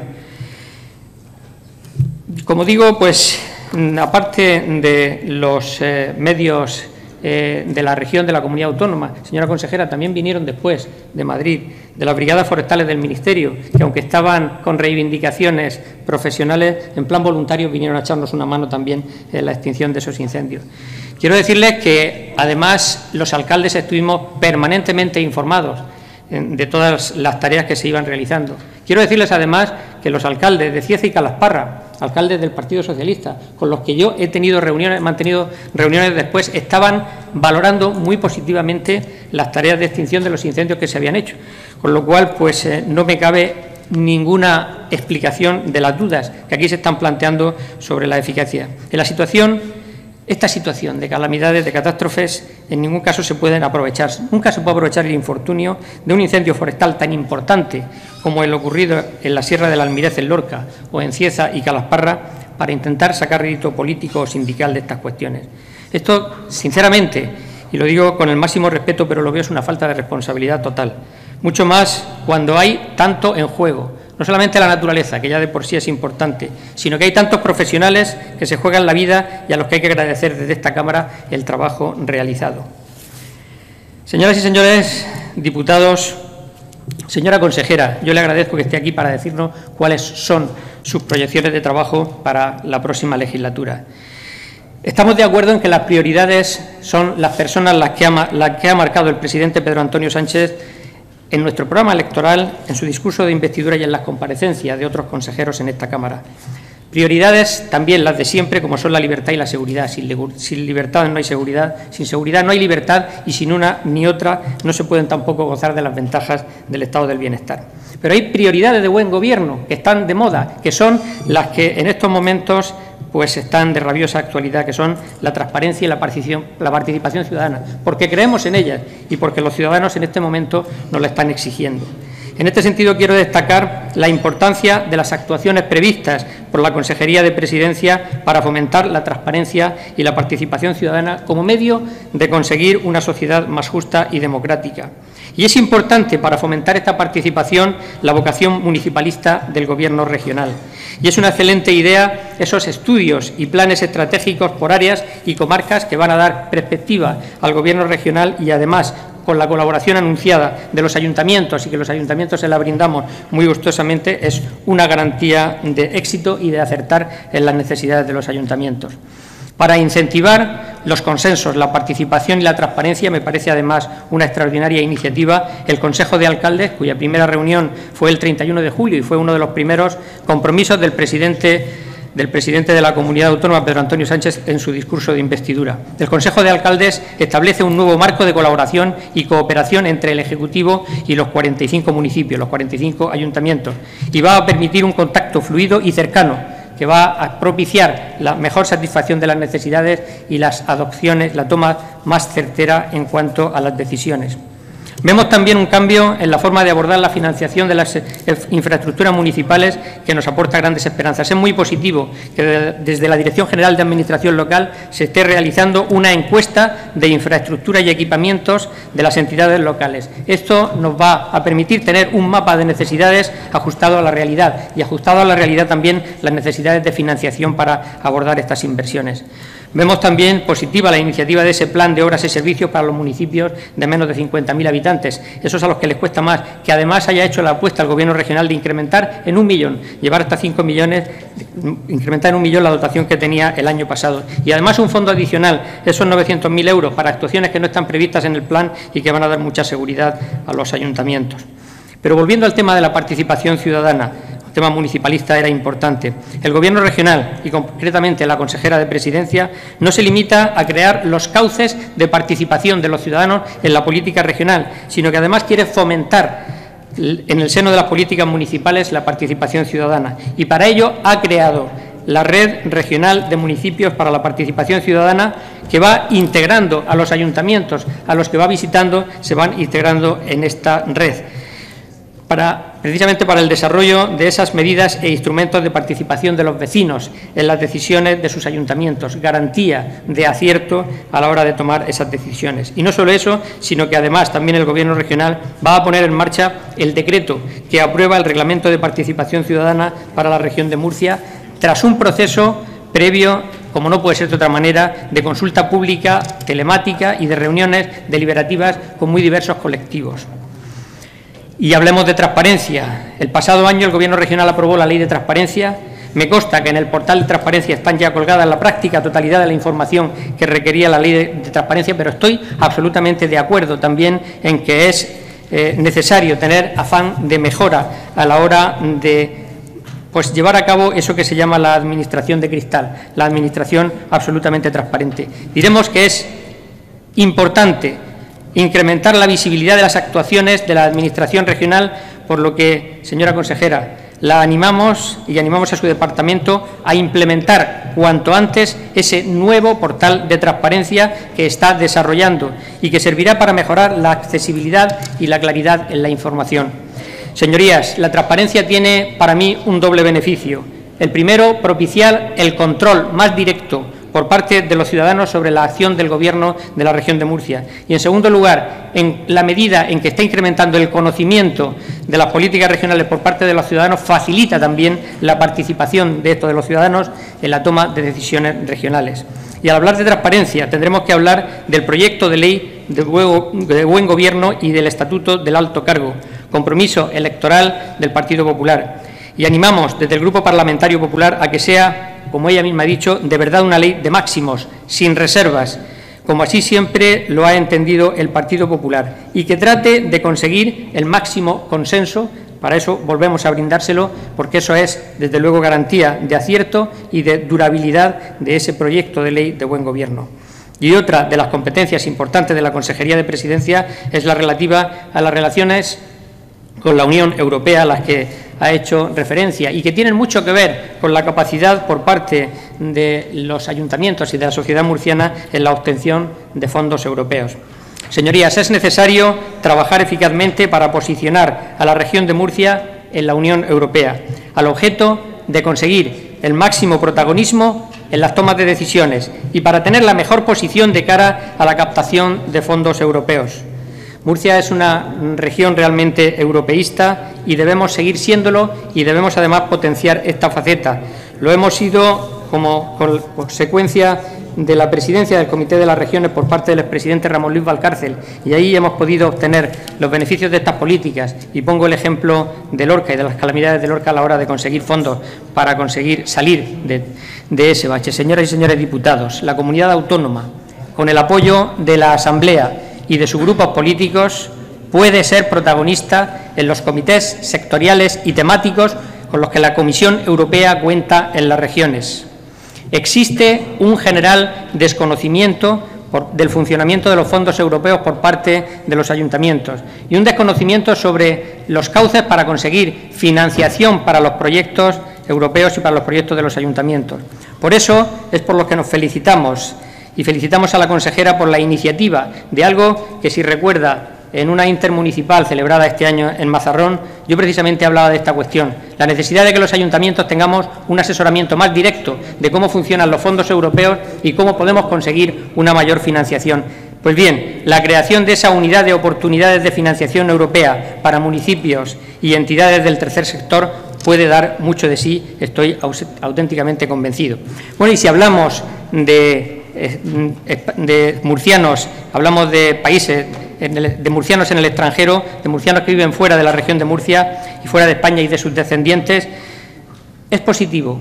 Como digo, pues aparte de los medios de la región, de la comunidad autónoma, señora consejera, también vinieron después de Madrid, de las brigadas forestales del Ministerio, que aunque estaban con reivindicaciones profesionales, en plan voluntario vinieron a echarnos una mano también en la extinción de esos incendios. Quiero decirles que, además, los alcaldes estuvimos permanentemente informados de todas las tareas que se iban realizando. Quiero decirles, además, que los alcaldes de Cieza y Calasparra, alcaldes del Partido Socialista, con los que yo he mantenido reuniones después, estaban valorando muy positivamente las tareas de extinción de los incendios que se habían hecho. Con lo cual, pues no me cabe ninguna explicación de las dudas que aquí se están planteando sobre la eficacia. Esta situación de calamidades, de catástrofes, en ningún caso se pueden aprovechar. Nunca se puede aprovechar el infortunio de un incendio forestal tan importante como el ocurrido en la Sierra del Almirez, en Lorca, o en Cieza y Calasparra, para intentar sacar rédito político o sindical de estas cuestiones. Esto, sinceramente, y lo digo con el máximo respeto, pero lo veo es una falta de responsabilidad total. Mucho más cuando hay tanto en juego. No solamente la naturaleza, que ya de por sí es importante, sino que hay tantos profesionales que se juegan la vida y a los que hay que agradecer desde esta Cámara el trabajo realizado. Señoras y señores diputados, señora consejera, yo le agradezco que esté aquí para decirnos cuáles son sus proyecciones de trabajo para la próxima legislatura. Estamos de acuerdo en que las prioridades son las personas las que ha marcado el presidente Pedro Antonio Sánchez en nuestro programa electoral, en su discurso de investidura y en las comparecencias de otros consejeros en esta Cámara. Prioridades también las de siempre, como son la libertad y la seguridad. Sin libertad no hay seguridad, sin seguridad no hay libertad y sin una ni otra no se pueden tampoco gozar de las ventajas del estado del bienestar. Pero hay prioridades de buen gobierno que están de moda, que son las que en estos momentos pues están de rabiosa actualidad, que son la transparencia y la participación ciudadana, porque creemos en ellas y porque los ciudadanos en este momento nos la están exigiendo. En este sentido, quiero destacar la importancia de las actuaciones previstas por la Consejería de Presidencia para fomentar la transparencia y la participación ciudadana como medio de conseguir una sociedad más justa y democrática. Y es importante para fomentar esta participación la vocación municipalista del Gobierno regional. Y es una excelente idea esos estudios y planes estratégicos por áreas y comarcas que van a dar perspectiva al Gobierno regional y, además, con la colaboración anunciada de los ayuntamientos y que los ayuntamientos se la brindamos muy gustosamente, es una garantía de éxito y de acertar en las necesidades de los ayuntamientos. Para incentivar los consensos, la participación y la transparencia, me parece además una extraordinaria iniciativa el Consejo de Alcaldes, cuya primera reunión fue el 31 de julio y fue uno de los primeros compromisos del presidente de la Comunidad Autónoma, Pedro Antonio Sánchez, en su discurso de investidura. El Consejo de Alcaldes establece un nuevo marco de colaboración y cooperación entre el Ejecutivo y los 45 municipios, los 45 ayuntamientos, y va a permitir un contacto fluido y cercano que va a propiciar la mejor satisfacción de las necesidades y las adopciones, la toma más certera en cuanto a las decisiones. Vemos también un cambio en la forma de abordar la financiación de las infraestructuras municipales que nos aporta grandes esperanzas. Es muy positivo que desde la Dirección General de Administración Local se esté realizando una encuesta de infraestructura y equipamientos de las entidades locales. Esto nos va a permitir tener un mapa de necesidades ajustado a la realidad y ajustado a la realidad también las necesidades de financiación para abordar estas inversiones. Vemos también positiva la iniciativa de ese plan de obras y servicios para los municipios de menos de 50.000 habitantes, esos a los que les cuesta más, que además haya hecho la apuesta al Gobierno regional de incrementar en 1 millón, llevar hasta 5 millones, incrementar en 1 millón la dotación que tenía el año pasado. Y además un fondo adicional, esos 900.000 euros para actuaciones que no están previstas en el plan y que van a dar mucha seguridad a los ayuntamientos. Pero volviendo al tema de la participación ciudadana, el tema municipalista era importante. El Gobierno regional y concretamente la consejera de Presidencia no se limita a crear los cauces de participación de los ciudadanos en la política regional, sino que además quiere fomentar en el seno de las políticas municipales la participación ciudadana y para ello ha creado la Red Regional de Municipios para la Participación Ciudadana, que va integrando a los ayuntamientos, a los que va visitando, se van integrando en esta red, precisamente para el desarrollo de esas medidas e instrumentos de participación de los vecinos en las decisiones de sus ayuntamientos, garantía de acierto a la hora de tomar esas decisiones. Y no solo eso, sino que además también el Gobierno regional va a poner en marcha el decreto que aprueba el Reglamento de Participación Ciudadana para la región de Murcia, tras un proceso previo, como no puede ser de otra manera, de consulta pública, telemática y de reuniones deliberativas con muy diversos colectivos. Y hablemos de transparencia. El pasado año el Gobierno regional aprobó la Ley de Transparencia. Me consta que en el portal de transparencia están ya colgadas la práctica totalidad de la información que requería la Ley de Transparencia, pero estoy absolutamente de acuerdo también en que es necesario tener afán de mejora a la hora de llevar a cabo eso que se llama la administración de cristal, la administración absolutamente transparente. Diremos que es importante incrementar la visibilidad de las actuaciones de la Administración regional, por lo que, señora consejera, la animamos y animamos a su departamento a implementar cuanto antes ese nuevo portal de transparencia que está desarrollando y que servirá para mejorar la accesibilidad y la claridad en la información. Señorías, la transparencia tiene para mí un doble beneficio. El primero, propiciar el control más directo por parte de los ciudadanos sobre la acción del Gobierno de la región de Murcia. Y, en segundo lugar, en la medida en que está incrementando el conocimiento de las políticas regionales por parte de los ciudadanos, facilita también la participación de los ciudadanos en la toma de decisiones regionales. Y al hablar de transparencia, tendremos que hablar del proyecto de ley de buen gobierno y del Estatuto del Alto Cargo, compromiso electoral del Partido Popular. Y animamos desde el Grupo Parlamentario Popular a que sea, como ella misma ha dicho, de verdad una ley de máximos, sin reservas, como así siempre lo ha entendido el Partido Popular, y que trate de conseguir el máximo consenso. Para eso volvemos a brindárselo, porque eso es, desde luego, garantía de acierto y de durabilidad de ese proyecto de ley de buen gobierno. Y otra de las competencias importantes de la Consejería de Presidencia es la relativa a las relaciones con la Unión Europea, a las que ha hecho referencia y que tienen mucho que ver con la capacidad por parte de los ayuntamientos y de la sociedad murciana en la obtención de fondos europeos. Señorías, es necesario trabajar eficazmente para posicionar a la región de Murcia en la Unión Europea, al objeto de conseguir el máximo protagonismo en las tomas de decisiones y para tener la mejor posición de cara a la captación de fondos europeos. Murcia es una región realmente europeísta y debemos seguir siéndolo y debemos además potenciar esta faceta. Lo hemos sido como consecuencia de la presidencia del Comité de las Regiones por parte del expresidente Ramón Luis Valcárcel, y ahí hemos podido obtener los beneficios de estas políticas. Y pongo el ejemplo de Lorca y de las calamidades de Lorca a la hora de conseguir fondos para conseguir salir de ese bache. Señoras y señores diputados, la comunidad autónoma, con el apoyo de la Asamblea y de sus grupos políticos, puede ser protagonista en los comités sectoriales y temáticos con los que la Comisión Europea cuenta en las regiones. Existe un general desconocimiento del funcionamiento de los fondos europeos por parte de los ayuntamientos y un desconocimiento sobre los cauces para conseguir financiación para los proyectos europeos y para los proyectos de los ayuntamientos. Por eso es por lo que nos felicitamos y felicitamos a la consejera por la iniciativa de algo que, si recuerda, en una intermunicipal celebrada este año en Mazarrón, yo precisamente hablaba de esta cuestión, la necesidad de que los ayuntamientos tengamos un asesoramiento más directo de cómo funcionan los fondos europeos y cómo podemos conseguir una mayor financiación. Pues bien, la creación de esa unidad de oportunidades de financiación europea para municipios y entidades del tercer sector puede dar mucho de sí, estoy auténticamente convencido. Bueno, y si hablamos de murcianos, hablamos de países, de murcianos en el extranjero, de murcianos que viven fuera de la región de Murcia y fuera de España y de sus descendientes, es positivo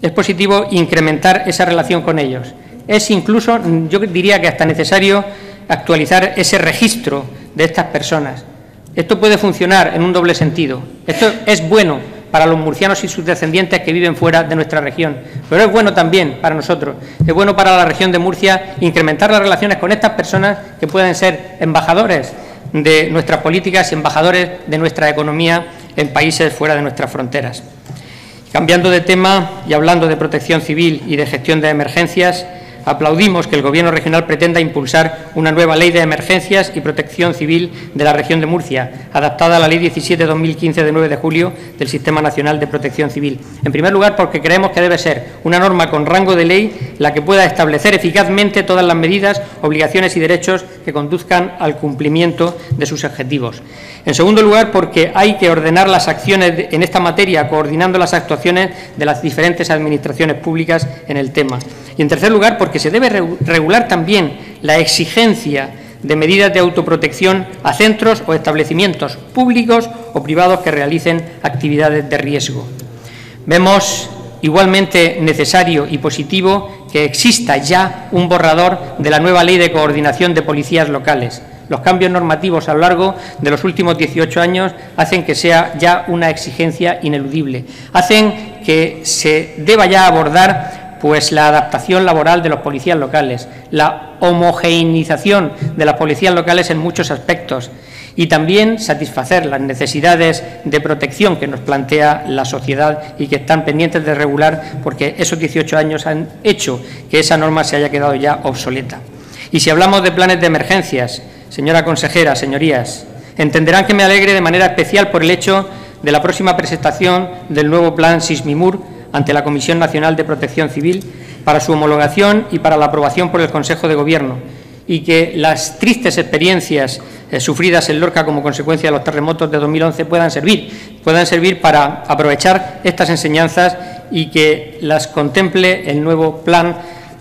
incrementar esa relación con ellos. Es incluso, yo diría que hasta necesario actualizar ese registro de estas personas. Esto puede funcionar en un doble sentido. Esto es bueno para los murcianos y sus descendientes que viven fuera de nuestra región, pero es bueno también para nosotros, es bueno para la región de Murcia incrementar las relaciones con estas personas que pueden ser embajadores de nuestras políticas y embajadores de nuestra economía en países fuera de nuestras fronteras. Cambiando de tema y hablando de protección civil y de gestión de emergencias, aplaudimos que el Gobierno regional pretenda impulsar una nueva ley de emergencias y protección civil de la región de Murcia, adaptada a la Ley 17/2015 de 9 de julio del Sistema Nacional de Protección Civil. En primer lugar, porque creemos que debe ser una norma con rango de ley la que pueda establecer eficazmente todas las medidas, obligaciones y derechos que conduzcan al cumplimiento de sus objetivos. En segundo lugar, porque hay que ordenar las acciones en esta materia, coordinando las actuaciones de las diferentes administraciones públicas en el tema. Y en tercer lugar, porque se debe regular también la exigencia de medidas de autoprotección a centros o establecimientos públicos o privados que realicen actividades de riesgo. Vemos igualmente necesario y positivo que exista ya un borrador de la nueva Ley de Coordinación de Policías Locales. Los cambios normativos a lo largo de los últimos 18 años hacen que sea ya una exigencia ineludible, hacen que se deba ya abordar la adaptación laboral de los policías locales, la homogeneización de las policías locales en muchos aspectos y también satisfacer las necesidades de protección que nos plantea la sociedad y que están pendientes de regular, porque esos 18 años han hecho que esa norma se haya quedado ya obsoleta. Y si hablamos de planes de emergencias, señora consejera, señorías, entenderán que me alegre de manera especial por el hecho de la próxima presentación del nuevo plan Sismimur ante la Comisión Nacional de Protección Civil para su homologación y para la aprobación por el Consejo de Gobierno, y que las tristes experiencias sufridas en Lorca como consecuencia de los terremotos de 2011 puedan servir para aprovechar estas enseñanzas y que las contemple el nuevo plan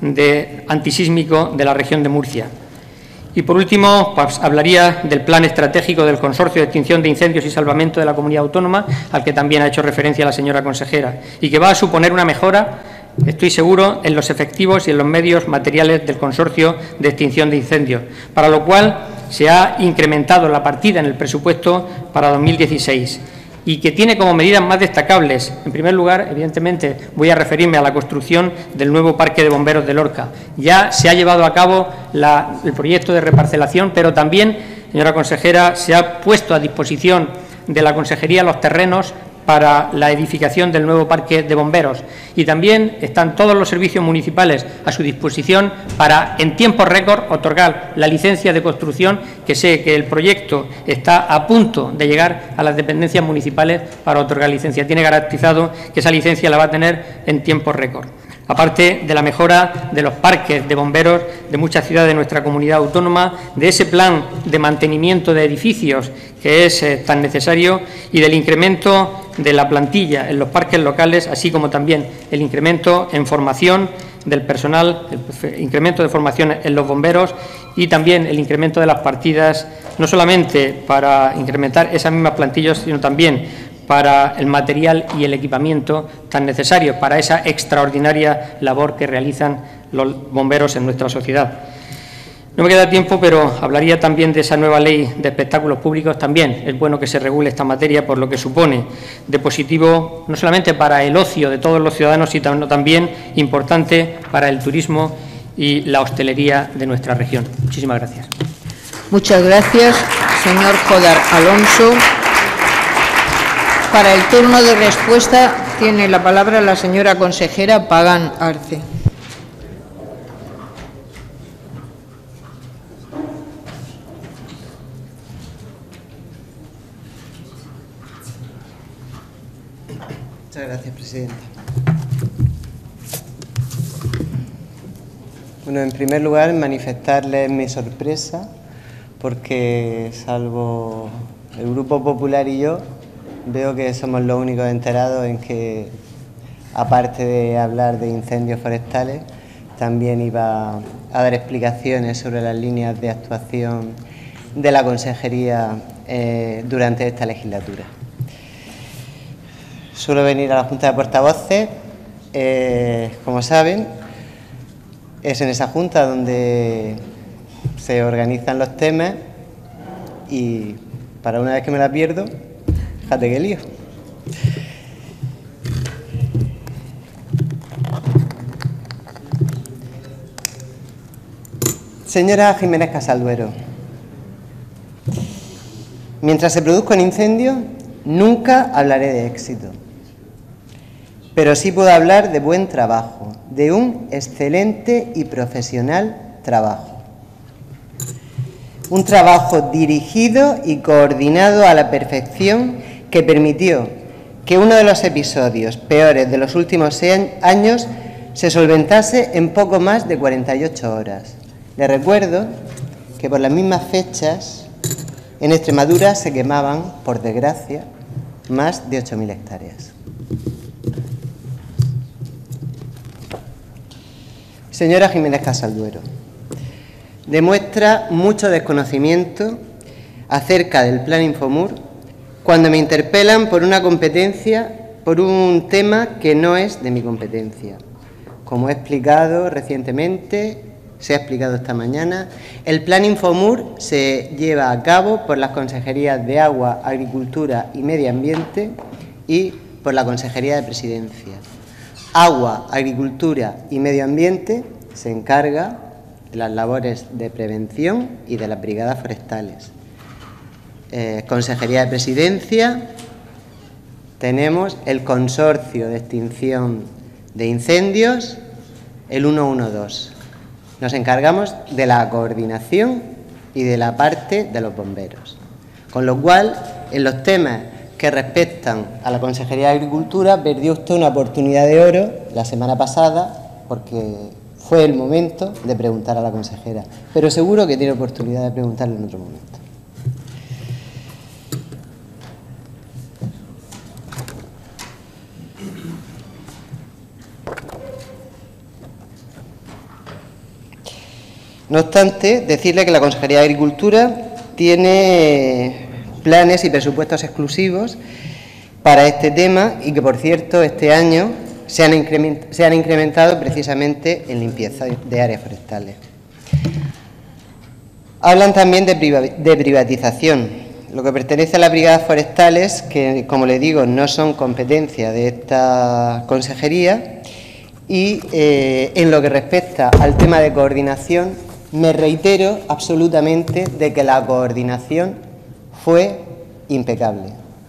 antisísmico de la región de Murcia. Y, por último, pues, hablaría del Plan Estratégico del Consorcio de Extinción de Incendios y Salvamento de la Comunidad Autónoma, al que también ha hecho referencia la señora consejera, y que va a suponer una mejora, estoy seguro, en los efectivos y en los medios materiales del Consorcio de Extinción de Incendios, para lo cual se ha incrementado la partida en el presupuesto para 2016. Y que tiene como medidas más destacables, en primer lugar, evidentemente, voy a referirme a la construcción del nuevo Parque de Bomberos de Lorca. Ya se ha llevado a cabo el proyecto de reparcelación, pero también, señora consejera, se ha puesto a disposición de la Consejería los terrenos para la edificación del nuevo Parque de Bomberos. Y también están todos los servicios municipales a su disposición para, en tiempo récord, otorgar la licencia de construcción, que sé que el proyecto está a punto de llegar a las dependencias municipales para otorgar licencia. Tiene garantizado que esa licencia la va a tener en tiempo récord. Aparte de la mejora de los parques de bomberos de muchas ciudades de nuestra comunidad autónoma, de ese plan de mantenimiento de edificios que es tan necesario y del incremento de la plantilla en los parques locales, así como también el incremento en formación del personal, el incremento de formación en los bomberos y también el incremento de las partidas, no solamente para incrementar esas mismas plantillas, sino también para el material y el equipamiento tan necesarios para esa extraordinaria labor que realizan los bomberos en nuestra sociedad. No me queda tiempo, pero hablaría también de esa nueva ley de espectáculos públicos. También es bueno que se regule esta materia por lo que supone de positivo, no solamente para el ocio de todos los ciudadanos, sino también importante para el turismo y la hostelería de nuestra región. Muchísimas gracias. Muchas gracias, señor Jodar Alonso. Para el turno de respuesta Tiene la palabra la señora consejera Pagán Arce. Muchas gracias, presidenta. Bueno, en primer lugar, manifestarles mi sorpresa porque, salvo el Grupo Popular y yo, veo que somos los únicos enterados en que, aparte de hablar de incendios forestales, también iba a dar explicaciones sobre las líneas de actuación de la Consejería durante esta legislatura. Suelo venir a la Junta de Portavoces, como saben, es en esa Junta donde se organizan los temas y para una vez que me la pierdo, fíjate qué lío. Señora Jiménez Casalduero, mientras se produzca un incendio, nunca hablaré de éxito. Pero sí puedo hablar de buen trabajo, de un excelente y profesional trabajo. Un trabajo dirigido y coordinado a la perfección que permitió que uno de los episodios peores de los últimos años se solventase en poco más de 48 horas. Les recuerdo que por las mismas fechas en Extremadura se quemaban, por desgracia, más de 8.000 hectáreas. Señora Jiménez Casalduero, demuestra mucho desconocimiento acerca del Plan Infomur cuando me interpelan por un tema que no es de mi competencia. Como he explicado recientemente, se ha explicado esta mañana, el Plan Infomur se lleva a cabo por las Consejerías de Agua, Agricultura y Medio Ambiente y por la Consejería de Presidencia. Agua, Agricultura y Medio Ambiente se encarga de las labores de prevención y de las brigadas forestales. Consejería de Presidencia, tenemos el Consorcio de Extinción de Incendios, el 112. Nos encargamos de la coordinación y de la parte de los bomberos. Con lo cual, en los temas que respectan a la Consejería de Agricultura, perdió usted una oportunidad de oro la semana pasada, porque fue el momento de preguntar a la consejera. Pero seguro que tiene oportunidad de preguntarle en otro momento. No obstante, decirle que la Consejería de Agricultura tiene planes y presupuestos exclusivos para este tema y que, por cierto, este año se han incrementado precisamente en limpieza de áreas forestales. Hablan también de privatización. Lo que pertenece a las brigadas forestales, que, como le digo, no son competencia de esta consejería, y en lo que respecta al tema de coordinación, me reitero absolutamente de que la coordinación fue impecable.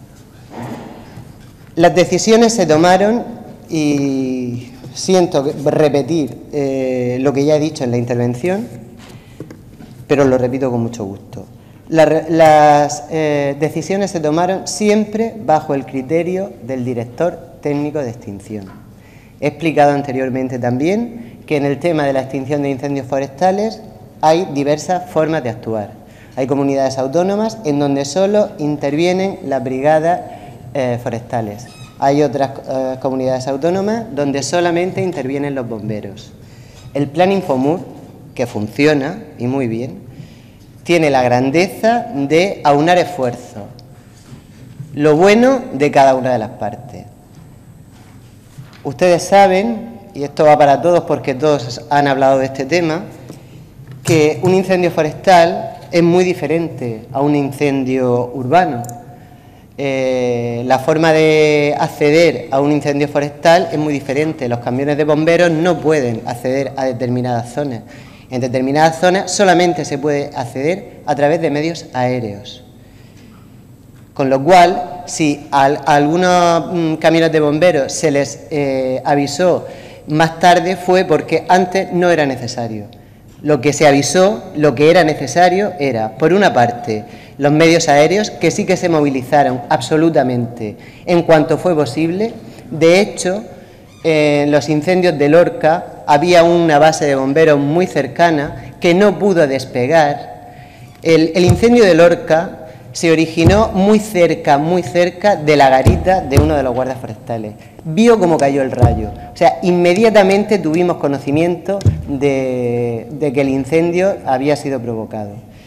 Las decisiones se tomaron, y siento repetir lo que ya he dicho en la intervención, pero lo repito con mucho gusto. Las decisiones se tomaron siempre bajo el criterio del director técnico de extinción. He explicado anteriormente también que en el tema de la extinción de incendios forestales hay diversas formas de actuar. Hay comunidades autónomas en donde solo intervienen las brigadas forestales. Hay otras comunidades autónomas donde solamente intervienen los bomberos. El Plan Infomur, que funciona y muy bien, tiene la grandeza de aunar esfuerzos, lo bueno de cada una de las partes. Ustedes saben, y esto va para todos porque todos han hablado de este tema, que un incendio forestal es muy diferente a un incendio urbano. La forma de acceder a un incendio forestal es muy diferente. Los camiones de bomberos no pueden acceder a determinadas zonas. En determinadas zonas solamente se puede acceder a través de medios aéreos. Con lo cual, si a algunos camiones de bomberos se les avisó más tarde, fue porque antes no era necesario. Lo que se avisó, lo que era necesario era, por una parte, los medios aéreos, que sí que se movilizaron absolutamente en cuanto fue posible. De hecho, en los incendios de Lorca había una base de bomberos muy cercana que no pudo despegar. El incendio de Lorca se originó muy cerca de la garita de uno de los guardias forestales. Vio cómo cayó el rayo. O sea, inmediatamente tuvimos conocimiento de que el incendio había sido provocado.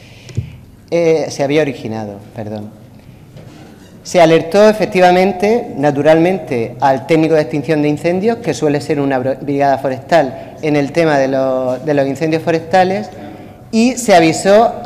Se había originado, perdón. Se alertó efectivamente, naturalmente, al técnico de extinción de incendios, que suele ser una brigada forestal en el tema de los incendios forestales, y se avisó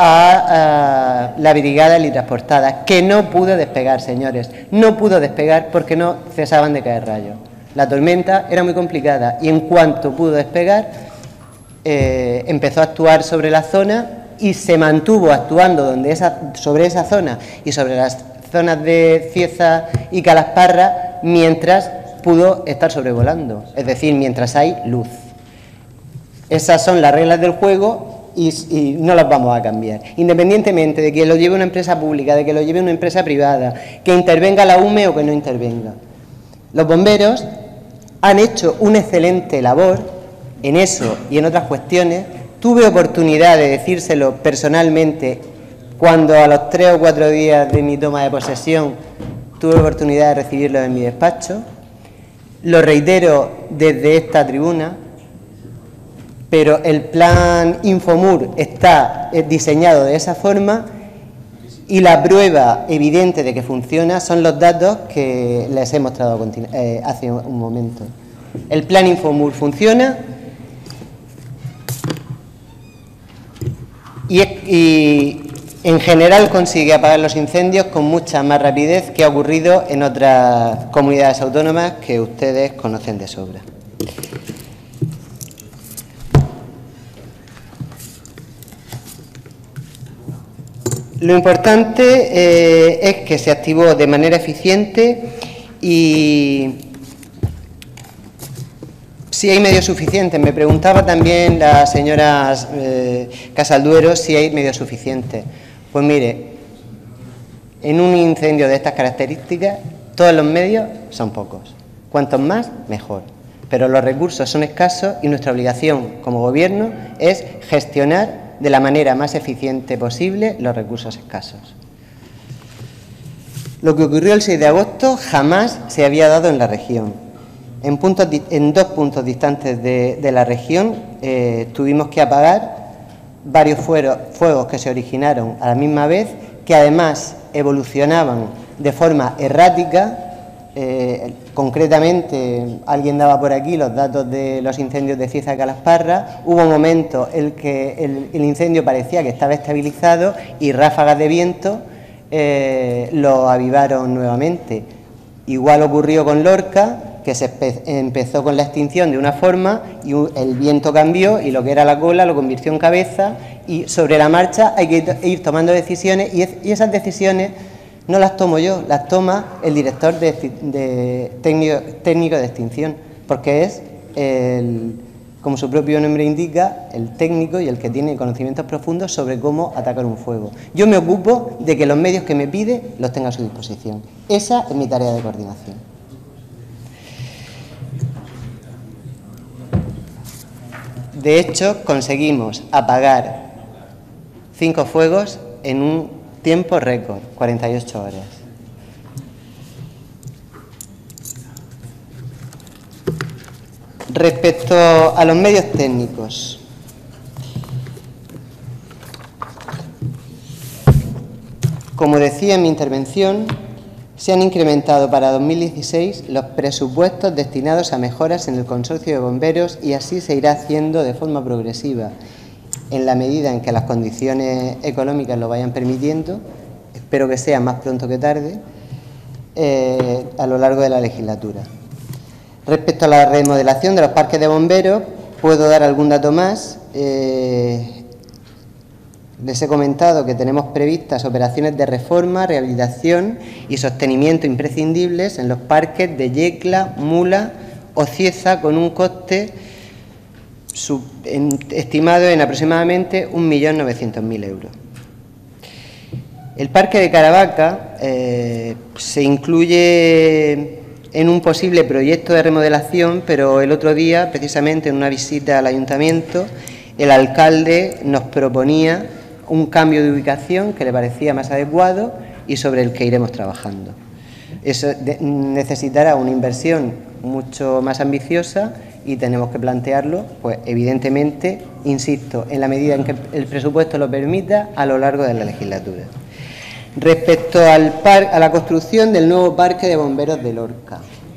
a la brigada helitransportada, que no pudo despegar, señores, no pudo despegar porque no cesaban de caer rayos. La tormenta era muy complicada y en cuanto pudo despegar, empezó a actuar sobre la zona y se mantuvo actuando sobre esa zona y sobre las zonas de Cieza y Calasparra mientras pudo estar sobrevolando, es decir, mientras hay luz. Esas son las reglas del juego y no las vamos a cambiar. Independientemente de que lo lleve una empresa pública, de que lo lleve una empresa privada, que intervenga la UME o que no intervenga. Los bomberos han hecho una excelente labor en eso y en otras cuestiones. Tuve oportunidad de decírselo personalmente cuando a los 3 o 4 días de mi toma de posesión tuve oportunidad de recibirlos en mi despacho. Lo reitero desde esta tribuna, pero el plan Infomur está diseñado de esa forma y la prueba evidente de que funciona son los datos que les he mostrado hace un momento. El plan Infomur funciona y en general consigue apagar los incendios con mucha más rapidez que ha ocurrido en otras comunidades autónomas que ustedes conocen de sobra. Lo importante es que se activó de manera eficiente y si hay medios suficientes. Me preguntaba también la señora Casalduero si hay medios suficientes. Pues mire, en un incendio de estas características, todos los medios son pocos. Cuantos más, mejor. Pero los recursos son escasos y nuestra obligación como Gobierno es gestionar de la manera más eficiente posible los recursos escasos. Lo que ocurrió el 6 de agosto jamás se había dado en la región. En 2 puntos distantes de la región tuvimos que apagar varios fuegos que se originaron a la misma vez, que además evolucionaban de forma errática. Concretamente, alguien daba por aquí los datos de los incendios de Cieza y Calasparra. Hubo un momento en que el incendio parecía que estaba estabilizado y ráfagas de viento lo avivaron nuevamente. Igual ocurrió con Lorca, que se empezó con la extinción de una forma y el viento cambió y lo que era la cola lo convirtió en cabeza, y sobre la marcha hay que ir tomando decisiones y esas decisiones no las tomo yo, las toma el director técnico de extinción, porque es, como su propio nombre indica, el técnico y el que tiene conocimientos profundos sobre cómo atacar un fuego. Yo me ocupo de que los medios que me pide los tenga a su disposición. Esa es mi tarea de coordinación. De hecho, conseguimos apagar 5 fuegos en un tiempo récord, 48 horas. Respecto a los medios técnicos, como decía en mi intervención, se han incrementado para 2016 los presupuestos destinados a mejoras en el Consorcio de Bomberos y así se irá haciendo de forma progresiva, en la medida en que las condiciones económicas lo vayan permitiendo. Espero que sea más pronto que tarde, a lo largo de la legislatura. Respecto a la remodelación de los parques de bomberos, puedo dar algún dato más. Les he comentado que tenemos previstas operaciones de reforma, rehabilitación y sostenimiento imprescindibles en los parques de Yecla, Mula o Cieza, con un coste estimado en aproximadamente 1.900.000 euros. El parque de Caravaca se incluye en un posible proyecto de remodelación, pero el otro día, precisamente en una visita al ayuntamiento, el alcalde nos proponía un cambio de ubicación que le parecía más adecuado y sobre el que iremos trabajando. Eso necesitará una inversión mucho más ambiciosa y tenemos que plantearlo, pues evidentemente, insisto, en la medida en que el presupuesto lo permita, a lo largo de la legislatura. Respecto a la construcción del nuevo parque de bomberos de Lorca,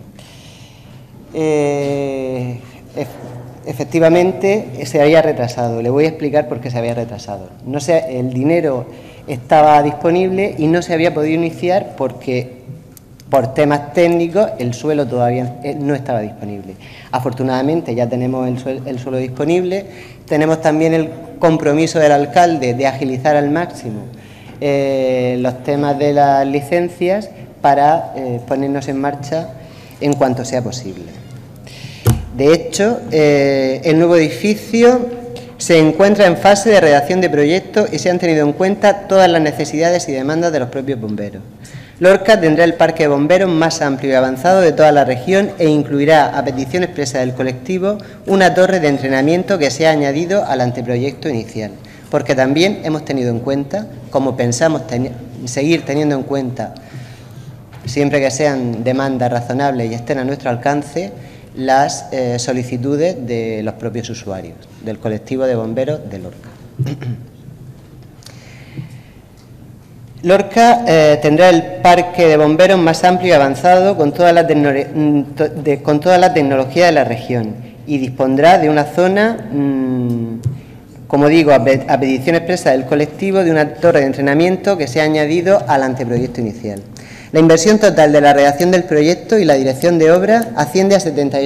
efectivamente se había retrasado. Le voy a explicar por qué se había retrasado. El dinero estaba disponible y no se había podido iniciar porque, por temas técnicos, el suelo todavía no estaba disponible. Afortunadamente ya tenemos el suelo disponible. Tenemos también el compromiso del alcalde de agilizar al máximo los temas de las licencias para ponernos en marcha en cuanto sea posible. De hecho, el nuevo edificio se encuentra en fase de redacción de proyecto y se han tenido en cuenta todas las necesidades y demandas de los propios bomberos. Lorca tendrá el parque de bomberos más amplio y avanzado de toda la región e incluirá, a petición expresa del colectivo, una torre de entrenamiento que se ha añadido al anteproyecto inicial, porque también hemos tenido en cuenta, como pensamos seguir teniendo en cuenta, siempre que sean demandas razonables y estén a nuestro alcance, las solicitudes de los propios usuarios, del colectivo de bomberos de Lorca. Lorca tendrá el parque de bomberos más amplio y avanzado con toda la tecnología de la región y dispondrá de una zona, como digo, a petición expresa del colectivo, de una torre de entrenamiento que se ha añadido al anteproyecto inicial. La inversión total de la redacción del proyecto y la dirección de obra asciende a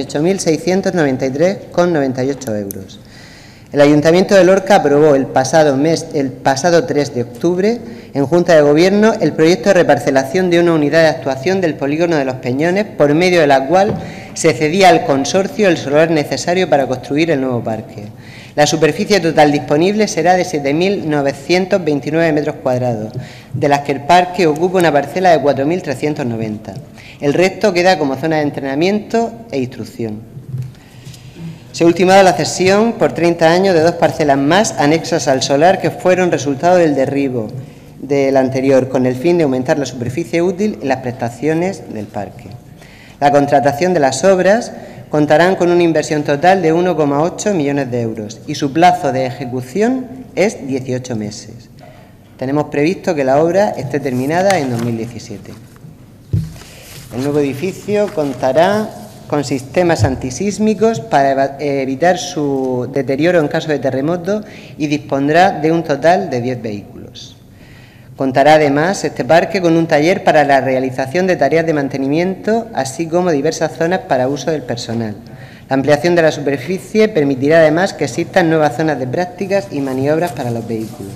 78.693,98 euros. El Ayuntamiento de Lorca aprobó el pasado 3 de octubre, en Junta de Gobierno, el proyecto de reparcelación de una unidad de actuación del polígono de Los Peñones, por medio de la cual se cedía al consorcio el solar necesario para construir el nuevo parque. La superficie total disponible será de 7.929 metros cuadrados, de las que el parque ocupa una parcela de 4.390. El resto queda como zona de entrenamiento e instrucción. Se ha ultimado la cesión por 30 años de 2 parcelas más anexas al solar que fueron resultado del derribo del anterior, con el fin de aumentar la superficie útil y las prestaciones del parque. La contratación de las obras contarán con una inversión total de 1,8 millones de euros y su plazo de ejecución es 18 meses. Tenemos previsto que la obra esté terminada en 2017. El nuevo edificio contará con sistemas antisísmicos para evitar su deterioro en caso de terremoto y dispondrá de un total de 10 vehículos. Contará además este parque con un taller para la realización de tareas de mantenimiento, así como diversas zonas para uso del personal. La ampliación de la superficie permitirá además que existan nuevas zonas de prácticas y maniobras para los vehículos.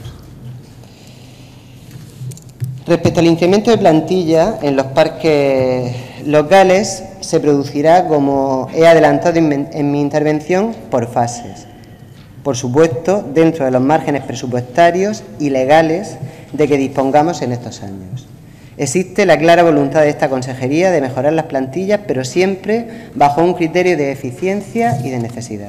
Respecto al incremento de plantilla en los parques locales, se producirá, como he adelantado en mi intervención, por fases. Por supuesto, dentro de los márgenes presupuestarios y legales de que dispongamos en estos años. Existe la clara voluntad de esta consejería de mejorar las plantillas, pero siempre bajo un criterio de eficiencia y de necesidad.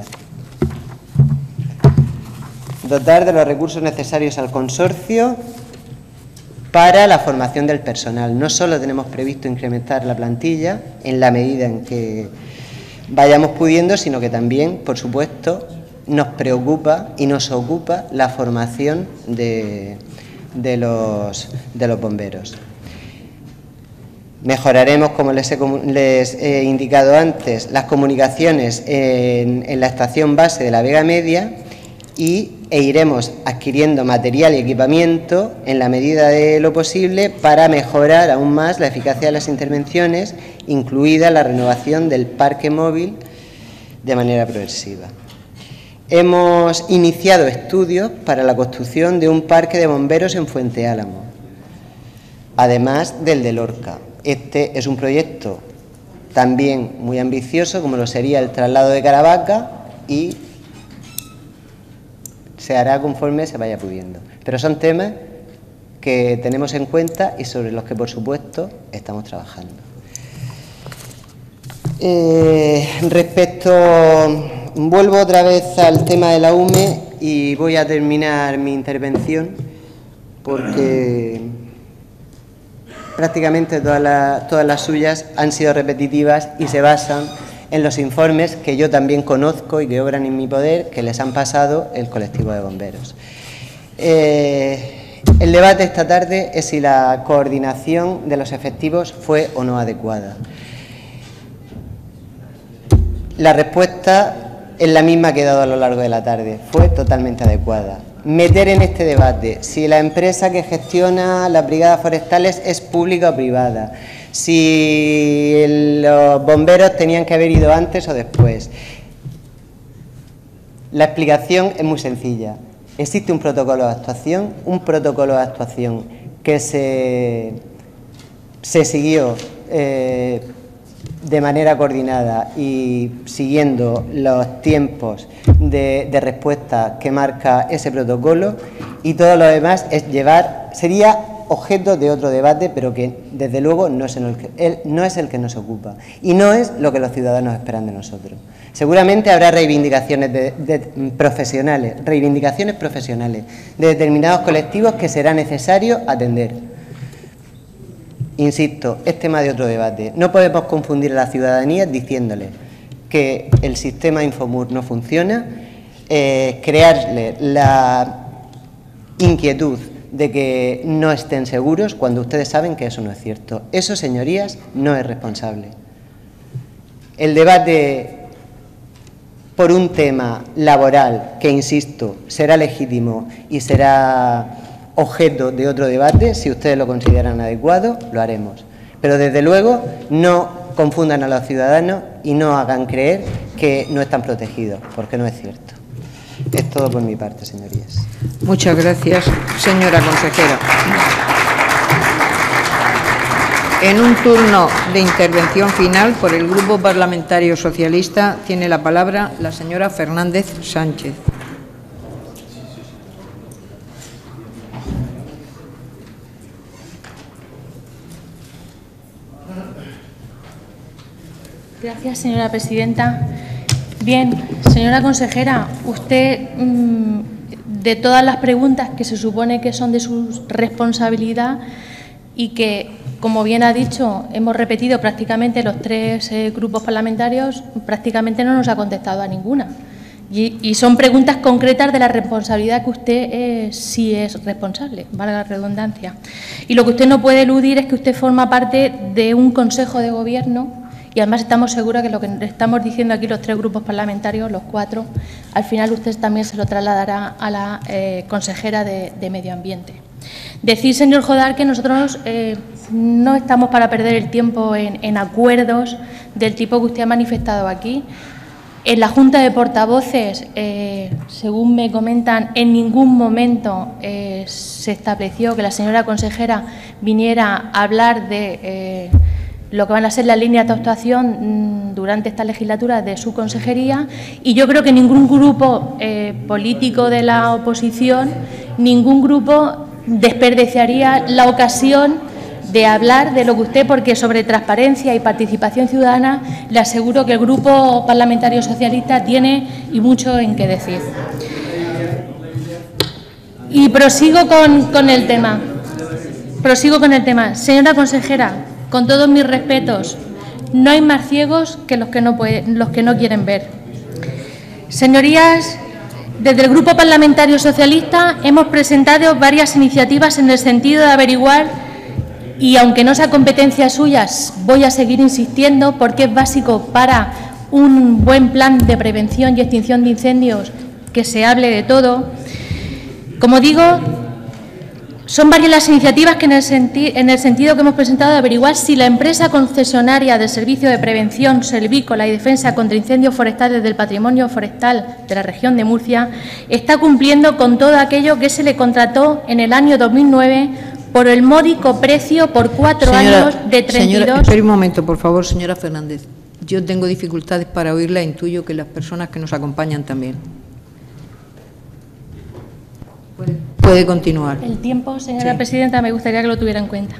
Dotar de los recursos necesarios al consorcio para la formación del personal. No solo tenemos previsto incrementar la plantilla en la medida en que vayamos pudiendo, sino que también, por supuesto, nos preocupa y nos ocupa la formación de los bomberos. Mejoraremos, como les he indicado antes, las comunicaciones en la estación base de la Vega Media e iremos adquiriendo material y equipamiento en la medida de lo posible para mejorar aún más la eficacia de las intervenciones, incluida la renovación del parque móvil de manera progresiva. hemos iniciado estudios para la construcción de un parque de bomberos en Fuente Álamo, además del de Lorca. Este es un proyecto también muy ambicioso, como lo sería el traslado de Caravaca, y se hará conforme se vaya pudiendo. Pero son temas que tenemos en cuenta y sobre los que, por supuesto, estamos trabajando. Vuelvo otra vez al tema de la UME y voy a terminar mi intervención porque prácticamente todas las suyas han sido repetitivas y se basan en los informes que yo también conozco y que obran en mi poder, que les han pasado el colectivo de bomberos. El debate esta tarde es si la coordinación de los efectivos fue o no adecuada. La respuesta es la misma que he dado a lo largo de la tarde, fue totalmente adecuada. Meter en este debate si la empresa que gestiona las brigadas forestales es pública o privada, si los bomberos tenían que haber ido antes o después. La explicación es muy sencilla. Existe un protocolo de actuación que se siguió de manera coordinada y siguiendo los tiempos de respuesta que marca ese protocolo, y todo lo demás sería objeto de otro debate, pero que desde luego no es el que nos ocupa y no es lo que los ciudadanos esperan de nosotros. Seguramente habrá reivindicaciones profesionales de determinados colectivos que será necesario atender. Insisto, es tema de otro debate. No podemos confundir a la ciudadanía diciéndole que el sistema Infomur no funciona, crearle la inquietud de que no estén seguros cuando ustedes saben que eso no es cierto. Eso, señorías, no es responsable. El debate por un tema laboral que, insisto, será legítimo y será objeto de otro debate, si ustedes lo consideran adecuado, lo haremos. Pero desde luego no confundan a los ciudadanos y no hagan creer que no están protegidos, porque no es cierto. Es todo por mi parte, señorías. Muchas gracias, señora consejera. En un turno de intervención final por el Grupo Parlamentario Socialista tiene la palabra la señora Fernández Sánchez. Gracias, señora presidenta. Bien, señora consejera, usted, de todas las preguntas que se supone que son de su responsabilidad y que, como bien ha dicho, hemos repetido prácticamente los tres grupos parlamentarios, prácticamente no nos ha contestado a ninguna. Y son preguntas concretas de la responsabilidad que usted sí es responsable, valga la redundancia. Y lo que usted no puede eludir es que usted forma parte de un Consejo de Gobierno. Y además estamos seguros que lo que estamos diciendo aquí los tres grupos parlamentarios, los cuatro, al final usted también se lo trasladará a la consejera de Medio Ambiente. Decir, señor Jodar, que nosotros no estamos para perder el tiempo en acuerdos del tipo que usted ha manifestado aquí. En la Junta de Portavoces, según me comentan, en ningún momento se estableció que la señora consejera viniera a hablar de lo que van a ser las líneas de actuación durante esta legislatura de su consejería, y yo creo que ningún grupo político de la oposición, ningún grupo desperdiciaría la ocasión de hablar de lo que usted, porque sobre transparencia y participación ciudadana le aseguro que el Grupo Parlamentario Socialista tiene y mucho en qué decir. Y prosigo con el tema. Señora consejera, con todos mis respetos, no hay más ciegos que los que no quieren ver. Señorías, desde el Grupo Parlamentario Socialista hemos presentado varias iniciativas en el sentido de averiguar, y aunque no sea competencia suya, voy a seguir insistiendo porque es básico para un buen plan de prevención y extinción de incendios que se hable de todo. Como digo, Son varias las iniciativas que en el sentido que hemos presentado de averiguar si la empresa concesionaria del Servicio de Prevención Selvícola y Defensa contra Incendios Forestales del Patrimonio Forestal de la región de Murcia está cumpliendo con todo aquello que se le contrató en el año 2009 por el módico precio por 4 años de 32... Espera un momento, por favor, señora Fernández. Yo tengo dificultades para oírla, intuyo que las personas que nos acompañan también. Puede continuar. El tiempo, señora presidenta, me gustaría que lo tuviera en cuenta.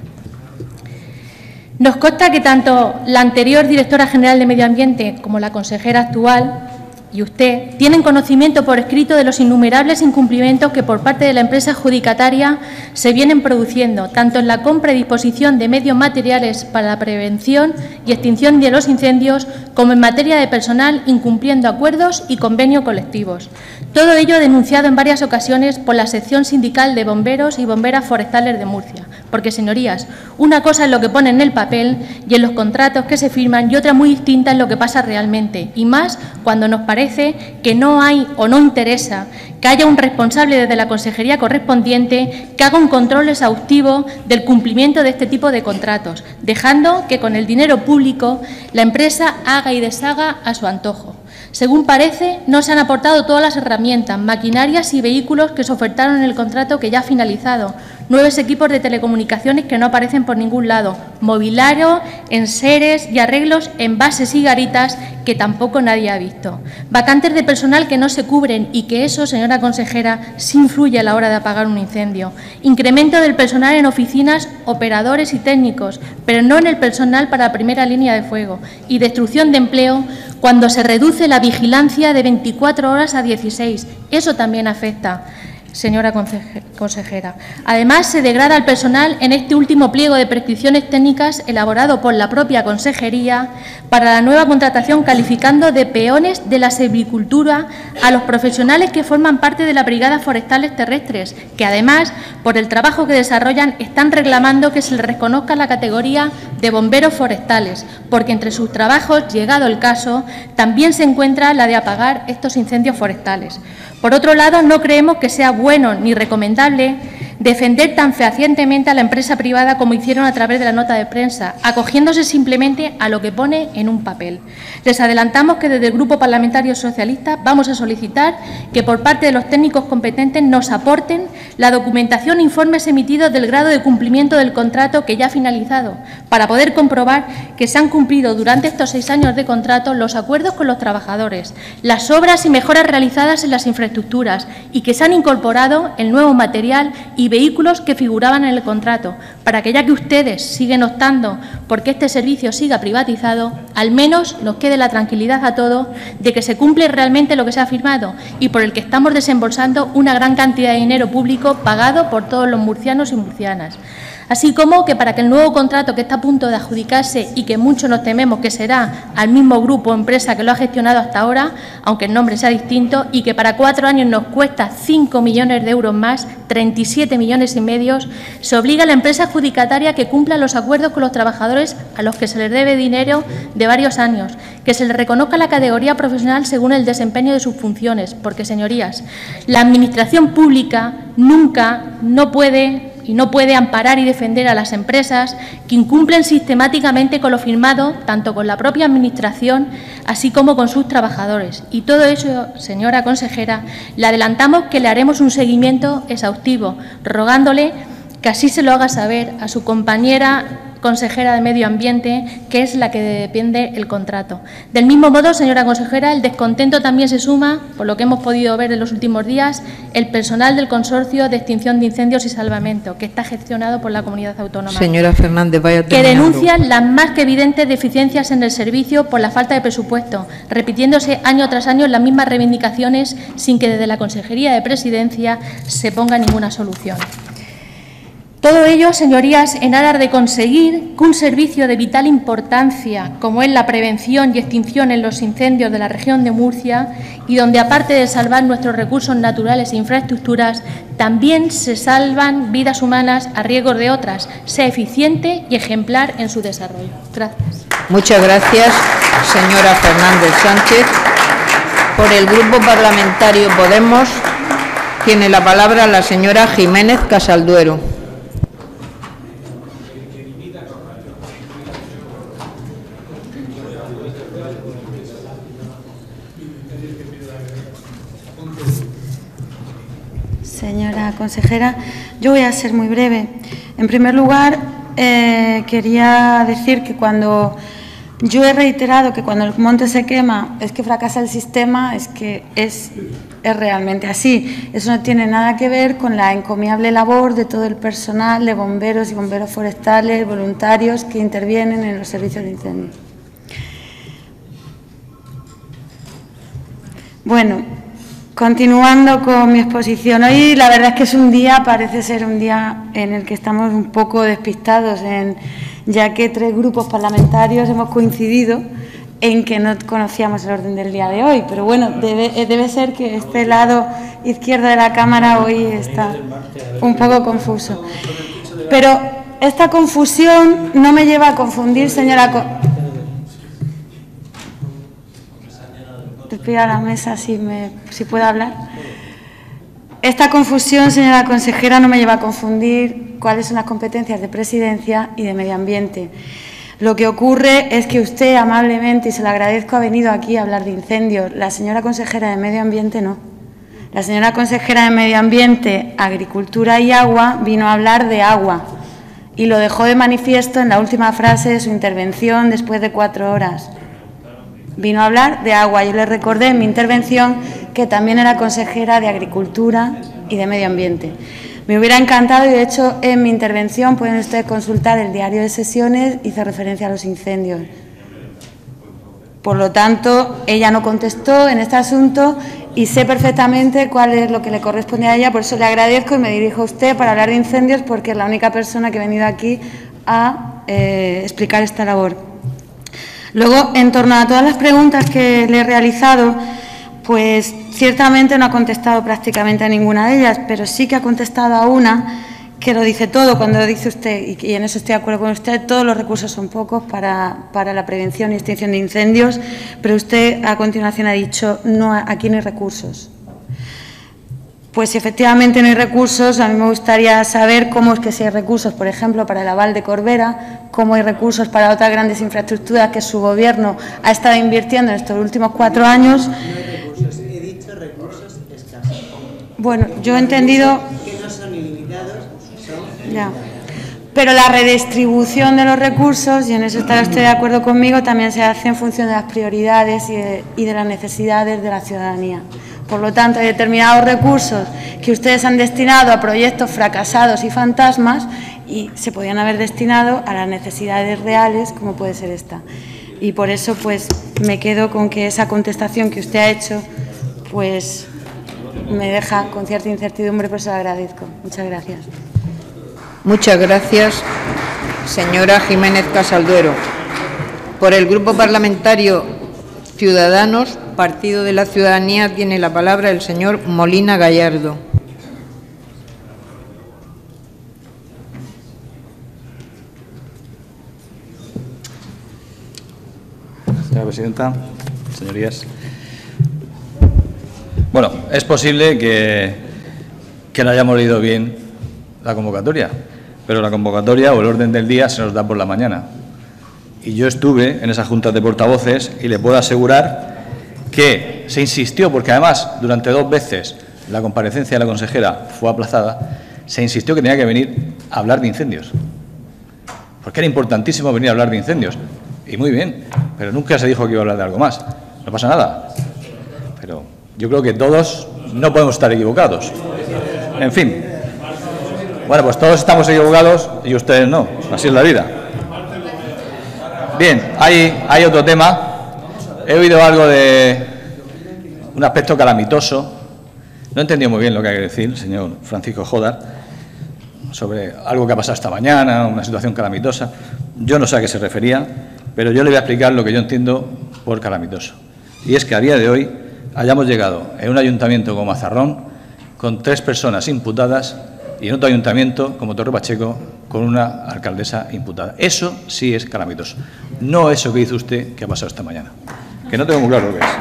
Nos consta que tanto la anterior directora general de Medio Ambiente como la consejera actual y usted tienen conocimiento por escrito de los innumerables incumplimientos que por parte de la empresa adjudicataria se vienen produciendo, tanto en la compra y disposición de medios materiales para la prevención y extinción de los incendios, como en materia de personal, incumpliendo acuerdos y convenios colectivos. Todo ello denunciado en varias ocasiones por la sección sindical de bomberos y bomberas forestales de Murcia. Porque, señorías, una cosa es lo que pone en el papel y en los contratos que se firman y otra muy distinta es lo que pasa realmente, y más cuando nos parece que no hay o no interesa que haya un responsable desde la consejería correspondiente que haga un control exhaustivo del cumplimiento de este tipo de contratos, dejando que con el dinero público la empresa haga y deshaga a su antojo. Según parece, no se han aportado todas las herramientas, maquinarias y vehículos que se ofertaron en el contrato que ya ha finalizado, 9 equipos de telecomunicaciones que no aparecen por ningún lado, mobiliario, enseres y arreglos en bases y garitas que tampoco nadie ha visto, vacantes de personal que no se cubren y que eso, señora consejera, sí influye a la hora de apagar un incendio, incremento del personal en oficinas, operadores y técnicos, pero no en el personal para la primera línea de fuego, y destrucción de empleo cuando se reduce la vigilancia de 24 horas a 16. Eso también afecta, señora consejera. Además, se degrada al personal en este último pliego de prescripciones técnicas elaborado por la propia consejería para la nueva contratación, calificando de peones de la silvicultura a los profesionales que forman parte de las brigadas forestales terrestres, que además, por el trabajo que desarrollan, están reclamando que se les reconozca la categoría de bomberos forestales, porque entre sus trabajos, llegado el caso, también se encuentra la de apagar estos incendios forestales. Por otro lado, no creemos que sea bueno ni recomendable defender tan fehacientemente a la empresa privada como hicieron a través de la nota de prensa, acogiéndose simplemente a lo que pone en un papel. Les adelantamos que desde el Grupo Parlamentario Socialista vamos a solicitar que por parte de los técnicos competentes nos aporten la documentación e informes emitidos del grado de cumplimiento del contrato que ya ha finalizado, para poder comprobar que se han cumplido durante estos 6 años de contrato los acuerdos con los trabajadores, las obras y mejoras realizadas en las infraestructuras y que se han incorporado el nuevo material y vehículos que figuraban en el contrato, para que, ya que ustedes siguen optando por que este servicio siga privatizado, al menos nos quede la tranquilidad a todos de que se cumple realmente lo que se ha firmado y por el que estamos desembolsando una gran cantidad de dinero público pagado por todos los murcianos y murcianas. Así como que para que el nuevo contrato que está a punto de adjudicarse y que muchos nos tememos que será al mismo grupo o empresa que lo ha gestionado hasta ahora, aunque el nombre sea distinto, y que para 4 años nos cuesta 5 millones de euros más, 37 millones y medio, se obliga a la empresa adjudicataria que cumpla los acuerdos con los trabajadores a los que se les debe dinero de varios años, que se les reconozca la categoría profesional según el desempeño de sus funciones, porque, señorías, la Administración pública no puede amparar y defender a las empresas que incumplen sistemáticamente con lo firmado, tanto con la propia Administración, así como con sus trabajadores. Y todo eso, señora consejera, le adelantamos que le haremos un seguimiento exhaustivo, rogándole que así se lo haga saber a su compañera consejera de Medio Ambiente, que es la que depende el contrato. Del mismo modo, señora consejera, el descontento también se suma, por lo que hemos podido ver en los últimos días, el personal del Consorcio de Extinción de Incendios y Salvamento, que está gestionado por la Comunidad Autónoma. Señora Fernández, vaya terminando. Que denuncian las más que evidentes deficiencias en el servicio por la falta de presupuesto, repitiéndose año tras año las mismas reivindicaciones sin que desde la Consejería de Presidencia se ponga ninguna solución. Todo ello, señorías, en aras de conseguir que un servicio de vital importancia, como es la prevención y extinción en los incendios de la región de Murcia, y donde, aparte de salvar nuestros recursos naturales e infraestructuras, también se salvan vidas humanas a riesgo de otras, sea eficiente y ejemplar en su desarrollo. Gracias. Muchas gracias, señora Fernández Sánchez. Por el Grupo Parlamentario Podemos tiene la palabra la señora Jiménez Casalduero. señora consejera. Yo voy a ser muy breve. En primer lugar, quería decir que cuando yo he reiterado que cuando el monte se quema es que fracasa el sistema, es que es realmente así. Eso no tiene nada que ver con la encomiable labor de todo el personal de bomberos y bomberos forestales, voluntarios que intervienen en los servicios de incendios. Bueno, continuando con mi exposición. Hoy la verdad es que es un día, parece ser un día en el que estamos un poco despistados, ya que 3 grupos parlamentarios hemos coincidido en que no conocíamos el orden del día de hoy. Pero bueno, debe ser que este lado izquierdo de la Cámara hoy está un poco confuso. Pero esta confusión no me lleva a confundir, señora... Te pido a la mesa si puedo hablar. Esta confusión, señora consejera, no me lleva a confundir cuáles son las competencias de Presidencia y de Medio Ambiente. Lo que ocurre es que usted amablemente, y se lo agradezco, ha venido aquí a hablar de incendios. La señora consejera de Medio Ambiente no. La señora consejera de Medio Ambiente, Agricultura y Agua vino a hablar de agua y lo dejó de manifiesto en la última frase de su intervención después de 4 horas. Vino a hablar de agua. Yo le recordé en mi intervención que también era consejera de Agricultura y de Medio Ambiente. Me hubiera encantado, y de hecho en mi intervención pueden ustedes consultar el diario de sesiones, hice referencia a los incendios. Por lo tanto, ella no contestó en este asunto y sé perfectamente cuál es lo que le corresponde a ella, por eso le agradezco y me dirijo a usted para hablar de incendios, porque es la única persona que ha venido aquí a explicar esta labor. Luego, en torno a todas las preguntas que le he realizado, pues ciertamente no ha contestado prácticamente a ninguna de ellas, pero sí que ha contestado a una que lo dice todo cuando dice usted, y en eso estoy de acuerdo con usted, todos los recursos son pocos para la prevención y extinción de incendios, pero usted a continuación ha dicho, no, aquí no hay recursos. Pues si efectivamente no hay recursos, a mí me gustaría saber cómo es que si hay recursos, por ejemplo, para el aval de Corbera, cómo hay recursos para otras grandes infraestructuras que su Gobierno ha estado invirtiendo en estos últimos 4 años. No hay recursos, he dicho recursos escasos. Bueno, yo he entendido... Que no son ilimitados, son... Ya. Pero la redistribución de los recursos, y en eso estará usted de acuerdo conmigo, también se hace en función de las prioridades y de las necesidades de la ciudadanía. Por lo tanto, hay determinados recursos que ustedes han destinado a proyectos fracasados y fantasmas y se podían haber destinado a las necesidades reales, como puede ser esta. Y por eso, pues, me quedo con que esa contestación que usted ha hecho, pues, me deja con cierta incertidumbre, por eso le agradezco. Muchas gracias. Muchas gracias, señora Jiménez Casalduero. Por el Grupo Parlamentario Ciudadanos, Partido de la Ciudadanía, tiene la palabra el señor Molina Gallardo. Señora presidenta, señorías. Bueno, es posible que no hayamos leído bien la convocatoria, pero la convocatoria o el orden del día se nos da por la mañana. Y yo estuve en esas juntas de portavoces y le puedo asegurar que se insistió, porque además durante 2 veces la comparecencia de la consejera fue aplazada, se insistió que tenía que venir a hablar de incendios, porque era importantísimo venir a hablar de incendios. Y muy bien, pero nunca se dijo que iba a hablar de algo más. No pasa nada. Pero yo creo que todos no podemos estar equivocados. En fin. Bueno, pues todos estamos equivocados y ustedes no. Así es la vida. Bien, hay otro tema. He oído algo de un aspecto calamitoso. No he entendido muy bien lo que hay que decir, señor Francisco Jodar, sobre algo que ha pasado esta mañana, una situación calamitosa. Yo no sé a qué se refería, pero yo le voy a explicar lo que yo entiendo por calamitoso. Y es que a día de hoy hayamos llegado en un ayuntamiento como Mazarrón con 3 personas imputadas y en otro ayuntamiento como Torre Pacheco con una alcaldesa imputada. Eso sí es calamitoso. No eso que dice usted que ha pasado esta mañana, que no tengo muy claro lo que es.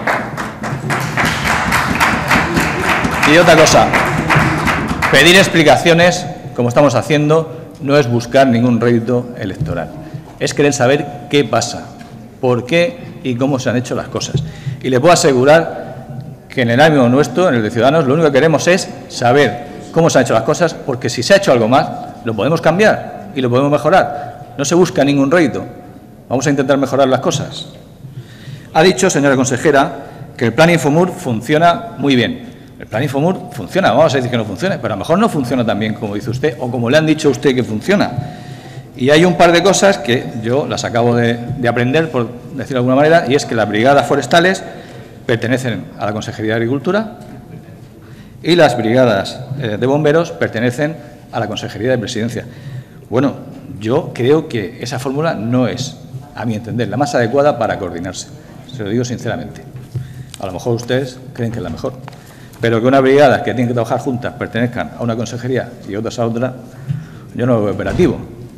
Y otra cosa, pedir explicaciones, como estamos haciendo, no es buscar ningún rédito electoral. Es querer saber qué pasa, por qué y cómo se han hecho las cosas. Y le puedo asegurar que en el ánimo nuestro, en el de Ciudadanos, lo único que queremos es saber cómo se han hecho las cosas, porque si se ha hecho algo mal, lo podemos cambiar y lo podemos mejorar. No se busca ningún rédito. Vamos a intentar mejorar las cosas. Ha dicho, señora consejera, que el plan Infomur funciona muy bien. El plan Infomur funciona, vamos a decir que no funciona, pero a lo mejor no funciona tan bien como dice usted o como le han dicho a usted que funciona. Y hay un par de cosas que yo las acabo de aprender, por decirlo de alguna manera, y es que las brigadas forestales pertenecen a la Consejería de Agricultura y las brigadas de bomberos pertenecen a la Consejería de Presidencia. Bueno, yo creo que esa fórmula no es, a mi entender, la más adecuada para coordinarse. Se lo digo sinceramente. A lo mejor ustedes creen que es la mejor, pero que unas brigadas que tienen que trabajar juntas pertenezcan a una consejería y otras a otra, yo no lo veo operativo.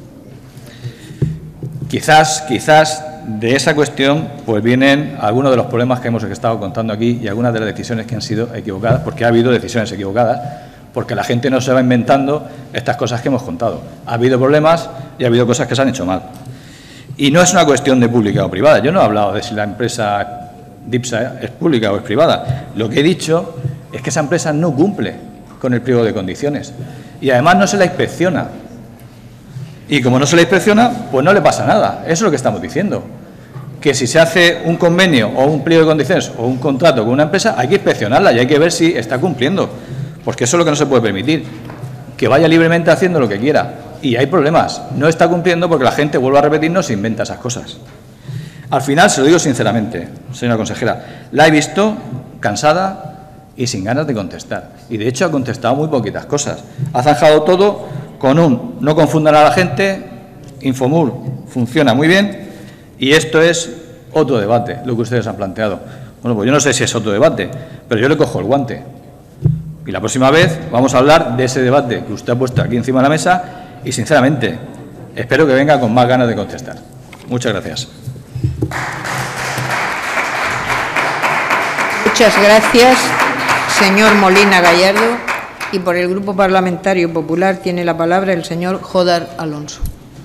Quizás de esa cuestión pues vienen algunos de los problemas que hemos estado contando aquí y algunas de las decisiones que han sido equivocadas, porque ha habido decisiones equivocadas, porque la gente no se va inventando estas cosas que hemos contado. Ha habido problemas y ha habido cosas que se han hecho mal. Y no es una cuestión de pública o privada. Yo no he hablado de si la empresa DIPSA es pública o es privada. Lo que he dicho es que esa empresa no cumple con el pliego de condiciones y además no se la inspecciona. Y como no se la inspecciona, pues no le pasa nada. Eso es lo que estamos diciendo. Que si se hace un convenio o un pliego de condiciones o un contrato con una empresa, hay que inspeccionarla y hay que ver si está cumpliendo. Porque eso es lo que no se puede permitir. Que vaya libremente haciendo lo que quiera. Y hay problemas. No está cumpliendo porque la gente, vuelvo a repetir, no se inventa esas cosas. Al final, se lo digo sinceramente, señora consejera, la he visto cansada y sin ganas de contestar. Y de hecho ha contestado muy poquitas cosas. Ha zanjado todo con un no confundan a la gente, Infomur funciona muy bien y esto es otro debate, lo que ustedes han planteado. Bueno, pues yo no sé si es otro debate, pero yo le cojo el guante. Y la próxima vez vamos a hablar de ese debate que usted ha puesto aquí encima de la mesa y, sinceramente, espero que venga con más ganas de contestar. Muchas gracias. Muchas gracias, señor Molina Gallardo. Y por el Grupo Parlamentario Popular tiene la palabra el señor Jodar Alonso.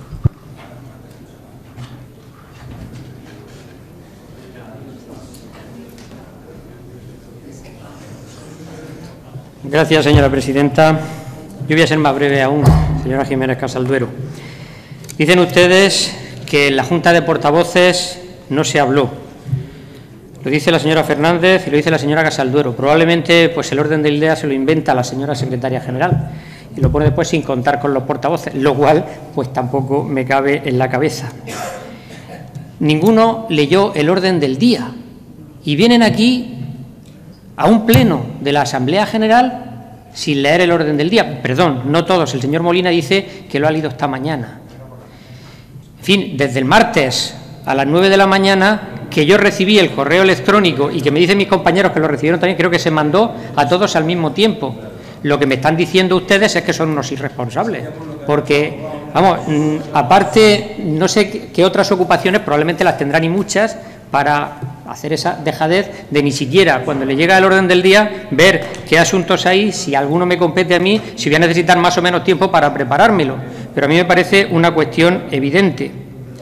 Gracias, señora presidenta. Yo voy a ser más breve aún, señora Jiménez Casalduero. Dicen ustedes que en la Junta de Portavoces no se habló. Lo dice la señora Fernández y lo dice la señora Casalduero. Probablemente pues el orden del día se lo inventa la señora secretaria general y lo pone después sin contar con los portavoces, lo cual pues tampoco me cabe en la cabeza. Ninguno leyó el orden del día y vienen aquí a un pleno de la Asamblea General sin leer el orden del día. Perdón, no todos. El señor Molina dice que lo ha leído esta mañana. En fin, desde el martes a las 9 de la mañana que yo recibí el correo electrónico y que me dicen mis compañeros que lo recibieron también, creo que se mandó a todos al mismo tiempo. Lo que me están diciendo ustedes es que son unos irresponsables, porque, vamos, aparte, no sé qué otras ocupaciones, probablemente las tendrán y muchas, para hacer esa dejadez de ni siquiera, cuando le llega el orden del día, ver qué asuntos hay, si alguno me compete a mí, si voy a necesitar más o menos tiempo para preparármelo. Pero a mí me parece una cuestión evidente.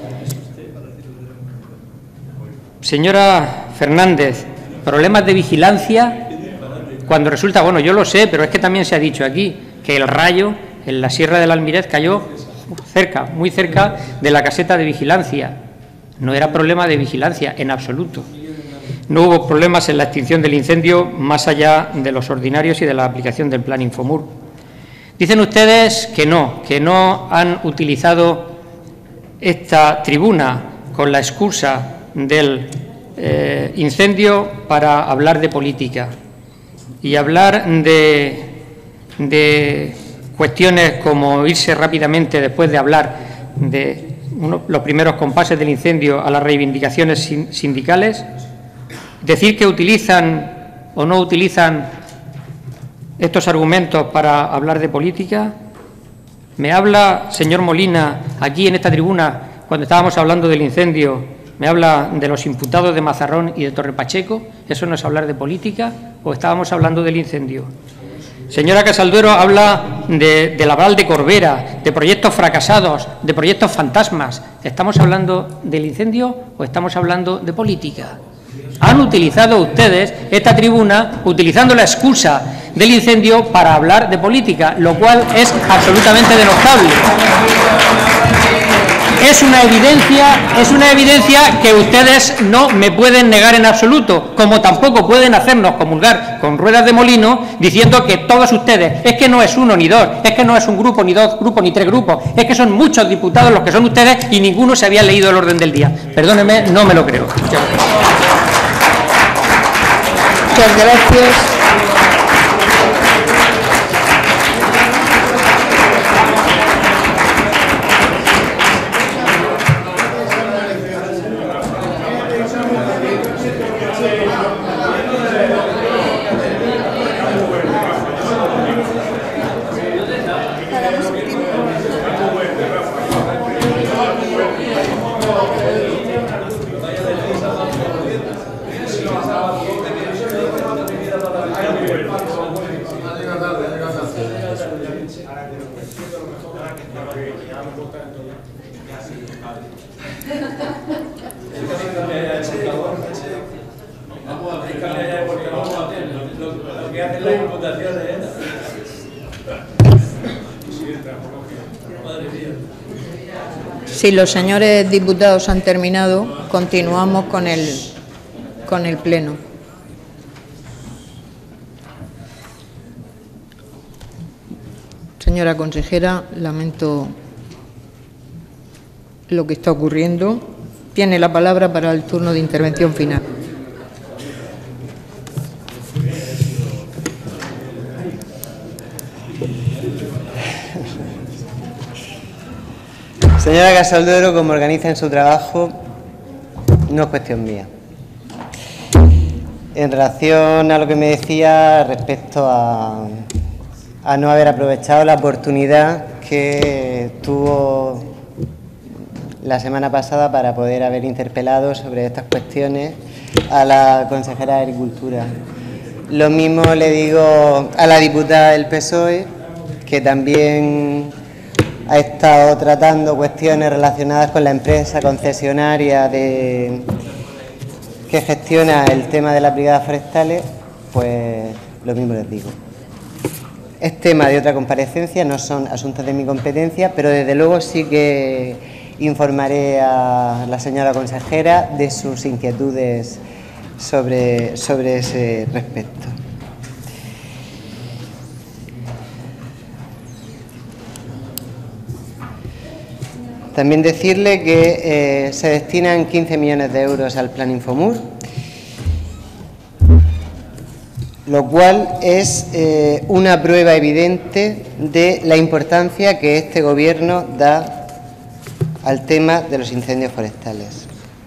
Señora Fernández, problemas de vigilancia, cuando resulta, bueno, yo lo sé, pero es que también se ha dicho aquí que el rayo en la Sierra del Almirez cayó cerca, muy cerca de la caseta de vigilancia. No era problema de vigilancia en absoluto. No hubo problemas en la extinción del incendio más allá de los ordinarios y de la aplicación del plan Infomur. Dicen ustedes que no han utilizado esta tribuna con la excusa del incendio para hablar de política y hablar de cuestiones como irse rápidamente después de hablar de los primeros compases del incendio a las reivindicaciones sindicales, decir que utilizan o no utilizan estos argumentos para hablar de política. Me habla, señor Molina, aquí en esta tribuna, cuando estábamos hablando del incendio, me habla de los imputados de Mazarrón y de Torre Pacheco. ¿Eso no es hablar de política o estábamos hablando del incendio? Señora Casalduero habla de Laboral de Corbera, de proyectos fracasados, de proyectos fantasmas. ¿Estamos hablando del incendio o estamos hablando de política? Han utilizado ustedes esta tribuna utilizando la excusa del incendio para hablar de política, lo cual es absolutamente denostable. Es una evidencia que ustedes no me pueden negar en absoluto, como tampoco pueden hacernos comulgar con ruedas de molino diciendo que todos ustedes, es que no es uno ni dos, es que no es un grupo ni dos grupos ni tres grupos, es que son muchos diputados los que son ustedes y ninguno se había leído el orden del día. Perdónenme, no me lo creo. Muchas gracias. Si los señores diputados han terminado, continuamos con el pleno. Señora consejera, lamento lo que está ocurriendo. Tiene la palabra para el turno de intervención final. Señora Casaldoro, como organiza en su trabajo, no es cuestión mía. En relación a lo que me decía respecto a no haber aprovechado la oportunidad que tuvo la semana pasada para poder haber interpelado sobre estas cuestiones a la consejera de Agricultura. Lo mismo le digo a la diputada del PSOE, que también ha estado tratando cuestiones relacionadas con la empresa concesionaria que gestiona el tema de las brigadas forestales, pues lo mismo les digo. Es tema de otra comparecencia, no son asuntos de mi competencia, pero desde luego sí que informaré a la señora consejera de sus inquietudes sobre ese respecto. También decirle que se destinan 15 millones de euros al Plan Infomur, lo cual es una prueba evidente de la importancia que este Gobierno da al tema de los incendios forestales.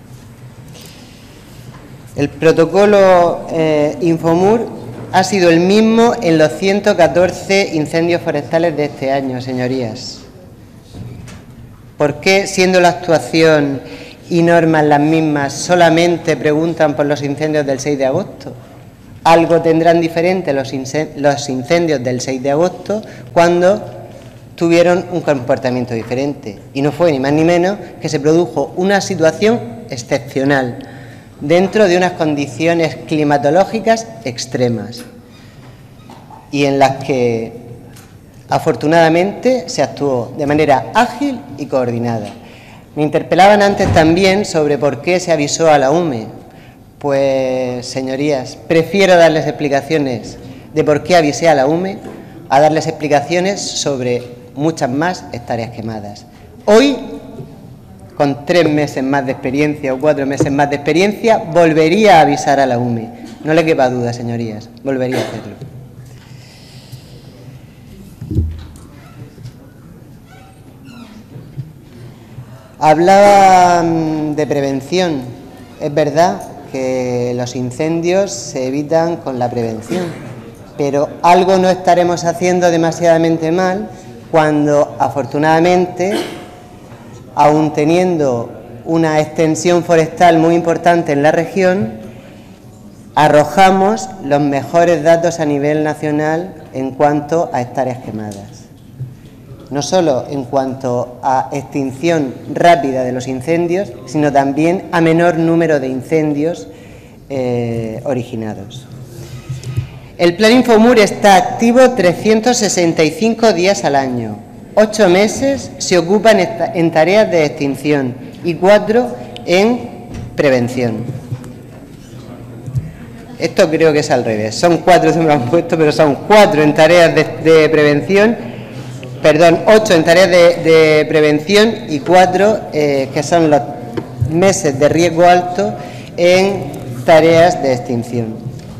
El protocolo Infomur ha sido el mismo en los 114 incendios forestales de este año, señorías. ¿Por qué, siendo la actuación y normas las mismas, solamente preguntan por los incendios del 6 de agosto? Algo tendrán diferente los incendios del 6 de agosto cuando tuvieron un comportamiento diferente. Y no fue ni más ni menos que se produjo una situación excepcional dentro de unas condiciones climatológicas extremas y en las que afortunadamente se actuó de manera ágil y coordinada. Me interpelaban antes también sobre por qué se avisó a la UME. Pues, señorías, prefiero darles explicaciones de por qué avisé a la UME a darles explicaciones sobre muchas más hectáreas quemadas. Hoy, con 3 meses más de experiencia o 4 meses más de experiencia, volvería a avisar a la UME. No le quepa duda, señorías, volvería a hacerlo. Hablaba de prevención. Es verdad que los incendios se evitan con la prevención, pero algo no estaremos haciendo demasiadamente mal cuando, afortunadamente, aun teniendo una extensión forestal muy importante en la región, arrojamos los mejores datos a nivel nacional en cuanto a hectáreas quemadas. No solo en cuanto a extinción rápida de los incendios, sino también a menor número de incendios originados. El Plan Infomur está activo 365 días al año. 8 meses se ocupan en tareas de extinción y 4 en prevención. Esto creo que es al revés. Son 4, se me lo han puesto, pero son 4 en tareas de prevención, perdón, 8 en tareas de prevención y 4 que son los meses de riesgo alto en tareas de extinción.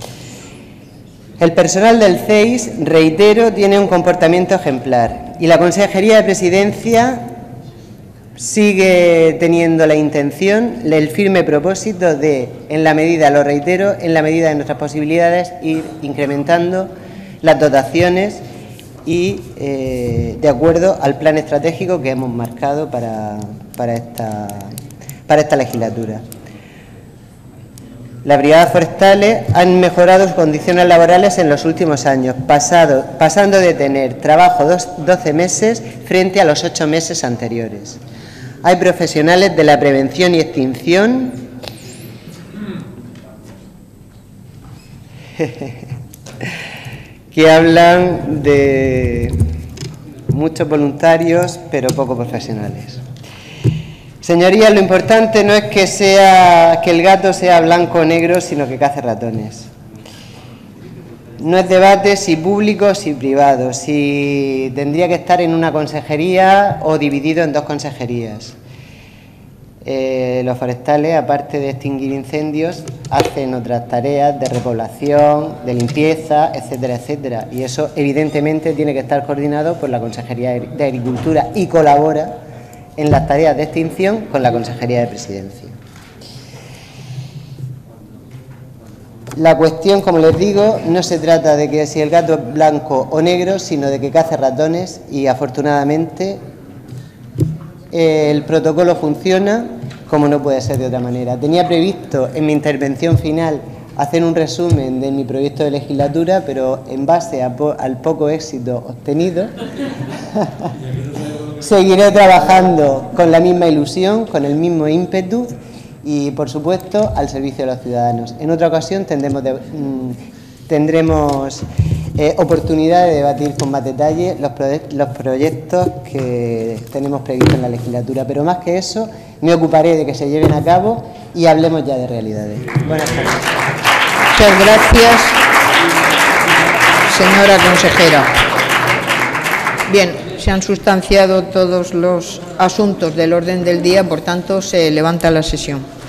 El personal del CEIS, reitero, tiene un comportamiento ejemplar y la Consejería de Presidencia sigue teniendo la intención, el firme propósito de, en la medida, lo reitero, en la medida de nuestras posibilidades, ir incrementando las dotaciones y de acuerdo al plan estratégico que hemos marcado para esta legislatura. Las brigadas forestales han mejorado sus condiciones laborales en los últimos años, pasando de tener trabajo 12 meses frente a los 8 meses anteriores. Hay profesionales de la prevención y extinción que hablan de muchos voluntarios, pero poco profesionales. Señorías, lo importante no es que el gato sea blanco o negro, sino que cace ratones. No es debate si público o si privado, si tendría que estar en una consejería o dividido en 2 consejerías. Los forestales, aparte de extinguir incendios, hacen otras tareas de repoblación, de limpieza, etcétera, etcétera. Y eso, evidentemente, tiene que estar coordinado por la Consejería de Agricultura y colabora en las tareas de extinción con la Consejería de Presidencia. La cuestión, como les digo, no se trata de que si el gato es blanco o negro, sino de que cace ratones y, afortunadamente, el protocolo funciona como no puede ser de otra manera. Tenía previsto en mi intervención final hacer un resumen de mi proyecto de legislatura, pero en base al poco éxito obtenido, seguiré trabajando con la misma ilusión, con el mismo ímpetu y, por supuesto, al servicio de los ciudadanos. En otra ocasión tendremos oportunidad de debatir con más detalle los proyectos que tenemos previstos en la legislatura, pero más que eso, me ocuparé de que se lleven a cabo y hablemos ya de realidades. Buenas tardes. Muchas gracias, señora consejera. Bien, se han sustanciado todos los asuntos del orden del día, por tanto, se levanta la sesión.